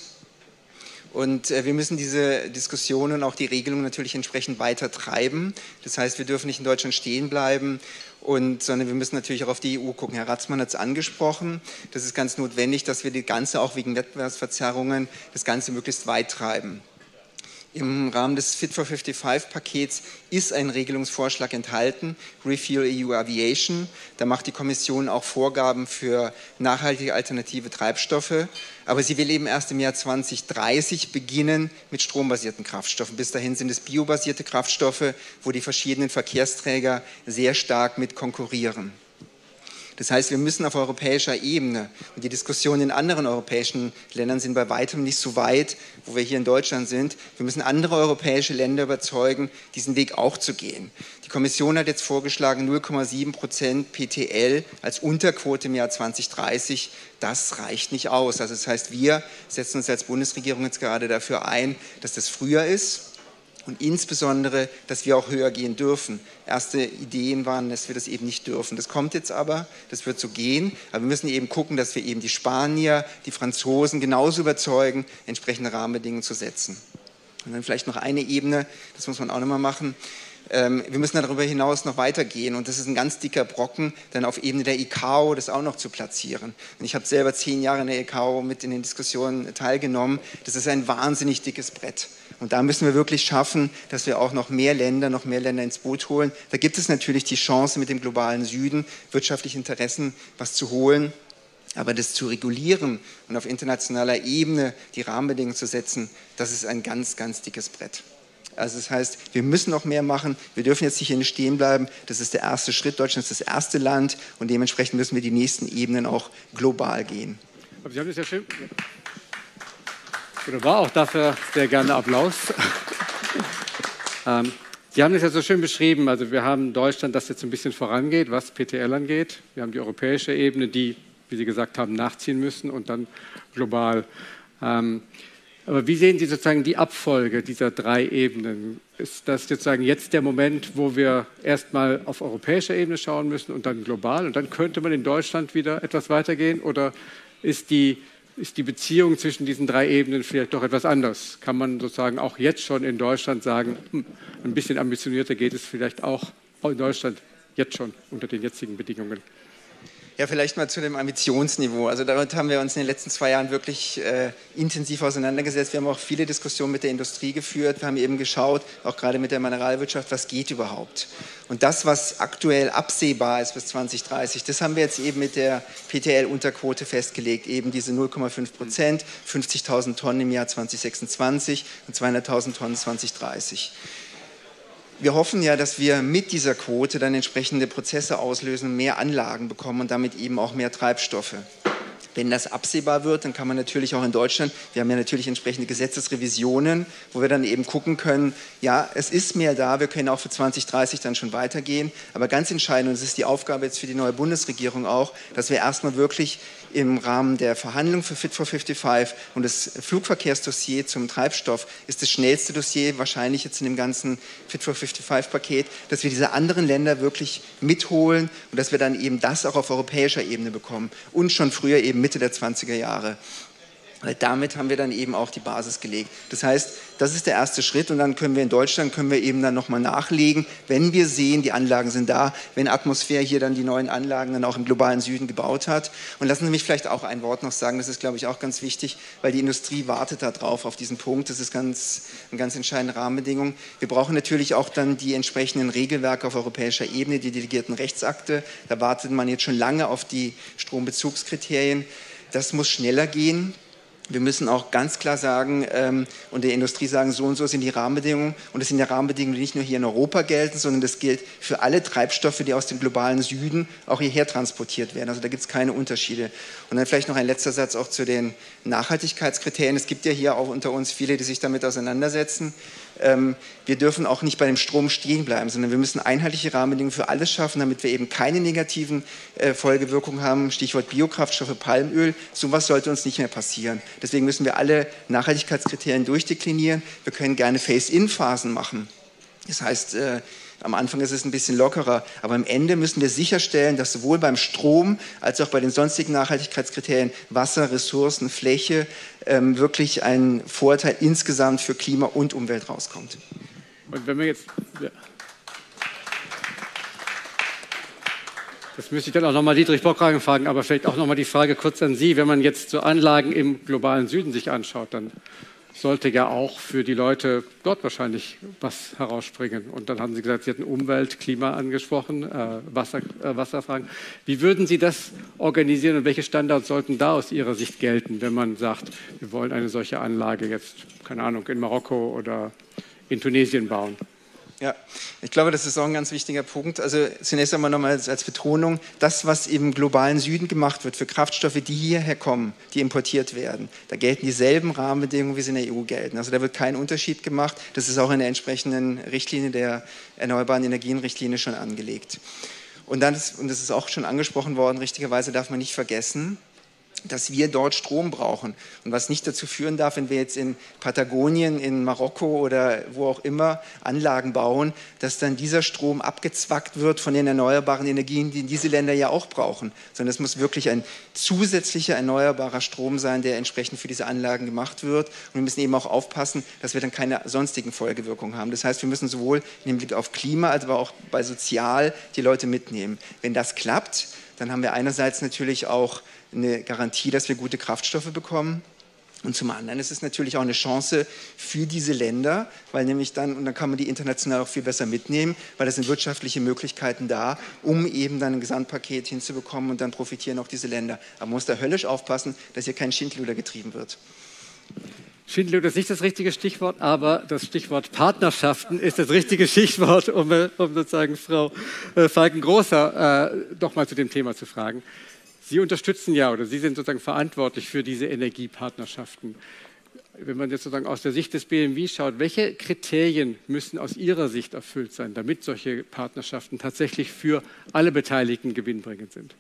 Speaker 18: Und wir müssen diese Diskussion und auch die Regelung natürlich entsprechend weiter treiben. Das heißt, wir dürfen nicht in Deutschland stehen bleiben, und, sondern wir müssen natürlich auch auf die E U gucken. Herr Ratzmann hat es angesprochen. Das ist ganz notwendig, dass wir das Ganze auch wegen Wettbewerbsverzerrungen das Ganze möglichst weit treiben. Im Rahmen des Fit for fünfundfünfzig Pakets ist ein Regelungsvorschlag enthalten, Refuel E U Aviation. Da macht die Kommission auch Vorgaben für nachhaltige alternative Treibstoffe. Aber sie will eben erst im Jahr zwanzig dreißig beginnen mit strombasierten Kraftstoffen. Bis dahin sind es biobasierte Kraftstoffe, wo die verschiedenen Verkehrsträger sehr stark mit konkurrieren. Das heißt, wir müssen auf europäischer Ebene, und die Diskussionen in anderen europäischen Ländern sind bei weitem nicht so weit, wo wir hier in Deutschland sind, wir müssen andere europäische Länder überzeugen, diesen Weg auch zu gehen. Die Kommission hat jetzt vorgeschlagen, null Komma sieben Prozent P T L als Unterquote im Jahr zwanzig dreißig. Das reicht nicht aus. Also das heißt, wir setzen uns als Bundesregierung jetzt gerade dafür ein, dass das früher ist. Und insbesondere, dass wir auch höher gehen dürfen. Erste Ideen waren, dass wir das eben nicht dürfen. Das kommt jetzt aber, das wird so gehen. Aber wir müssen eben gucken, dass wir eben die Spanier, die Franzosen genauso überzeugen, entsprechende Rahmenbedingungen zu setzen. Und dann vielleicht noch eine Ebene, das muss man auch nochmal machen. Wir müssen darüber hinaus noch weitergehen und das ist ein ganz dicker Brocken, dann auf Ebene der I C A O das auch noch zu platzieren. Und ich habe selber zehn Jahre in der I C A O mit in den Diskussionen teilgenommen. Das ist ein wahnsinnig dickes Brett. Und da müssen wir wirklich schaffen, dass wir auch noch mehr Länder, noch mehr Länder ins Boot holen. Da gibt es natürlich die Chance, mit dem globalen Süden wirtschaftliche Interessen was zu holen. Aber das zu regulieren und auf internationaler Ebene die Rahmenbedingungen zu setzen, das ist ein ganz, ganz dickes Brett. Also das heißt, wir müssen noch mehr machen. Wir dürfen jetzt nicht hier stehen bleiben. Das ist der erste Schritt. Deutschland ist das erste Land und dementsprechend müssen wir die nächsten Ebenen auch global gehen.
Speaker 12: Aber Sie haben das ja schön. Oder war auch dafür sehr gerne Applaus. ähm, Sie haben das ja so schön beschrieben. Also wir haben Deutschland, das jetzt ein bisschen vorangeht, was P T L angeht. Wir haben die europäische Ebene, die, wie Sie gesagt haben, nachziehen müssen und dann global. Ähm, Aber wie sehen Sie sozusagen die Abfolge dieser drei Ebenen? Ist das sozusagen jetzt der Moment, wo wir erstmal auf europäischer Ebene schauen müssen und dann global und dann könnte man in Deutschland wieder etwas weitergehen? Oder ist die, ist die Beziehung zwischen diesen drei Ebenen vielleicht doch etwas anders? Kann man sozusagen auch jetzt schon in Deutschland sagen, hm, ein bisschen ambitionierter geht es vielleicht auch in Deutschland jetzt schon unter den jetzigen Bedingungen?
Speaker 18: Ja, vielleicht mal zu dem Ambitionsniveau. Also damit haben wir uns in den letzten zwei Jahren wirklich äh, intensiv auseinandergesetzt. Wir haben auch viele Diskussionen mit der Industrie geführt. Wir haben eben geschaut, auch gerade mit der Mineralwirtschaft, was geht überhaupt. Und das, was aktuell absehbar ist bis zwanzig dreißig, das haben wir jetzt eben mit der P T L-Unterquote festgelegt. Eben diese null Komma fünf Prozent, fünfzigtausend Tonnen im Jahr zwanzig sechsundzwanzig und zweihunderttausend Tonnen zwanzig dreißig. Wir hoffen ja, dass wir mit dieser Quote dann entsprechende Prozesse auslösen und mehr Anlagen bekommen und damit eben auch mehr Treibstoffe. Wenn das absehbar wird, dann kann man natürlich auch in Deutschland, wir haben ja natürlich entsprechende Gesetzesrevisionen, wo wir dann eben gucken können, ja, es ist mehr da, wir können auch für zwanzig dreißig dann schon weitergehen. Aber ganz entscheidend, und das ist die Aufgabe jetzt für die neue Bundesregierung auch, dass wir erstmal wirklich im Rahmen der Verhandlungen für Fit for fünfundfünfzig und das Flugverkehrsdossier zum Treibstoff ist das schnellste Dossier, wahrscheinlich jetzt in dem ganzen Fit for fünfundfünfzig-Paket, dass wir diese anderen Länder wirklich mitholen und dass wir dann eben das auch auf europäischer Ebene bekommen und schon früher eben Mitte der zwanziger Jahre. Weil damit haben wir dann eben auch die Basis gelegt. Das heißt, das ist der erste Schritt und dann können wir in Deutschland, können wir eben dann nochmal nachlegen, wenn wir sehen, die Anlagen sind da, wenn Atmosphäre hier dann die neuen Anlagen dann auch im globalen Süden gebaut hat. Und lassen Sie mich vielleicht auch ein Wort noch sagen, das ist, glaube ich, auch ganz wichtig, weil die Industrie wartet da drauf, auf diesen Punkt. Das ist ganz, eine ganz entscheidende Rahmenbedingung. Wir brauchen natürlich auch dann die entsprechenden Regelwerke auf europäischer Ebene, die delegierten Rechtsakte. Da wartet man jetzt schon lange auf die Strombezugskriterien. Das muss schneller gehen. Wir müssen auch ganz klar sagen ähm, und der Industrie sagen, so und so sind die Rahmenbedingungen. Und das sind ja Rahmenbedingungen, die nicht nur hier in Europa gelten, sondern das gilt für alle Treibstoffe, die aus dem globalen Süden auch hierher transportiert werden. Also da gibt es keine Unterschiede. Und dann vielleicht noch ein letzter Satz auch zu den Nachhaltigkeitskriterien. Es gibt ja hier auch unter uns viele, die sich damit auseinandersetzen. Ähm, wir dürfen auch nicht bei dem Strom stehen bleiben, sondern wir müssen einheitliche Rahmenbedingungen für alles schaffen, damit wir eben keine negativen äh, Folgewirkungen haben. Stichwort Biokraftstoffe, Palmöl. Sowas sollte uns nicht mehr passieren. Deswegen müssen wir alle Nachhaltigkeitskriterien durchdeklinieren. Wir können gerne Phase-in-Phasen machen. Das heißt, äh, am Anfang ist es ein bisschen lockerer, aber am Ende müssen wir sicherstellen, dass sowohl beim Strom als auch bei den sonstigen Nachhaltigkeitskriterien Wasser, Ressourcen, Fläche ähm, wirklich ein Vorteil insgesamt für Klima und Umwelt rauskommt.
Speaker 12: Und wenn wir jetzt... Ja. Das müsste ich dann auch nochmal Dietrich Bockhage fragen, aber vielleicht auch nochmal die Frage kurz an Sie. Wenn man jetzt so Anlagen im globalen Süden sich anschaut, dann sollte ja auch für die Leute dort wahrscheinlich was herausspringen. Und dann haben Sie gesagt, Sie hatten Umwelt, Klima angesprochen, äh, Wasser, äh, Wasserfragen. Wie würden Sie das organisieren und welche Standards sollten da aus Ihrer Sicht gelten, wenn man sagt, wir wollen eine solche Anlage jetzt, keine Ahnung, in Marokko oder in Tunesien bauen?
Speaker 18: Ja, ich glaube, das ist auch ein ganz wichtiger Punkt. Also zunächst einmal nochmal als, als Betonung, das, was im globalen Süden gemacht wird für Kraftstoffe, die hierher kommen, die importiert werden, da gelten dieselben Rahmenbedingungen, wie sie in der E U gelten. Also da wird kein Unterschied gemacht. Das ist auch in der entsprechenden Richtlinie, der Erneuerbaren Energien-Richtlinie schon angelegt. Und dann ist, und das ist auch schon angesprochen worden, richtigerweise darf man nicht vergessen, dass wir dort Strom brauchen. Und was nicht dazu führen darf, wenn wir jetzt in Patagonien, in Marokko oder wo auch immer Anlagen bauen, dass dann dieser Strom abgezwackt wird von den erneuerbaren Energien, die diese Länder ja auch brauchen. Sondern es muss wirklich ein zusätzlicher erneuerbarer Strom sein, der entsprechend für diese Anlagen gemacht wird. Und wir müssen eben auch aufpassen, dass wir dann keine sonstigen Folgewirkungen haben. Das heißt, wir müssen sowohl im Hinblick auf Klima, als aber auch bei Sozial die Leute mitnehmen. Wenn das klappt, dann haben wir einerseits natürlich auch eine Garantie, dass wir gute Kraftstoffe bekommen. Und zum anderen ist es natürlich auch eine Chance für diese Länder, weil nämlich dann, und dann kann man die international auch viel besser mitnehmen, weil es sind wirtschaftliche Möglichkeiten da, um eben dann ein Gesamtpaket hinzubekommen und dann profitieren auch diese Länder. Aber man muss da höllisch aufpassen, dass hier kein Schindluder getrieben wird.
Speaker 12: Schindluder ist nicht das richtige Stichwort, aber das Stichwort Partnerschaften ist das richtige Stichwort, um, um sozusagen Frau Falken-Großer äh, doch mal zu dem Thema zu fragen. Sie unterstützen ja oder Sie sind sozusagen verantwortlich für diese Energiepartnerschaften. Wenn man jetzt sozusagen aus der Sicht des B M W schaut, welche Kriterien müssen aus Ihrer Sicht erfüllt sein, damit solche Partnerschaften tatsächlich für alle Beteiligten gewinnbringend sind?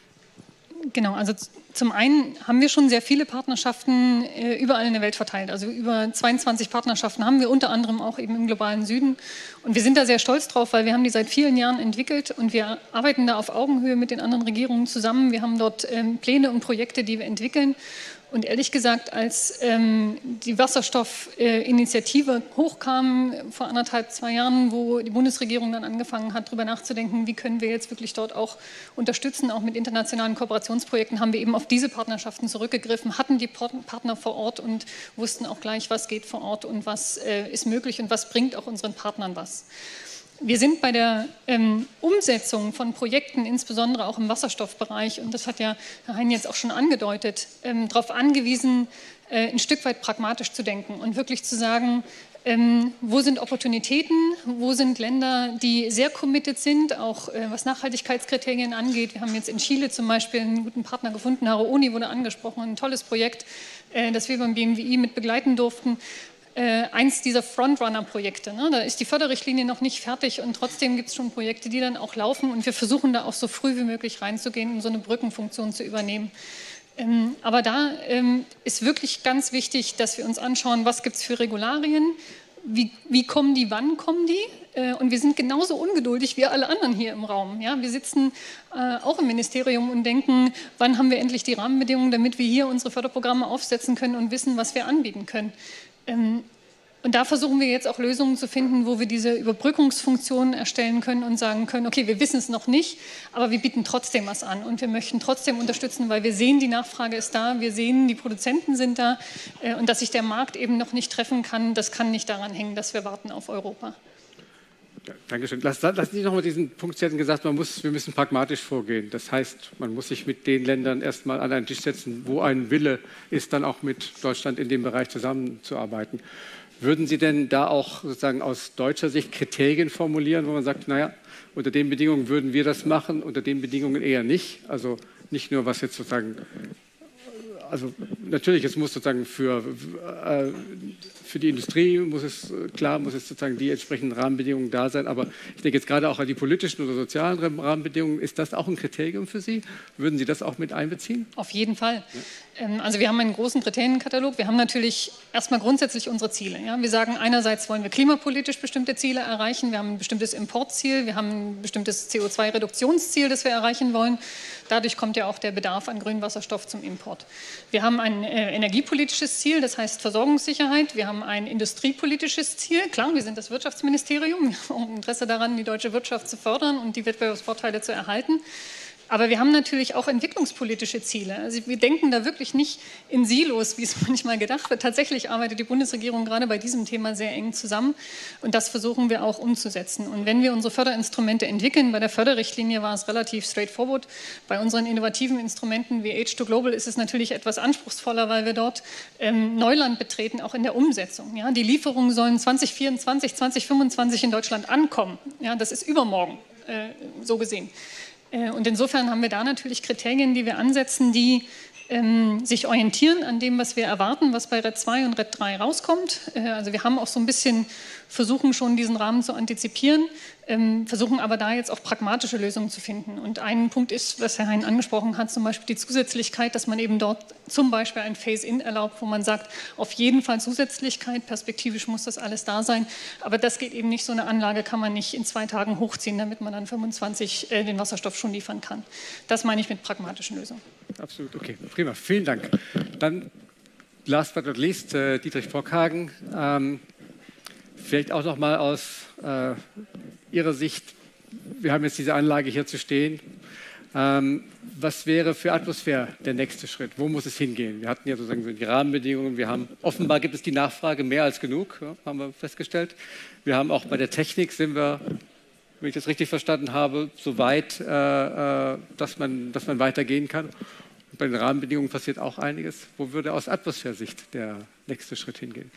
Speaker 10: Genau, also zum einen haben wir schon sehr viele Partnerschaften äh, überall in der Welt verteilt. Also über zweiundzwanzig Partnerschaften haben wir unter anderem auch eben im globalen Süden. Und wir sind da sehr stolz drauf, weil wir haben die seit vielen Jahren entwickelt und wir arbeiten da auf Augenhöhe mit den anderen Regierungen zusammen. Wir haben dort ähm, Pläne und Projekte, die wir entwickeln. Und ehrlich gesagt, als ähm, die Wasserstoffinitiative äh, hochkam vor anderthalb, zwei Jahren, wo die Bundesregierung dann angefangen hat, darüber nachzudenken, wie können wir jetzt wirklich dort auch unterstützen, auch mit internationalen Kooperationsprojekten, haben wir eben auf diese Partnerschaften zurückgegriffen, hatten die Partner vor Ort und wussten auch gleich, was geht vor Ort und was äh, ist möglich und was bringt auch unseren Partnern was. Wir sind bei der ähm, Umsetzung von Projekten, insbesondere auch im Wasserstoffbereich, und das hat ja Herr Hein jetzt auch schon angedeutet, ähm, darauf angewiesen, äh, ein Stück weit pragmatisch zu denken und wirklich zu sagen, ähm, wo sind Opportunitäten, wo sind Länder, die sehr committed sind, auch äh, was Nachhaltigkeitskriterien angeht. Wir haben jetzt in Chile zum Beispiel einen guten Partner gefunden, Haruoni wurde angesprochen, ein tolles Projekt, äh, das wir beim B M W I mit begleiten durften. Äh, eins dieser Frontrunner-Projekte. Ne? Da ist die Förderrichtlinie noch nicht fertig und trotzdem gibt es schon Projekte, die dann auch laufen und wir versuchen da auch so früh wie möglich reinzugehen, um so eine Brückenfunktion zu übernehmen. Ähm, aber da ähm, ist wirklich ganz wichtig, dass wir uns anschauen, was gibt es für Regularien, wie, wie kommen die, wann kommen die, Und wir sind genauso ungeduldig wie alle anderen hier im Raum. Ja, wir sitzen äh, auch im Ministerium und denken, wann haben wir endlich die Rahmenbedingungen, damit wir hier unsere Förderprogramme aufsetzen können und wissen, was wir anbieten können. Ähm, Und da versuchen wir jetzt auch Lösungen zu finden, wo wir diese Überbrückungsfunktionen erstellen können und sagen können, okay, wir wissen es noch nicht, aber wir bieten trotzdem was an und wir möchten trotzdem unterstützen, weil wir sehen, die Nachfrage ist da, wir sehen, die Produzenten sind da äh, und dass sich der Markt eben noch nicht treffen kann, das kann nicht daran hängen, dass wir warten auf Europa.
Speaker 12: Ja, Dankeschön. Lass, lass Sie noch mal diesen Punkt, Sie hatten gesagt, man muss, wir müssen pragmatisch vorgehen. Das heißt, man muss sich mit den Ländern erstmal an einen Tisch setzen, wo ein Wille ist, dann auch mit Deutschland in dem Bereich zusammenzuarbeiten. Würden Sie denn da auch sozusagen aus deutscher Sicht Kriterien formulieren, wo man sagt, naja, unter den Bedingungen würden wir das machen, unter den Bedingungen eher nicht? Also nicht nur, was jetzt sozusagen, also natürlich, es muss sozusagen für, äh, für die Industrie, muss es, klar, muss es sozusagen die entsprechenden Rahmenbedingungen da sein, aber ich denke jetzt gerade auch an die politischen oder sozialen Rahmenbedingungen. Ist das auch ein Kriterium für Sie? Würden Sie das auch mit einbeziehen?
Speaker 10: Auf jeden Fall.
Speaker 12: Ja.
Speaker 10: Also wir haben einen großen Kriterienkatalog. Wir haben natürlich erstmal grundsätzlich unsere Ziele. Ja? Wir sagen, einerseits wollen wir klimapolitisch bestimmte Ziele erreichen. Wir haben ein bestimmtes Importziel. Wir haben ein bestimmtes C O zwei Reduktionsziel, das wir erreichen wollen. Dadurch kommt ja auch der Bedarf an grünem Wasserstoff zum Import. Wir haben ein äh, energiepolitisches Ziel, das heißt Versorgungssicherheit. Wir haben ein industriepolitisches Ziel. Klar, wir sind das Wirtschaftsministerium. Wir haben auch Interesse daran, die deutsche Wirtschaft zu fördern und die Wettbewerbsvorteile zu erhalten. Aber wir haben natürlich auch entwicklungspolitische Ziele. Also wir denken da wirklich nicht in Silos, wie es manchmal gedacht wird. Tatsächlich arbeitet die Bundesregierung gerade bei diesem Thema sehr eng zusammen und das versuchen wir auch umzusetzen. Und wenn wir unsere Förderinstrumente entwickeln, bei der Förderrichtlinie war es relativ straightforward. Bei unseren innovativen Instrumenten wie Age to Global ist es natürlich etwas anspruchsvoller, weil wir dort ähm, Neuland betreten, auch in der Umsetzung. Ja? Die Lieferungen sollen zwanzig vierundzwanzig, zwanzig fünfundzwanzig in Deutschland ankommen. Ja? Das ist übermorgen, äh, so gesehen. Und insofern haben wir da natürlich Kriterien, die wir ansetzen, die ähm, sich orientieren an dem, was wir erwarten, was bei R E D zwei und R E D drei rauskommt. Äh, also wir haben auch so ein bisschen versuchen schon, diesen Rahmen zu antizipieren, ähm, versuchen aber da jetzt auch pragmatische Lösungen zu finden. Und ein Punkt ist, was Herr Hein angesprochen hat, zum Beispiel die Zusätzlichkeit, dass man eben dort zum Beispiel ein Phase-in erlaubt, wo man sagt, auf jeden Fall Zusätzlichkeit, perspektivisch muss das alles da sein. Aber das geht eben nicht, so eine Anlage kann man nicht in zwei Tagen hochziehen, damit man dann fünfundzwanzig äh, den Wasserstoff schon liefern kann. Das meine ich mit pragmatischen Lösungen.
Speaker 12: Absolut, okay, prima, vielen Dank. Dann last but not least, äh, Dietrich Brockhagen. Ähm, vielleicht auch noch mal aus äh, Ihrer Sicht, wir haben jetzt diese Anlage hier zu stehen. Ähm, was wäre für Atmosphäre der nächste Schritt? Wo muss es hingehen? Wir hatten ja sozusagen die Rahmenbedingungen. Wir haben, offenbar gibt es die Nachfrage mehr als genug, ja, haben wir festgestellt. Wir haben auch bei der Technik sind wir, wenn ich das richtig verstanden habe, so weit, äh, dass man, dass man weitergehen kann. Und bei den Rahmenbedingungen passiert auch einiges. Wo würde aus Atmosphäresicht der nächste Schritt hingehen?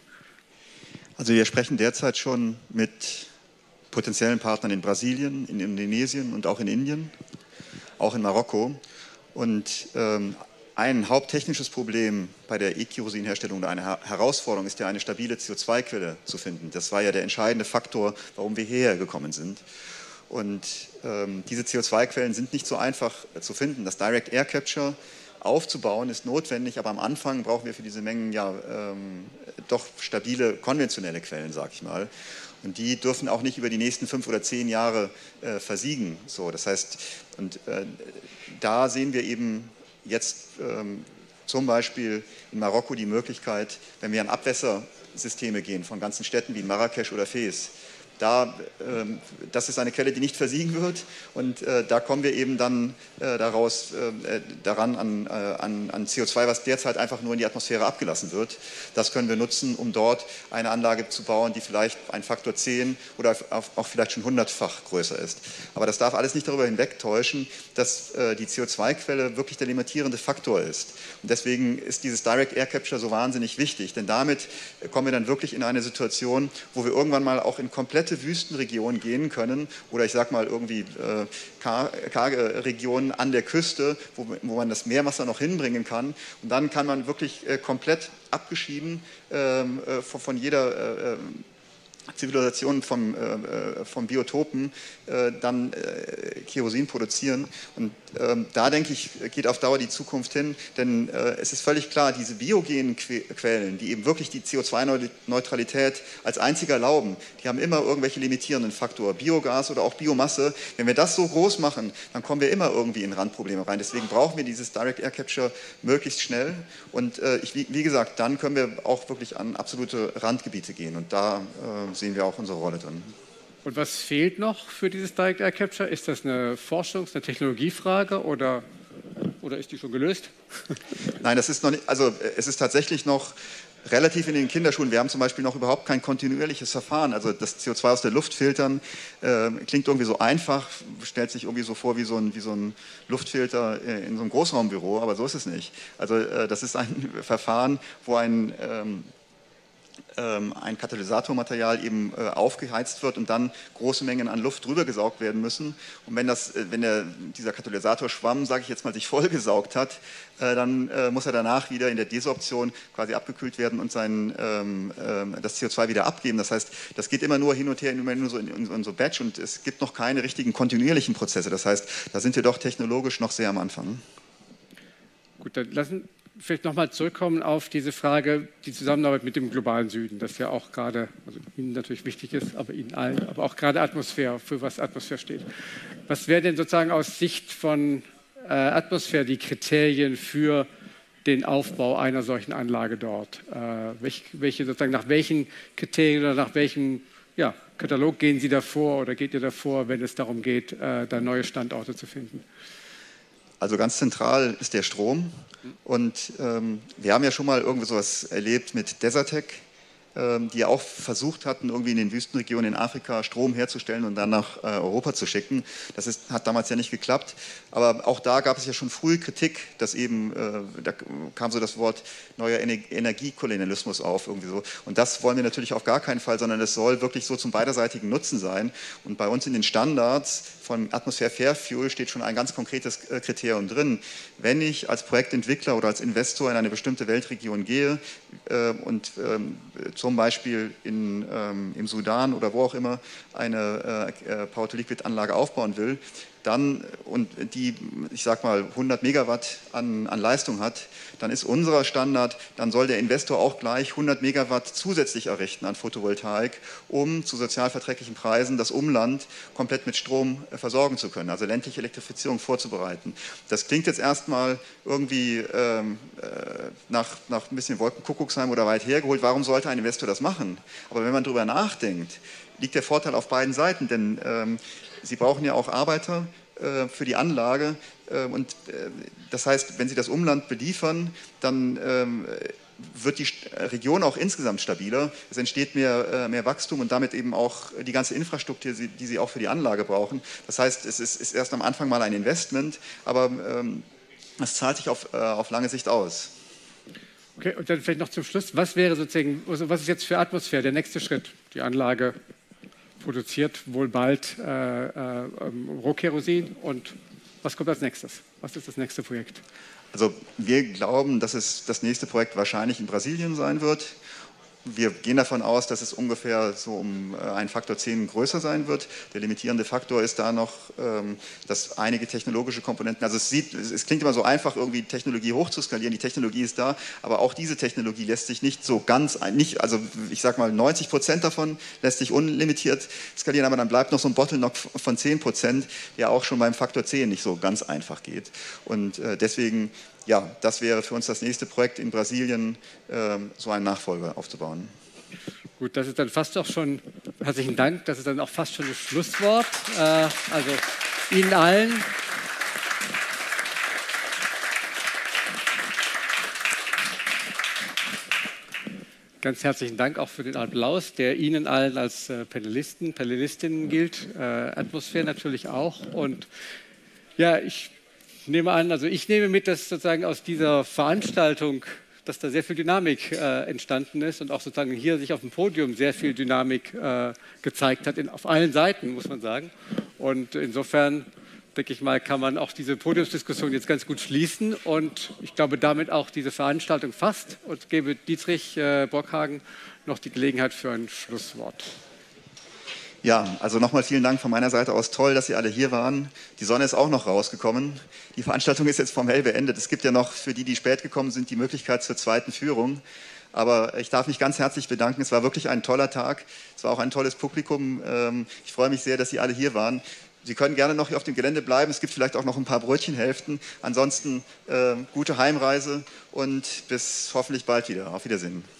Speaker 2: Also wir sprechen derzeit schon mit potenziellen Partnern in Brasilien, in Indonesien und auch in Indien, auch in Marokko. Und ähm, ein haupttechnisches Problem bei der E-Kerosin-Herstellung oder eine Herausforderung ist ja, eine stabile C O zwei Quelle zu finden. Das war ja der entscheidende Faktor, warum wir hierher gekommen sind. Und ähm, diese C O zwei Quellen sind nicht so einfach äh, zu finden. Das Direct Air Capture aufzubauen ist notwendig, aber am Anfang brauchen wir für diese Mengen ja ähm, doch stabile konventionelle Quellen, sag ich mal. Und die dürfen auch nicht über die nächsten fünf oder zehn Jahre äh, versiegen. So, das heißt, und äh, da sehen wir eben jetzt ähm, zum Beispiel in Marokko die Möglichkeit, wenn wir an Abwässersysteme gehen von ganzen Städten wie in Marrakesch oder Fez, da, ähm, das ist eine Quelle, die nicht versiegen wird, und äh, da kommen wir eben dann äh, daraus äh, daran an, äh, an, an C O zwei, was derzeit einfach nur in die Atmosphäre abgelassen wird. Das können wir nutzen, um dort eine Anlage zu bauen, die vielleicht ein Faktor zehn oder auch vielleicht schon hundertfach größer ist. Aber das darf alles nicht darüber hinwegtäuschen, dass äh, die C O zwei Quelle wirklich der limitierende Faktor ist. Und deswegen ist dieses Direct Air Capture so wahnsinnig wichtig, denn damit kommen wir dann wirklich in eine Situation, wo wir irgendwann mal auch in komplett Wüstenregionen gehen können, oder ich sag mal irgendwie äh, karge Regionen an der Küste, wo, wo man das Meerwasser noch hinbringen kann, und dann kann man wirklich äh, komplett abgeschieden äh, von, von jeder äh, Zivilisationen vom, äh, von Biotopen äh, dann äh, Kerosin produzieren. Und ähm, da, denke ich, geht auf Dauer die Zukunft hin, denn äh, es ist völlig klar, diese biogenen que Quellen, die eben wirklich die C O zwei Neutralität als einzig erlauben, die haben immer irgendwelche limitierenden Faktoren, Biogas oder auch Biomasse. Wenn wir das so groß machen, dann kommen wir immer irgendwie in Randprobleme rein. Deswegen brauchen wir dieses Direct Air Capture möglichst schnell. Und äh, ich, wie, wie gesagt, dann können wir auch wirklich an absolute Randgebiete gehen. Und da äh, sehen wir auch unsere Rolle drin.
Speaker 12: Und was fehlt noch für dieses Direct Air Capture? Ist das eine Forschungs-, eine Technologiefrage oder, oder ist die schon gelöst?
Speaker 2: Nein, das ist noch nicht, also es ist tatsächlich noch relativ in den Kinderschuhen. Wir haben zum Beispiel noch überhaupt kein kontinuierliches Verfahren. Also das C O zwei aus der Luft filtern äh, klingt irgendwie so einfach, stellt sich irgendwie so vor wie so ein, wie so ein Luftfilter in so einem Großraumbüro, aber so ist es nicht. Also äh, das ist ein Verfahren, wo ein ähm, ein Katalysatormaterial eben äh, aufgeheizt wird und dann große Mengen an Luft drüber gesaugt werden müssen. Und wenn, das, äh, wenn der, dieser Katalysatorschwamm, sage ich jetzt mal, sich vollgesaugt hat, äh, dann äh, muss er danach wieder in der Desorption quasi abgekühlt werden und sein, ähm, äh, das C O zwei wieder abgeben. Das heißt, das geht immer nur hin und her, immer nur so in, in, in so Batch und es gibt noch keine richtigen kontinuierlichen Prozesse. Das heißt, da sind wir doch technologisch noch sehr am Anfang.
Speaker 12: Gut, dann lassen vielleicht nochmal zurückkommen auf diese Frage, die Zusammenarbeit mit dem globalen Süden, das ja auch gerade, also Ihnen natürlich wichtig ist, aber Ihnen allen, aber auch gerade Atmosphäre, für was Atmosphäre steht. Was wäre denn sozusagen aus Sicht von äh, Atmosphäre die Kriterien für den Aufbau einer solchen Anlage dort? Äh, welche, welche sozusagen, nach welchen Kriterien oder nach welchem ja, Katalog gehen Sie davor oder geht ihr davor, wenn es darum geht, äh, da neue Standorte zu finden?
Speaker 2: Also ganz zentral ist der Strom und ähm, wir haben ja schon mal irgendwie sowas erlebt mit Desertec, ähm, die ja auch versucht hatten, irgendwie in den Wüstenregionen in Afrika Strom herzustellen und dann nach äh, Europa zu schicken. Das ist, hat damals ja nicht geklappt, aber auch da gab es ja schon früh Kritik, dass eben, äh, da kam so das Wort neuer Ener Energiekolonialismus auf irgendwie so. Und das wollen wir natürlich auf gar keinen Fall, sondern es soll wirklich so zum beiderseitigen Nutzen sein. Und bei uns in den Standards von Atmosphere Fair Fuel steht schon ein ganz konkretes Kriterium drin. Wenn ich als Projektentwickler oder als Investor in eine bestimmte Weltregion gehe äh, und ähm, zum Beispiel in, ähm, im Sudan oder wo auch immer eine äh, Power-to-Liquid-Anlage aufbauen will, dann und die, ich sag mal, hundert Megawatt an, an Leistung hat, dann ist unser Standard, dann soll der Investor auch gleich hundert Megawatt zusätzlich errichten an Photovoltaik, um zu sozialverträglichen Preisen das Umland komplett mit Strom versorgen zu können, also ländliche Elektrifizierung vorzubereiten. Das klingt jetzt erstmal irgendwie ähm, nach, nach ein bisschen Wolkenkuckucksheim oder weit hergeholt. Warum sollte ein Investor das machen? Aber wenn man darüber nachdenkt, liegt der Vorteil auf beiden Seiten, denn ähm, Sie brauchen ja auch Arbeiter äh, für die Anlage äh, und äh, das heißt, wenn Sie das Umland beliefern, dann ähm, wird die Region auch insgesamt stabiler. Es entsteht mehr, äh, mehr Wachstum und damit eben auch die ganze Infrastruktur, die, die Sie auch für die Anlage brauchen. Das heißt, es ist, ist erst am Anfang mal ein Investment, aber ähm, es zahlt sich auf, äh, auf lange Sicht aus.
Speaker 12: Okay, und dann vielleicht noch zum Schluss, was wäre sozusagen, also was ist jetzt für Atmosphäre der nächste Schritt? Die Anlage produziert wohl bald äh, äh, Rohkerosin und was kommt als nächstes? Was ist das nächste Projekt?
Speaker 2: Also wir glauben, dass es das nächste Projekt wahrscheinlich in Brasilien sein wird. Wir gehen davon aus, dass es ungefähr so um einen Faktor zehn größer sein wird. Der limitierende Faktor ist da noch, dass einige technologische Komponenten, also es, sieht, es klingt immer so einfach, irgendwie Technologie hochzuskalieren, die Technologie ist da, aber auch diese Technologie lässt sich nicht so ganz, nicht, also ich sag mal neunzig Prozent davon lässt sich unlimitiert skalieren, aber dann bleibt noch so ein Bottleneck von zehn Prozent, der auch schon beim Faktor zehn nicht so ganz einfach geht. Und deswegen, ja, das wäre für uns das nächste Projekt in Brasilien, äh, so einen Nachfolger aufzubauen.
Speaker 12: Gut, das ist dann fast auch schon, herzlichen Dank, das ist dann auch fast schon das Schlusswort. Äh, also Ihnen allen. Ganz herzlichen Dank auch für den Applaus, der Ihnen allen als äh, Panelisten, Panelistinnen gilt, äh, Atmosphäre natürlich auch. Und ja, ich Ich nehme an, also ich nehme mit, dass sozusagen aus dieser Veranstaltung, dass da sehr viel Dynamik äh, entstanden ist und auch sozusagen hier sich auf dem Podium sehr viel Dynamik äh, gezeigt hat, in, auf allen Seiten, muss man sagen. Und insofern, denke ich mal, kann man auch diese Podiumsdiskussion jetzt ganz gut schließen und ich glaube damit auch diese Veranstaltung fast und gebe Dietrich äh, Brockhagen noch die Gelegenheit für ein Schlusswort.
Speaker 2: Ja, also nochmal vielen Dank von meiner Seite aus. Toll, dass Sie alle hier waren. Die Sonne ist auch noch rausgekommen. Die Veranstaltung ist jetzt formell beendet. Es gibt ja noch für die, die spät gekommen sind, die Möglichkeit zur zweiten Führung. Aber ich darf mich ganz herzlich bedanken. Es war wirklich ein toller Tag. Es war auch ein tolles Publikum. Ich freue mich sehr, dass Sie alle hier waren. Sie können gerne noch hier auf dem Gelände bleiben. Es gibt vielleicht auch noch ein paar Brötchenhälften. Ansonsten äh, gute Heimreise und bis hoffentlich bald wieder. Auf Wiedersehen.